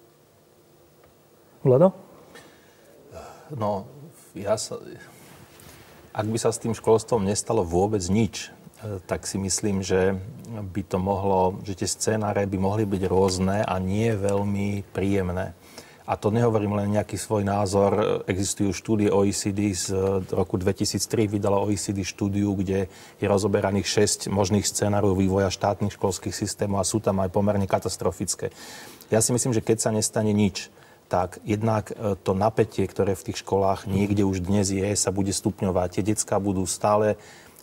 Vlado? No, ja sa... Ak by sa s tým školstvom nestalo vôbec nič, tak si myslím, že by to mohlo, že tie scenáre by mohli byť rôzne a nie veľmi príjemné. A to nehovorím len nejaký svoj názor. Existujú štúdie O E C D z roku dvetisíctri, vydala O E C D štúdiu, kde je rozoberaných šesť možných scenárov vývoja štátnych školských systémov a sú tam aj pomerne katastrofické. Ja si myslím, že keď sa nestane nič, tak jednak to napätie, ktoré v tých školách niekde už dnes je, sa bude stupňovať. Tie decká budú stále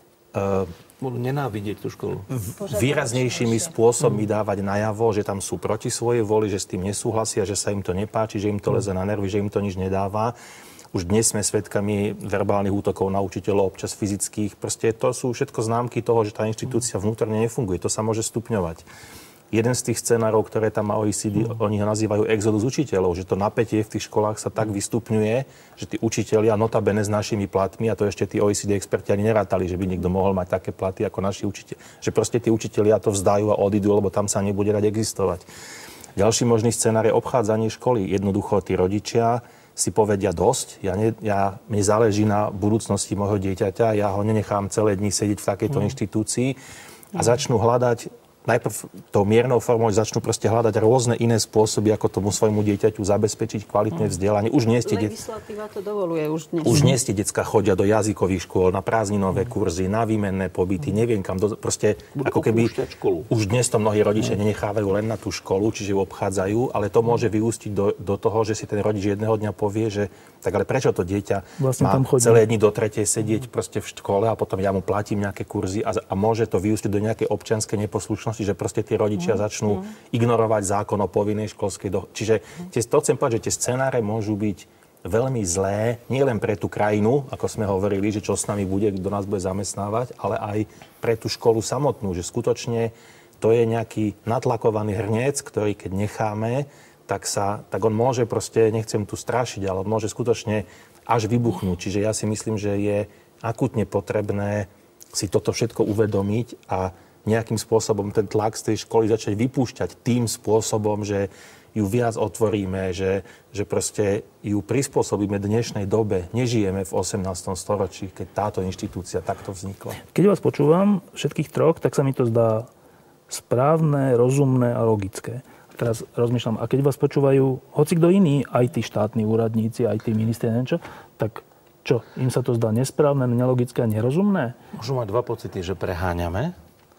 uh, budú nenávidieť tú školu. výraznejšími spôsobmi dávať najavo, že tam sú proti svojej voli, že s tým nesúhlasia, že sa im to nepáči, že im to leze na nervy, že im to nič nedáva. Už dnes sme svedkami verbálnych útokov na učiteľov, občas fyzických. Proste to sú všetko známky toho, že tá inštitúcia vnútorne nefunguje. To sa môže stupňovať. Jeden z tých scenárov, ktoré tam má O E C D, mm. oni ho nazývajú exodus učiteľov, že to napätie v tých školách sa tak vystupňuje, že tí učitelia notabene s našimi platmi, a to ešte tí O E C D experti ani nerátali, že by niekto mohol mať také platy ako naši učiteľi. Že proste tí učitelia to vzdajú a odídu, lebo tam sa nebude dať existovať. Ďalší možný scenár je obchádzanie školy. Jednoducho tí rodičia si povedia dosť, ja ne, ja, mne záleží na budúcnosti môjho dieťaťa, ja ho nenechám celé dni sedieť v takejto mm. inštitúcii a začnú hľadať najprv tou miernou formou začnú proste hľadať rôzne iné spôsoby, ako tomu svojmu dieťaťu zabezpečiť kvalitné vzdelanie. Už nie ste Legislatíva to dovoluje už dnes. Už nie ste decká chodia do jazykových škôl, na prázdninové kurzy, na výmenné pobyty, neviem kam. Do, proste ako keby už dnes to mnohí rodičia nenechávajú len na tú školu, čiže ju obchádzajú, ale to môže vyústiť do, do toho, že si ten rodič jedného dňa povie, že tak ale prečo to dieťa vlastne má celé dni do tretej sedieť proste v škole a potom ja mu platím nejaké kurzy a, a môže to vyústiť do nejakej občianskej neposlušnosti, že proste tí rodičia mm. začnú mm. ignorovať zákon o povinnej školskej do... Čiže tie, to chcem povedať, že tie scenáre môžu byť veľmi zlé, nielen pre tú krajinu, ako sme hovorili, že čo s nami bude, kto nás bude zamestnávať, ale aj pre tú školu samotnú, že skutočne to je nejaký natlakovaný hrniec, ktorý keď necháme, tak, sa, tak on môže proste, nechcem tu strašiť, ale on môže skutočne až vybuchnúť. Čiže ja si myslím, že je akútne potrebné si toto všetko uvedomiť a nejakým spôsobom ten tlak z tej školy začať vypúšťať tým spôsobom, že ju viac otvoríme, že, že proste ju prispôsobíme dnešnej dobe. Nežijeme v osemnástom storočí, keď táto inštitúcia takto vznikla. Keď vás počúvam, všetkých troch, tak sa mi to zdá správne, rozumné a logické. Teraz rozmýšľam, a keď vás počúvajú hoci kto iný, aj tí štátni úradníci, aj tí ministri, neviem čo, tak čo, im sa to zdá nesprávne, nelogické a nerozumné? Môžu mať dva pocity, že preháňame.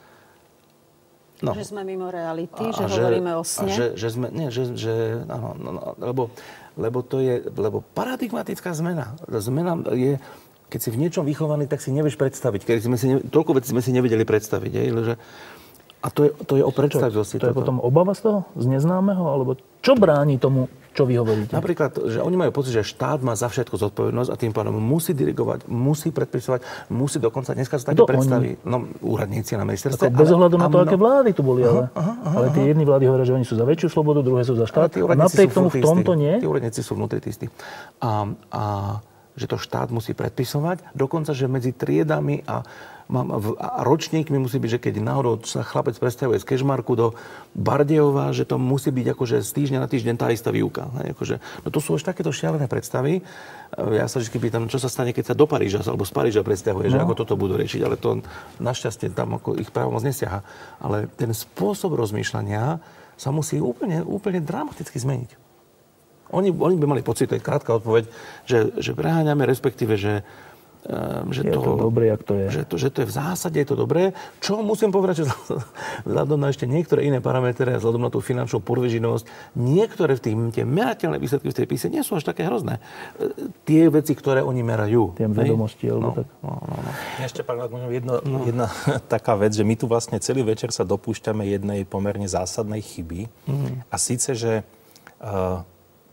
No. Že sme mimo reality, a, že, že hovoríme o sne. Že, že sme, nie, že, že áno, no, no, lebo, lebo to je, lebo paradigmatická zmena. Zmena je, keď si v niečom vychovaný, tak si nevieš predstaviť. Keď sme si, toľko vecí sme si nevedeli predstaviť, je, že a to je, to je o predstavivosti. To je potom obava z toho? Z neznámeho? Alebo čo bráni tomu, čo vy hovoríte? Napríklad, že oni majú pocit, že štát má za všetko zodpovednosť a tým pádom musí dirigovať, musí predpisovať, musí dokonca, dneska sú také predstavy, no, úradníci na ministerstve. Bez ohľadu na to, aké vlády tu boli, ale, aha, aha, ale tie jedni vlády hovoria, že oni sú za väčšiu slobodu, druhé sú za štát. A napriek tomu v tomto nie? Tí úradníci sú vnútri tí istí. A, a že to štát musí predpisovať, dokonca, že medzi triedami a a ročníkmi musí byť, že keď náhodou sa chlapec presťahuje z Kežmarku do Bardejova, že to musí byť akože z týždňa na týždeň tá istá výuka. Akože, no to sú už takéto šialené predstavy. Ja sa vždy pýtam, čo sa stane, keď sa do Paríža alebo z Paríža presťahuje, no. Že ako toto budú riešiť, ale to našťastie tam ako ich právomoc nesiaha. Ale ten spôsob rozmýšľania sa musí úplne, úplne dramaticky zmeniť. Oni, oni by mali pocit, to je krátka odpoveď, že, že preháňame, respektíve, že že je to, to dobré, jak to je. Že to, že to je v zásade je to dobré. Čo musím povedať, že vzhľadom na ešte niektoré iné parametre, vzhľadom na tú finančnú podvežinosť, niektoré v tých tie merateľné výsledky v tej píse nie sú až také hrozné. Tie veci, ktoré oni merajú. Tie vedomosti, alebo no, tak. No, no, no. Ešte pár možno jedno, no. jedna taká vec, že my tu vlastne celý večer sa dopúšťame jednej pomerne zásadnej chyby. Mm. A síce, že uh,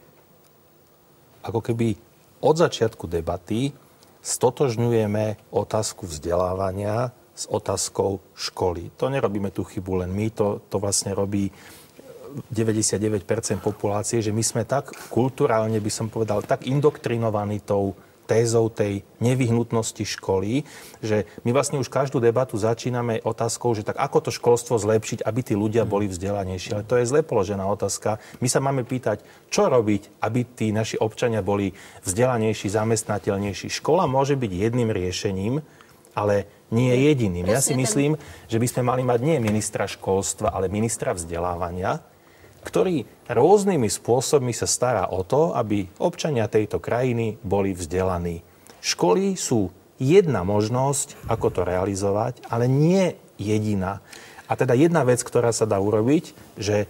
ako keby od začiatku debaty stotožňujeme otázku vzdelávania s otázkou školy. To nerobíme tú chybu len my, to, to vlastne robí deväťdesiatdeväť percent populácie, že my sme tak kulturálne, by som povedal, tak indoktrinovaní tou tézou tej nevyhnutnosti školy, že my vlastne už každú debatu začíname otázkou, že tak ako to školstvo zlepšiť, aby tí ľudia boli vzdelanejší. Ale to je zle položená otázka. My sa máme pýtať, čo robiť, aby tí naši občania boli vzdelanejší, zamestnateľnejší. Škola môže byť jedným riešením, ale nie jediným. Ja si myslím, že by sme mali mať nie ministra školstva, ale ministra vzdelávania, ktorý rôznymi spôsobmi sa stará o to, aby občania tejto krajiny boli vzdelaní. Školy sú jedna možnosť, ako to realizovať, ale nie jediná. A teda jedna vec, ktorá sa dá urobiť, že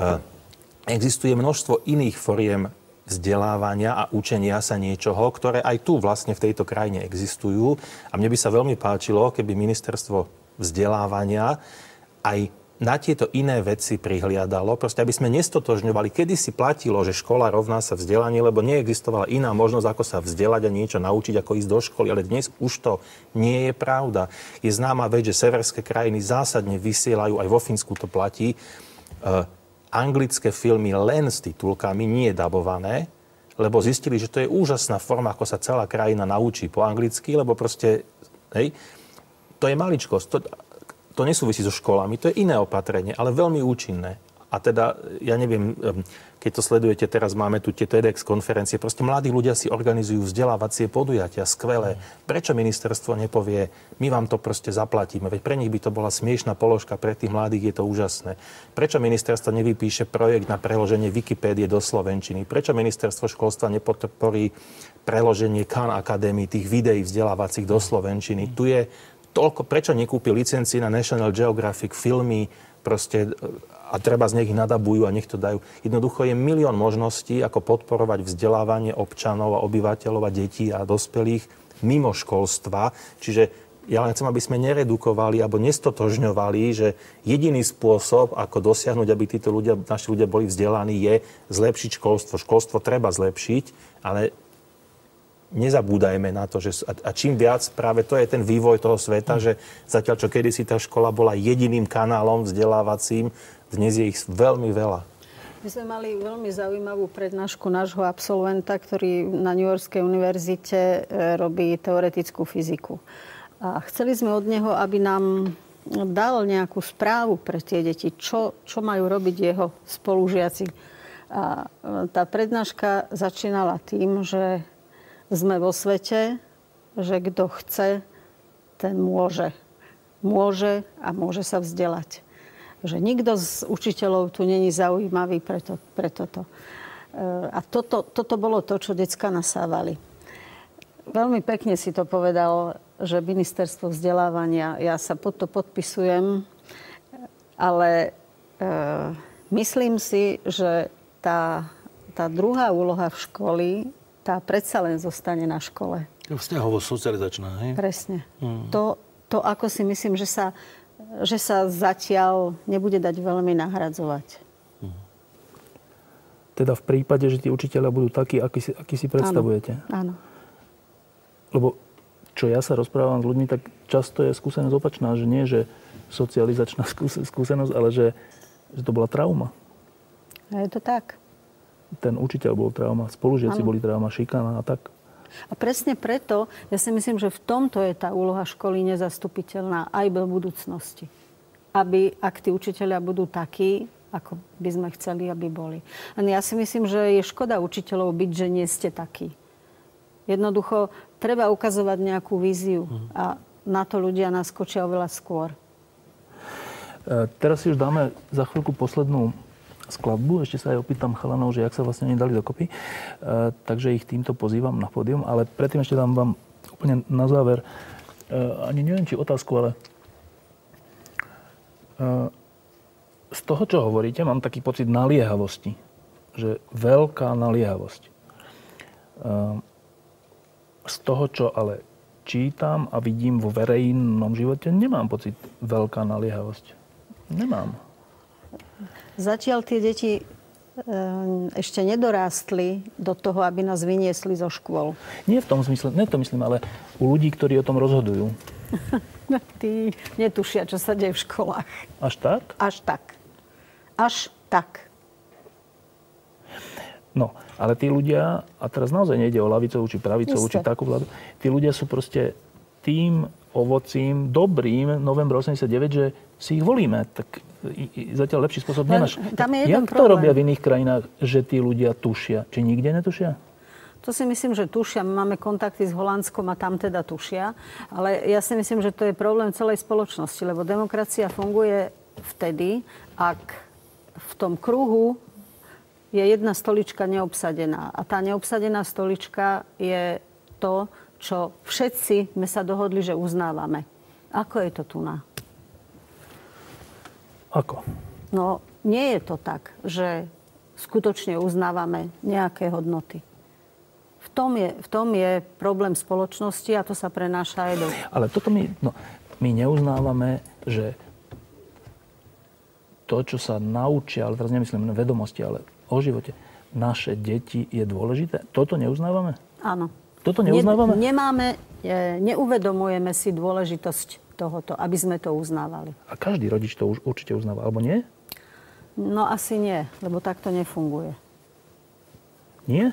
existuje množstvo iných foriem vzdelávania a učenia sa niečoho, ktoré aj tu vlastne v tejto krajine existujú. A mne by sa veľmi páčilo, keby ministerstvo vzdelávania aj na tieto iné veci prihliadalo. Proste, aby sme nestotožňovali. Kedysi platilo, že škola rovná sa vzdelanie, lebo neexistovala iná možnosť, ako sa vzdelať a niečo naučiť, ako ísť do školy. Ale dnes už to nie je pravda. Je známa vec, že severské krajiny zásadne vysielajú, aj vo Fínsku to platí, uh, anglické filmy len s titulkami, nie dabované, lebo zistili, že to je úžasná forma, ako sa celá krajina naučí po anglicky, lebo proste, hej, to je maličkosť. To, To nesúvisí so školami, to je iné opatrenie, ale veľmi účinné. A teda, ja neviem, keď to sledujete, teraz máme tu tie TEDx konferencie, proste mladí ľudia si organizujú vzdelávacie podujatia, skvelé. Prečo ministerstvo nepovie, my vám to proste zaplatíme, veď pre nich by to bola smiešná položka, pre tých mladých je to úžasné. Prečo ministerstvo nevypíše projekt na preloženie Wikipédie do slovenčiny? Prečo ministerstvo školstva nepodporí preloženie Khan Academy, tých videí vzdelávacích do slovenčiny? Tu je toľko, prečo nekúpi licencii na National Geographic filmy, proste, a treba z nich nadabujú a nech to dajú. Jednoducho je milión možností, ako podporovať vzdelávanie občanov a obyvateľov a detí a dospelých mimo školstva. Čiže ja len chcem, aby sme neredukovali alebo nestotožňovali, že jediný spôsob, ako dosiahnuť, aby títo ľudia, naši ľudia boli vzdelaní, je zlepšiť školstvo. Školstvo treba zlepšiť, ale nezabúdajme na to, že a čím viac, práve to je ten vývoj toho sveta, že zatiaľ, čo kedysi tá škola bola jediným kanálom vzdelávacím, dnes je ich veľmi veľa. My sme mali veľmi zaujímavú prednášku nášho absolventa, ktorý na New Yorkskej univerzite robí teoretickú fyziku. A chceli sme od neho, aby nám dal nejakú správu pre tie deti, čo, čo majú robiť jeho spolužiaci. A tá prednáška začínala tým, že sme vo svete, že kto chce, ten môže. Môže a môže sa vzdelať. Že nikto z učiteľov tu není zaujímavý pre, to, pre toto. A toto, toto bolo to, čo decka nasávali. Veľmi pekne si to povedal, že ministerstvo vzdelávania, ja sa pod to podpisujem, ale e, myslím si, že tá, tá druhá úloha v školy, tá predsa len zostane na škole. Vzťahovo-socializačná, hej? Presne. Mm. To, to, ako si myslím, že sa, že sa zatiaľ nebude dať veľmi nahradzovať. Mm. Teda v prípade, že tí učiteľia budú takí, akí si, akí si predstavujete? Áno. Áno. Lebo čo ja sa rozprávam s ľuďmi, tak často je skúsenosť opačná, že nie, že socializačná skúsenosť, ale že, že to bola trauma. A je to tak. Ten učiteľ bol trauma, spolužiaci boli trauma, šikana a tak. A presne preto, ja si myslím, že v tomto je tá úloha školy nezastupiteľná aj do budúcnosti. Aby, ak tí učiteľia budú takí, ako by sme chceli, aby boli. A ja si myslím, že je škoda učiteľov byť, že nie ste takí. Jednoducho, treba ukazovať nejakú víziu a na to ľudia naskočia oveľa skôr. E, teraz si už dáme za chvíľku poslednú skladbu. Ešte sa aj opýtam chalanov, že jak sa vlastne oni dali dokopy. E, takže ich týmto pozývam na pódium. Ale predtým ešte dám vám úplne na záver, ani neviem, či otázku, ale z toho, čo hovoríte, mám taký pocit naliehavosti. Že veľká naliehavosť. Z toho, čo ale čítam a vidím vo verejnom živote, nemám pocit veľká naliehavosť. Nemám. Zatiaľ tie deti ešte nedorástli do toho, aby nás vyniesli zo škôl. Nie v tom zmysle, ne to myslím, ale u ľudí, ktorí o tom rozhodujú. Tí netušia, čo sa deje v školách. Až tak? Až tak. Až tak. No, ale tí ľudia, a teraz naozaj nejde o ľavicovú či pravicovú, či takú vládu, tí ľudia sú proste tým ovocím, dobrým novembra osemdesiatdeväť, že si ich volíme. Tak zatiaľ lepší spôsob nenáš. Tam je jeden Jak problém. to robia v iných krajinách, že tí ľudia tušia? Či nikde netušia? To si myslím, že tušia. My máme kontakty s Holandskom a tam teda tušia. Ale ja si myslím, že to je problém celej spoločnosti, lebo demokracia funguje vtedy, ak v tom kruhu je jedna stolička neobsadená. A tá neobsadená stolička je to, čo všetci sme sa dohodli, že uznávame. Ako je to tu na? Ako? No, nie je to tak, že skutočne uznávame nejaké hodnoty. V tom je, v tom je problém spoločnosti a to sa prenáša aj do... Ale toto my, no, my neuznávame, že to, čo sa naučia, ale teraz nemyslím na vedomosti, ale o živote, naše deti je dôležité. Toto neuznávame? Áno. Toto neuznávame? Ne, nemáme, neuvedomujeme si dôležitosť tohoto, aby sme to uznávali. A každý rodič to už určite uznáva, alebo nie? No asi nie, lebo tak to nefunguje. Nie?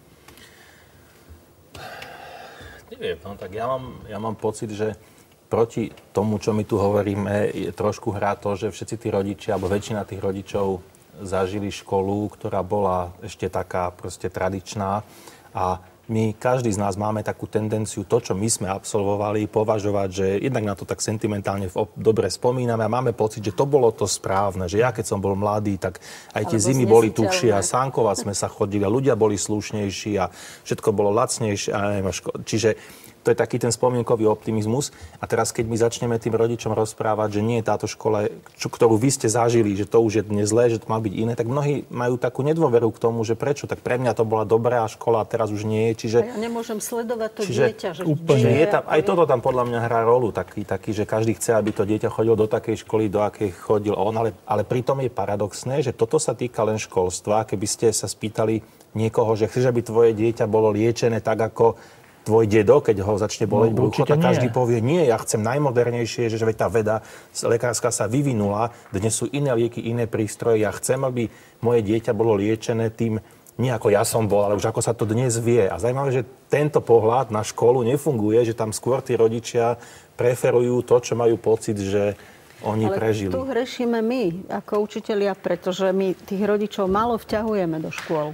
Neviem, no tak ja mám, ja mám pocit, že proti tomu, čo my tu hovoríme, je trošku hrá to, že všetci tí rodičia, alebo väčšina tých rodičov zažili školu, ktorá bola ešte taká proste tradičná a my, každý z nás máme takú tendenciu to, čo my sme absolvovali, považovať, že jednak na to tak sentimentálne dobre spomíname a máme pocit, že to bolo to správne, že ja keď som bol mladý, tak aj tie zimy boli tuchšie a sánkovať sme sa chodili a ľudia boli slušnejší a všetko bolo lacnejšie. A neviem, čiže to je taký ten spomienkový optimizmus. A teraz, keď my začneme tým rodičom rozprávať, že nie je táto škola, čo, ktorú vy ste zažili, že to už je dnes zlé, že to má byť iné, tak mnohí majú takú nedôveru k tomu, že prečo. Tak pre mňa to bola dobrá škola a teraz už nie je. Čiže, ja nemôžem sledovať to čiže dieťa. Že úplne. Je tam, aj toto tam podľa mňa hrá rolu, taký, taký, že každý chce, aby to dieťa chodilo do takej školy, do akej chodil on. Ale, ale pritom je paradoxné, že toto sa týka len školstva. Keby ste sa spýtali niekoho, že chceš, aby tvoje dieťa bolo liečené tak, ako tvoj dedo, keď ho začne boleť no, brucho, tak každý povie, nie, ja chcem najmodernejšie, že, že veď tá veda lekárska sa vyvinula, dnes sú iné lieky, iné prístroje, ja chcem, aby moje dieťa bolo liečené tým, nie ako ja som bol, ale už ako sa to dnes vie. A zaujímavé, že tento pohľad na školu nefunguje, že tam skôr tí rodičia preferujú to, čo majú pocit, že oni ale prežili. Tu hrešíme my, ako učitelia, pretože my tých rodičov málo vťahujeme do škôl.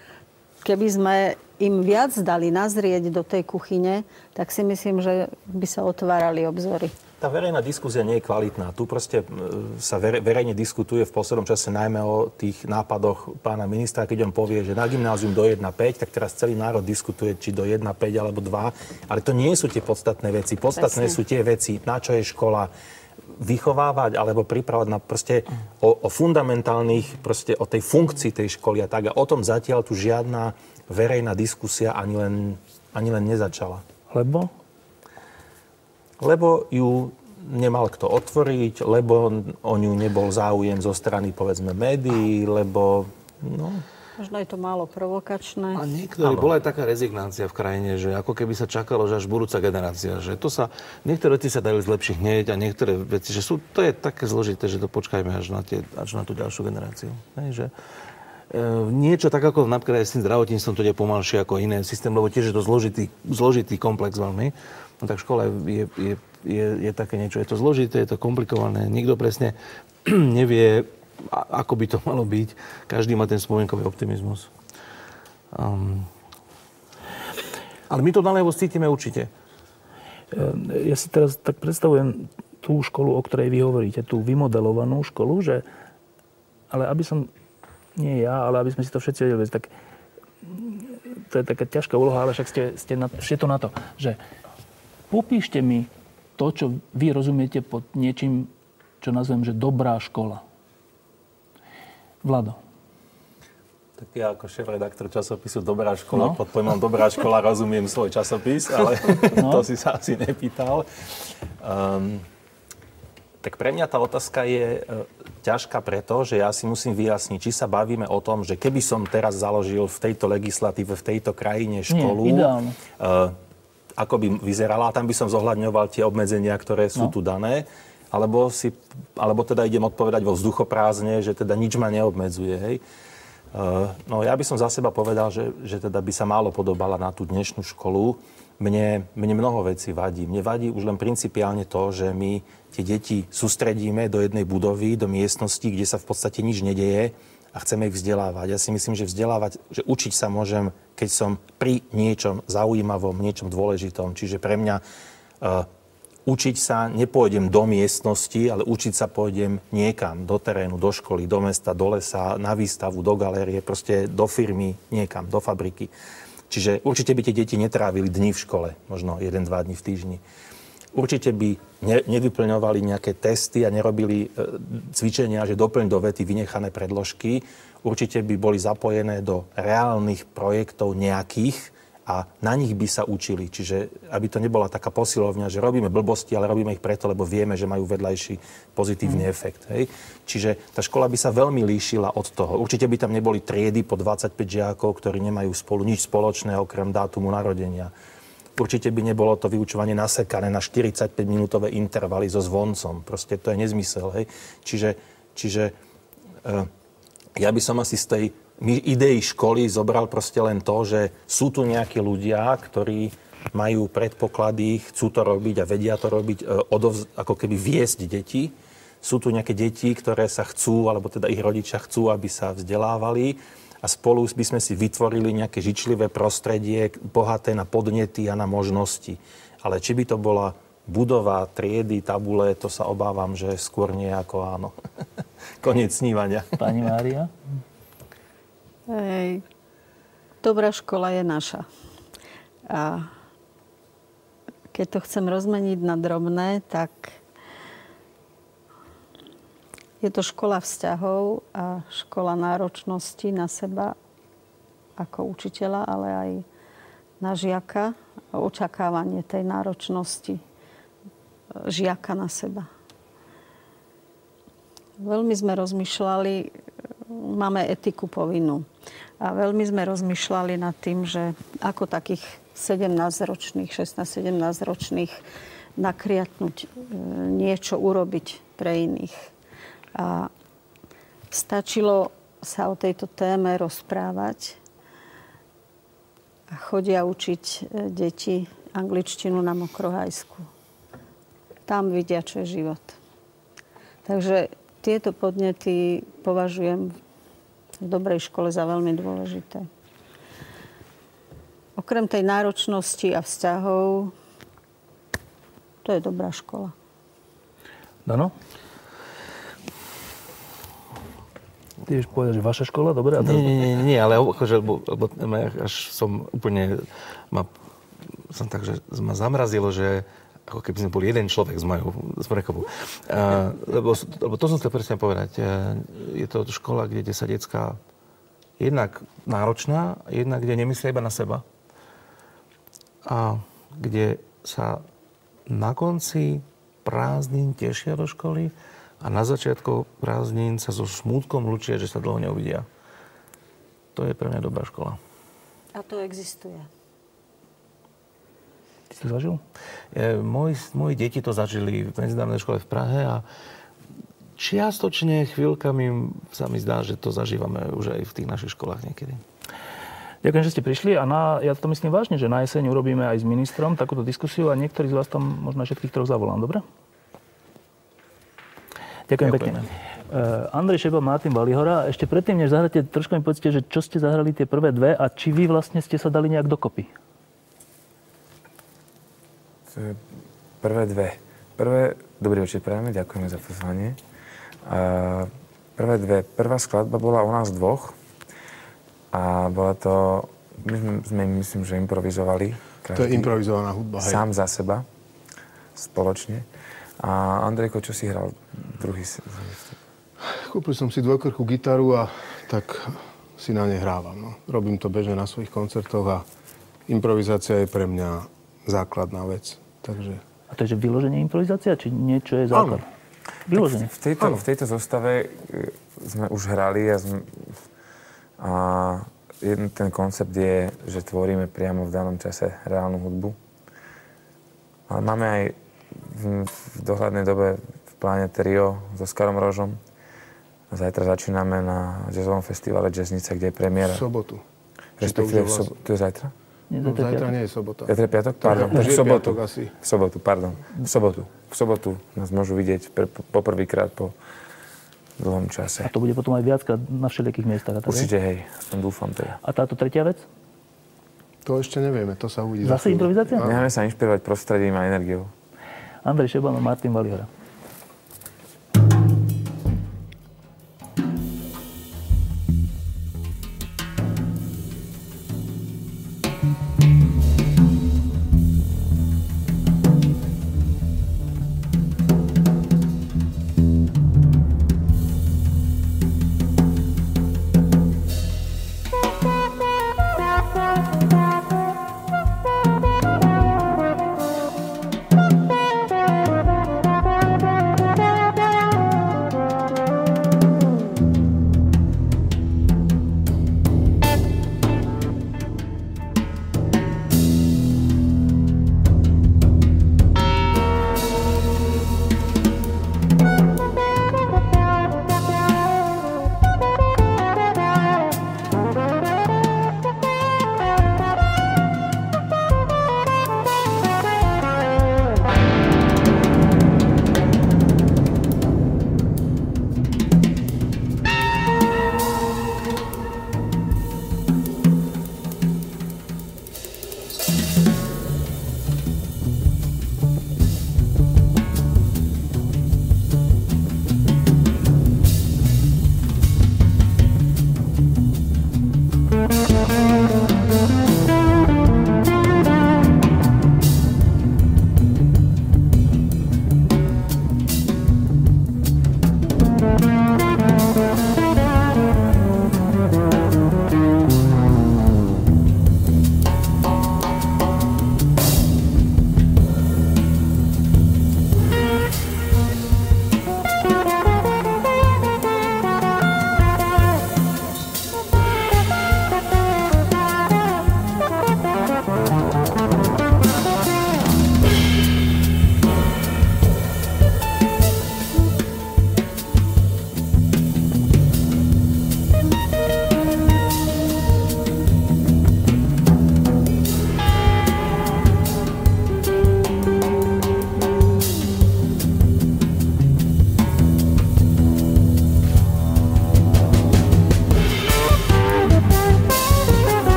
Keby sme im viac dali nazrieť do tej kuchyne, tak si myslím, že by sa otvárali obzory. Tá verejná diskusia nie je kvalitná. Tu proste sa verejne diskutuje v poslednom čase najmä o tých nápadoch pána ministra, keď on povie, že na gymnázium do jedna päť, tak teraz celý národ diskutuje, či do jedna päť alebo dva. Ale to nie sú tie podstatné veci. Podstatné Presne. sú tie veci, na čo je škola, vychovávať alebo pripravať na proste o, o fundamentálnych, proste o tej funkcii tej školy a tak. A o tom zatiaľ tu žiadna verejná diskusia ani len, ani len nezačala. Lebo? Lebo ju nemal kto otvoriť, lebo o ňu nebol záujem zo strany, povedzme, médií, lebo... No. Možno je to málo provokačné. A niektorí, bola aj taká rezignácia v krajine, že ako keby sa čakalo, že až budúca generácia, že to sa, niektoré veci sa dajú zlepšiť hneď a niektoré veci, že sú, to je také zložité, že to počkajme až na, tie, až na tú ďalšiu generáciu. Hej, že e, niečo tak ako napríklad aj s tým zdravotníctvom to je pomalšie ako iné systém, lebo tiež je to zložitý, zložitý komplex veľmi. No tak škola je, je, je, je také niečo, je to zložité, je to komplikované, nikto presne nevie, ako by to malo byť. Každý má ten spomienkový optimizmus. Um. Ale my to naliehavo cítime určite. Ja si teraz tak predstavujem tú školu, o ktorej vy hovoríte, tú vymodelovanú školu, že... Ale aby som... Nie ja, ale aby sme si to všetci vedeli, tak... To je taká ťažká úloha, ale však ste, ste, na, ste to na to, že Popíšte mi to, čo vy rozumiete pod niečím, čo nazvem, že dobrá škola. Vlado. Tak ja ako šéf-redaktor časopisu Dobrá škola, no. pod pojmom Dobrá škola rozumiem svoj časopis, ale no. to si sa asi nepýtal. Um, tak pre mňa tá otázka je uh, ťažká preto, že ja si musím vyjasniť, či sa bavíme o tom, že keby som teraz založil v tejto legislatíve, v tejto krajine školu, Nie, ideálne. Uh, ako by vyzerala, a tam by som zohľadňoval tie obmedzenia, ktoré sú no. tu dané, alebo, si, alebo teda idem odpovedať vo vzduchoprázdne, že teda nič ma neobmedzuje, hej. Uh, no ja by som za seba povedal, že, že teda by sa málo podobala na tú dnešnú školu. Mne, mne mnoho vecí vadí. Mne vadí už len principiálne to, že my tie deti sústredíme do jednej budovy, do miestnosti, kde sa v podstate nič nedeje a chceme ich vzdelávať. Ja si myslím, že vzdelávať, že učiť sa môžem, keď som pri niečom zaujímavom, niečom dôležitom. Čiže pre mňa uh, učiť sa nepôjdem do miestnosti, ale učiť sa pôjdem niekam, do terénu, do školy, do mesta, do lesa, na výstavu, do galérie, proste do firmy, niekam, do fabriky. Čiže určite by tie deti netrávili dni v škole, možno jeden, dva dni v týždni. Určite by ne, nevyplňovali nejaké testy a nerobili e, cvičenia, že doplň do vety vynechané predložky. Určite by boli zapojené do reálnych projektov nejakých, a na nich by sa učili. Čiže aby to nebola taká posilovňa, že robíme blbosti, ale robíme ich preto, lebo vieme, že majú vedľajší pozitívny mm. efekt. Hej? Čiže tá škola by sa veľmi líšila od toho. Určite by tam neboli triedy po dvadsaťpäť žiakov, ktorí nemajú spolu nič spoločné okrem dátumu narodenia. Určite by nebolo to vyučovanie nasekané na štyridsaťpäťminútové intervaly so zvoncom. Proste to je nezmysel. Hej? Čiže, čiže uh, ja by som asi z tej idei školy zobral proste len to, že sú tu nejakí ľudia, ktorí majú predpoklady, chcú to robiť a vedia to robiť, odovz, ako keby viesť deti. Sú tu nejaké deti, ktoré sa chcú, alebo teda ich rodičia chcú, aby sa vzdelávali a spolu by sme si vytvorili nejaké žičlivé prostredie, bohaté na podnety a na možnosti. Ale či by to bola budova, triedy, tabule, to sa obávam, že skôr nie ako áno. Koniec snívania. Pani Mária? Hej. Dobrá škola je naša. A keď to chcem rozmeniť na drobné, tak je to škola vzťahov a škola náročnosti na seba ako učiteľa, ale aj na žiaka a očakávanie tej náročnosti žiaka na seba. Veľmi sme rozmýšľali, máme etiku povinnú. A veľmi sme rozmýšľali nad tým, že ako takých sedemnásťročných, šestnásť sedemnásťročných nakriatnúť, niečo urobiť pre iných. A stačilo sa o tejto téme rozprávať a chodia učiť deti angličtinu na Mokrohajsku. Tam vidia, čo je život. Takže tieto podnety považujem v dobrej škole za veľmi dôležité. Okrem tej náročnosti a vzťahov, to je dobrá škola. Dano? Ty vieš povedať, že vaša škola, dobre? Nie, nie, nie, nie, ale akože, lebo, lebo až som úplne, ma, som tak, že ma zamrazilo, že ako keby sme boli jeden človek z mojou z Prekopu. Uh, lebo, lebo to som chcel presne povedať. Uh, je to škola, kde sa decká jednak náročná, jednak kde nemyslia iba na seba. A kde sa na konci prázdnin tešia do školy a na začiatku prázdnin sa so smútkom lúčia, že sa dlho neuvidia. To je pre mňa dobrá škola. A to existuje. Ty si to zažil? E, moji, moji deti to zažili v medzinárodnej škole v Prahe a čiastočne chvíľkami sa mi zdá, že to zažívame už aj v tých našich školách niekedy. Ďakujem, že ste prišli a na, ja to myslím vážne, že na jeseň urobíme aj s ministrom takúto diskusiu a niektorí z vás tam možno všetkých troch zavolám, dobre? Ďakujem, Ďakujem. pekne. Uh, Andrej Šeba, Martin Balihora. Ešte predtým, než zahráte, trošku mi povedzte, že čo ste zahrali tie prvé dve a či vy vlastne ste sa dali nejak dokopy? Prvé dve. Prvé, dobrý večer, prejme, ďakujeme za pozvanie. Uh, prvé dve. Prvá skladba bola o nás dvoch a bola to, my sme, sme myslím, že improvizovali. To je improvizovaná hudba, hej. Sám za seba. spoločne. A Andrejko, čo si hral druhý? Kúpil som si dvojkrku gitaru a tak si na nej hrávam. No. Robím to bežne na svojich koncertoch a improvizácia je pre mňa základná vec. Takže... A to je, že vyloženie improvizácia, či niečo je základ? Áno. Vyloženie. V tejto, v tejto zostave sme už hrali a, sme, a jeden ten koncept je, že tvoríme priamo v danom čase reálnu hudbu. Ale máme aj v, v dohľadnej dobe v pláne trio so Oskarom Rožom. Zajtra začíname na jazzovom festivale Jazznica, kde je premiéra. V sobotu. Respektíve v sobotu. To je zajtra? Nie, no, zajtra nie je sobota. Zajtra je piatok? Pardon. Už v je sobotu. piatok asi. V sobotu, pardon. V sobotu. V sobotu nás môžu vidieť pre, po prvýkrát po dlhom čase. A to bude potom aj viackrát na všelijakých miestach? Určite, hej. Aspoň dúfam teda. A táto tretia vec? To ešte nevieme, to sa uvidí. Zase improvizácia? Necháme sa inšpirovať prostredím a energiou. Andrej Šeban a Martin Valihora.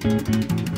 Thank you.